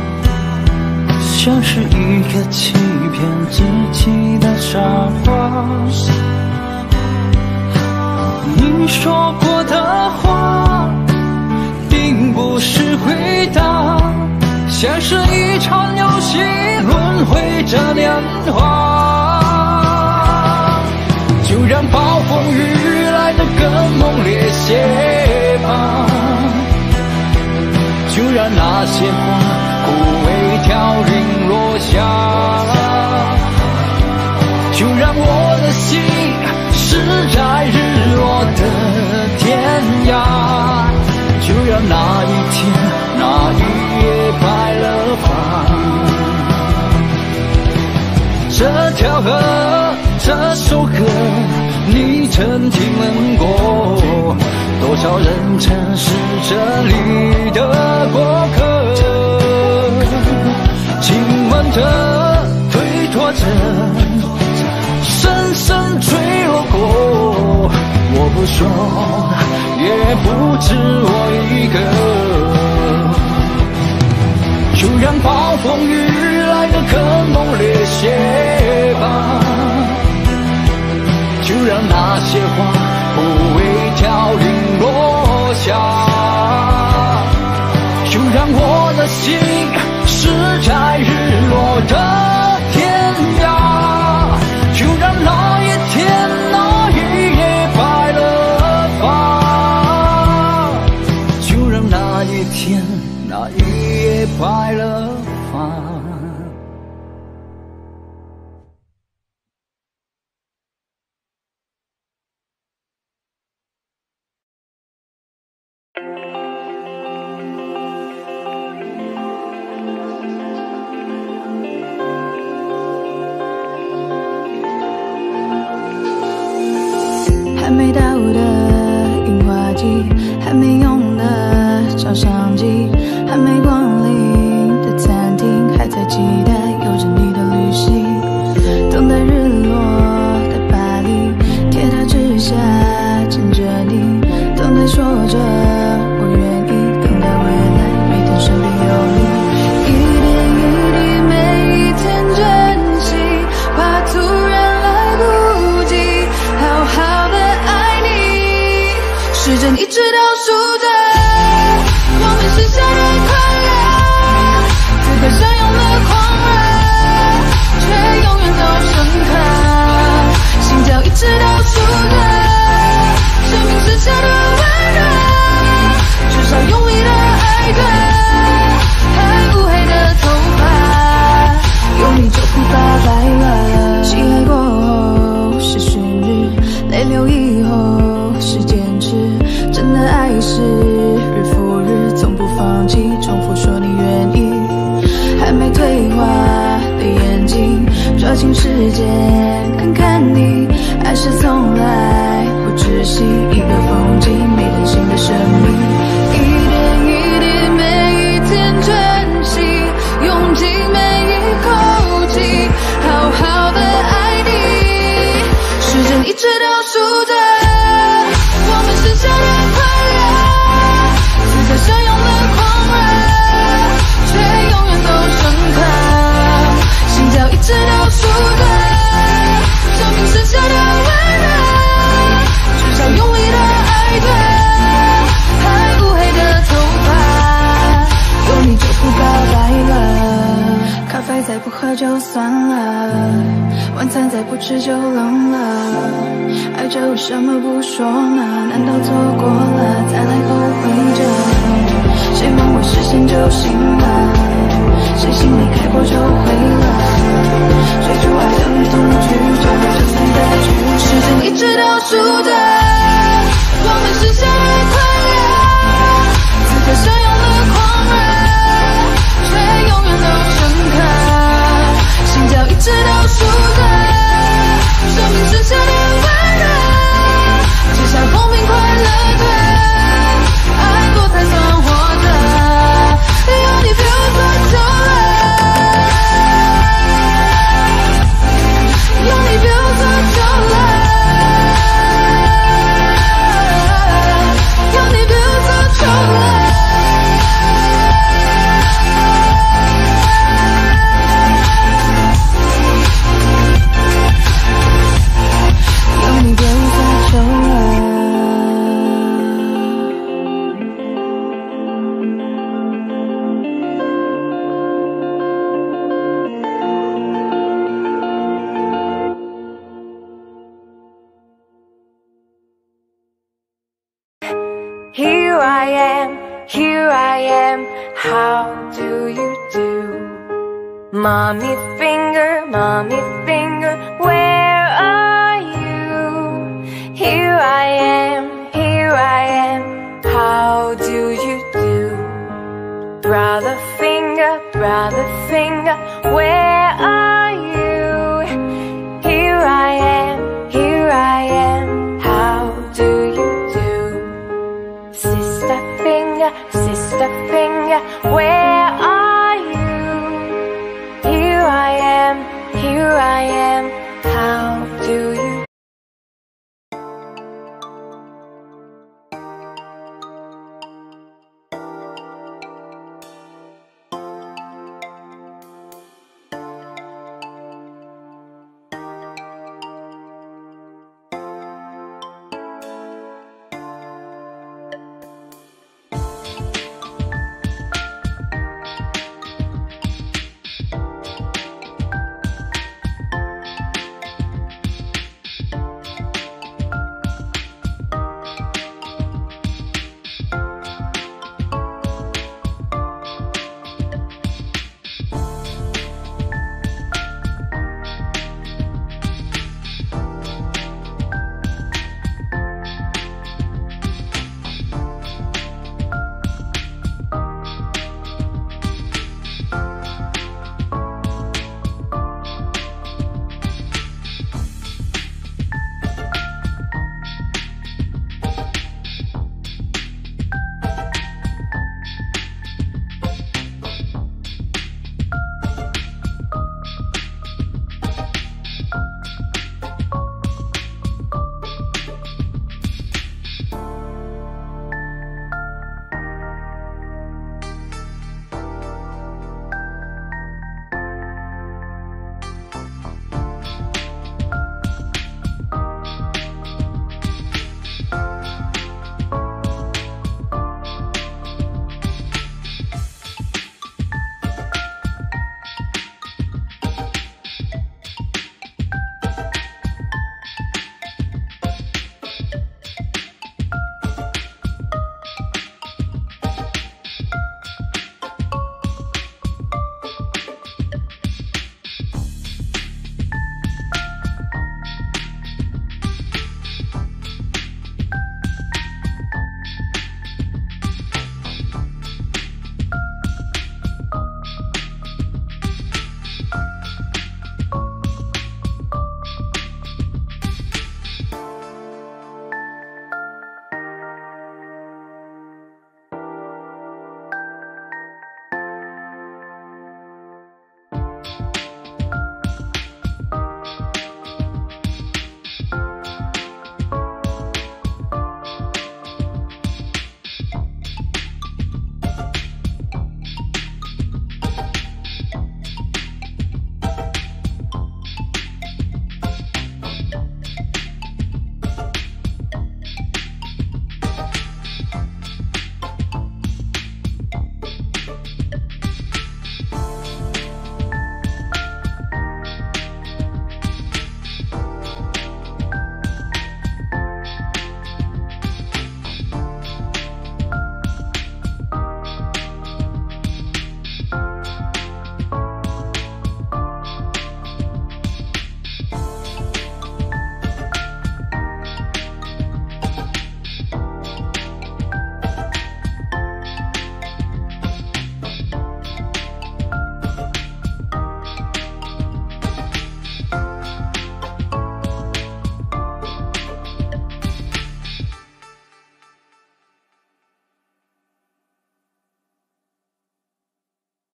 像是一個欺騙自己的傻瓜。 说过的话，并不是回答，像是一场游戏，轮回着年华。就让暴风雨来得更猛烈些吧，就让那些花枯萎凋零落下，就让我的心驶在日落的天涯，就让那一天那一夜白了发。这条河，这首歌，你曾听闻过？多少人曾是这里的过客，亲吻着，推脱着，深深坠落过。我不说，也不止我一个。就让暴风雨来得更猛烈些吧，就让那些花枯萎凋零落下，就让我的心驶在日落的天涯，就让那一天那一夜白了发，就让那一天那一夜白了发。 还没到的樱花季，还没用的照相机，还没光临的餐厅，还在期待有着你的旅行，等待日落的巴黎，铁塔之下牵着你，等待说着我愿意，等待未来每天身边有你，一点一滴每一天珍惜，怕突然来不及好好的爱你，时针一直倒数着我们剩下的快乐，此刻相拥的狂热，却永远都深刻，心跳一直倒数着生命剩下的温热，至少用力的爱着，还乌黑的头发，有你就不发白了。漆黑过后是寻日，泪流以后是坚持，真的爱是日复日，从不放弃，重复说你愿意，还没退化的眼睛，抓紧时间看看你，爱是从来不窒息，一个风景，没人性的生命，一点一滴每一天珍惜，用尽每一口气，好好的爱你，时针一直倒数着我们剩下的快乐，此刻相拥的狂热，却永远都深刻，心跳一直倒数着生命剩下的温热，至少用力的爱着，还乌黑的头发，有你就不告白了，咖啡再不喝就算了，晚餐再不吃就冷了，爱着为什么不说呢？难道错过了再来后悔着？谁梦会实现就行了，谁心里开过就会了，追逐爱等同曲折，就算的曲，时针一直倒数着我们剩下的快乐，此刻相拥的狂热，却永远都深刻，心跳一直倒数着生命剩下的温热，至少公平快乐着，爱过才算活着，有你陪我做久了，有你陪我做久了。 here I am, how do you do? Mommy finger,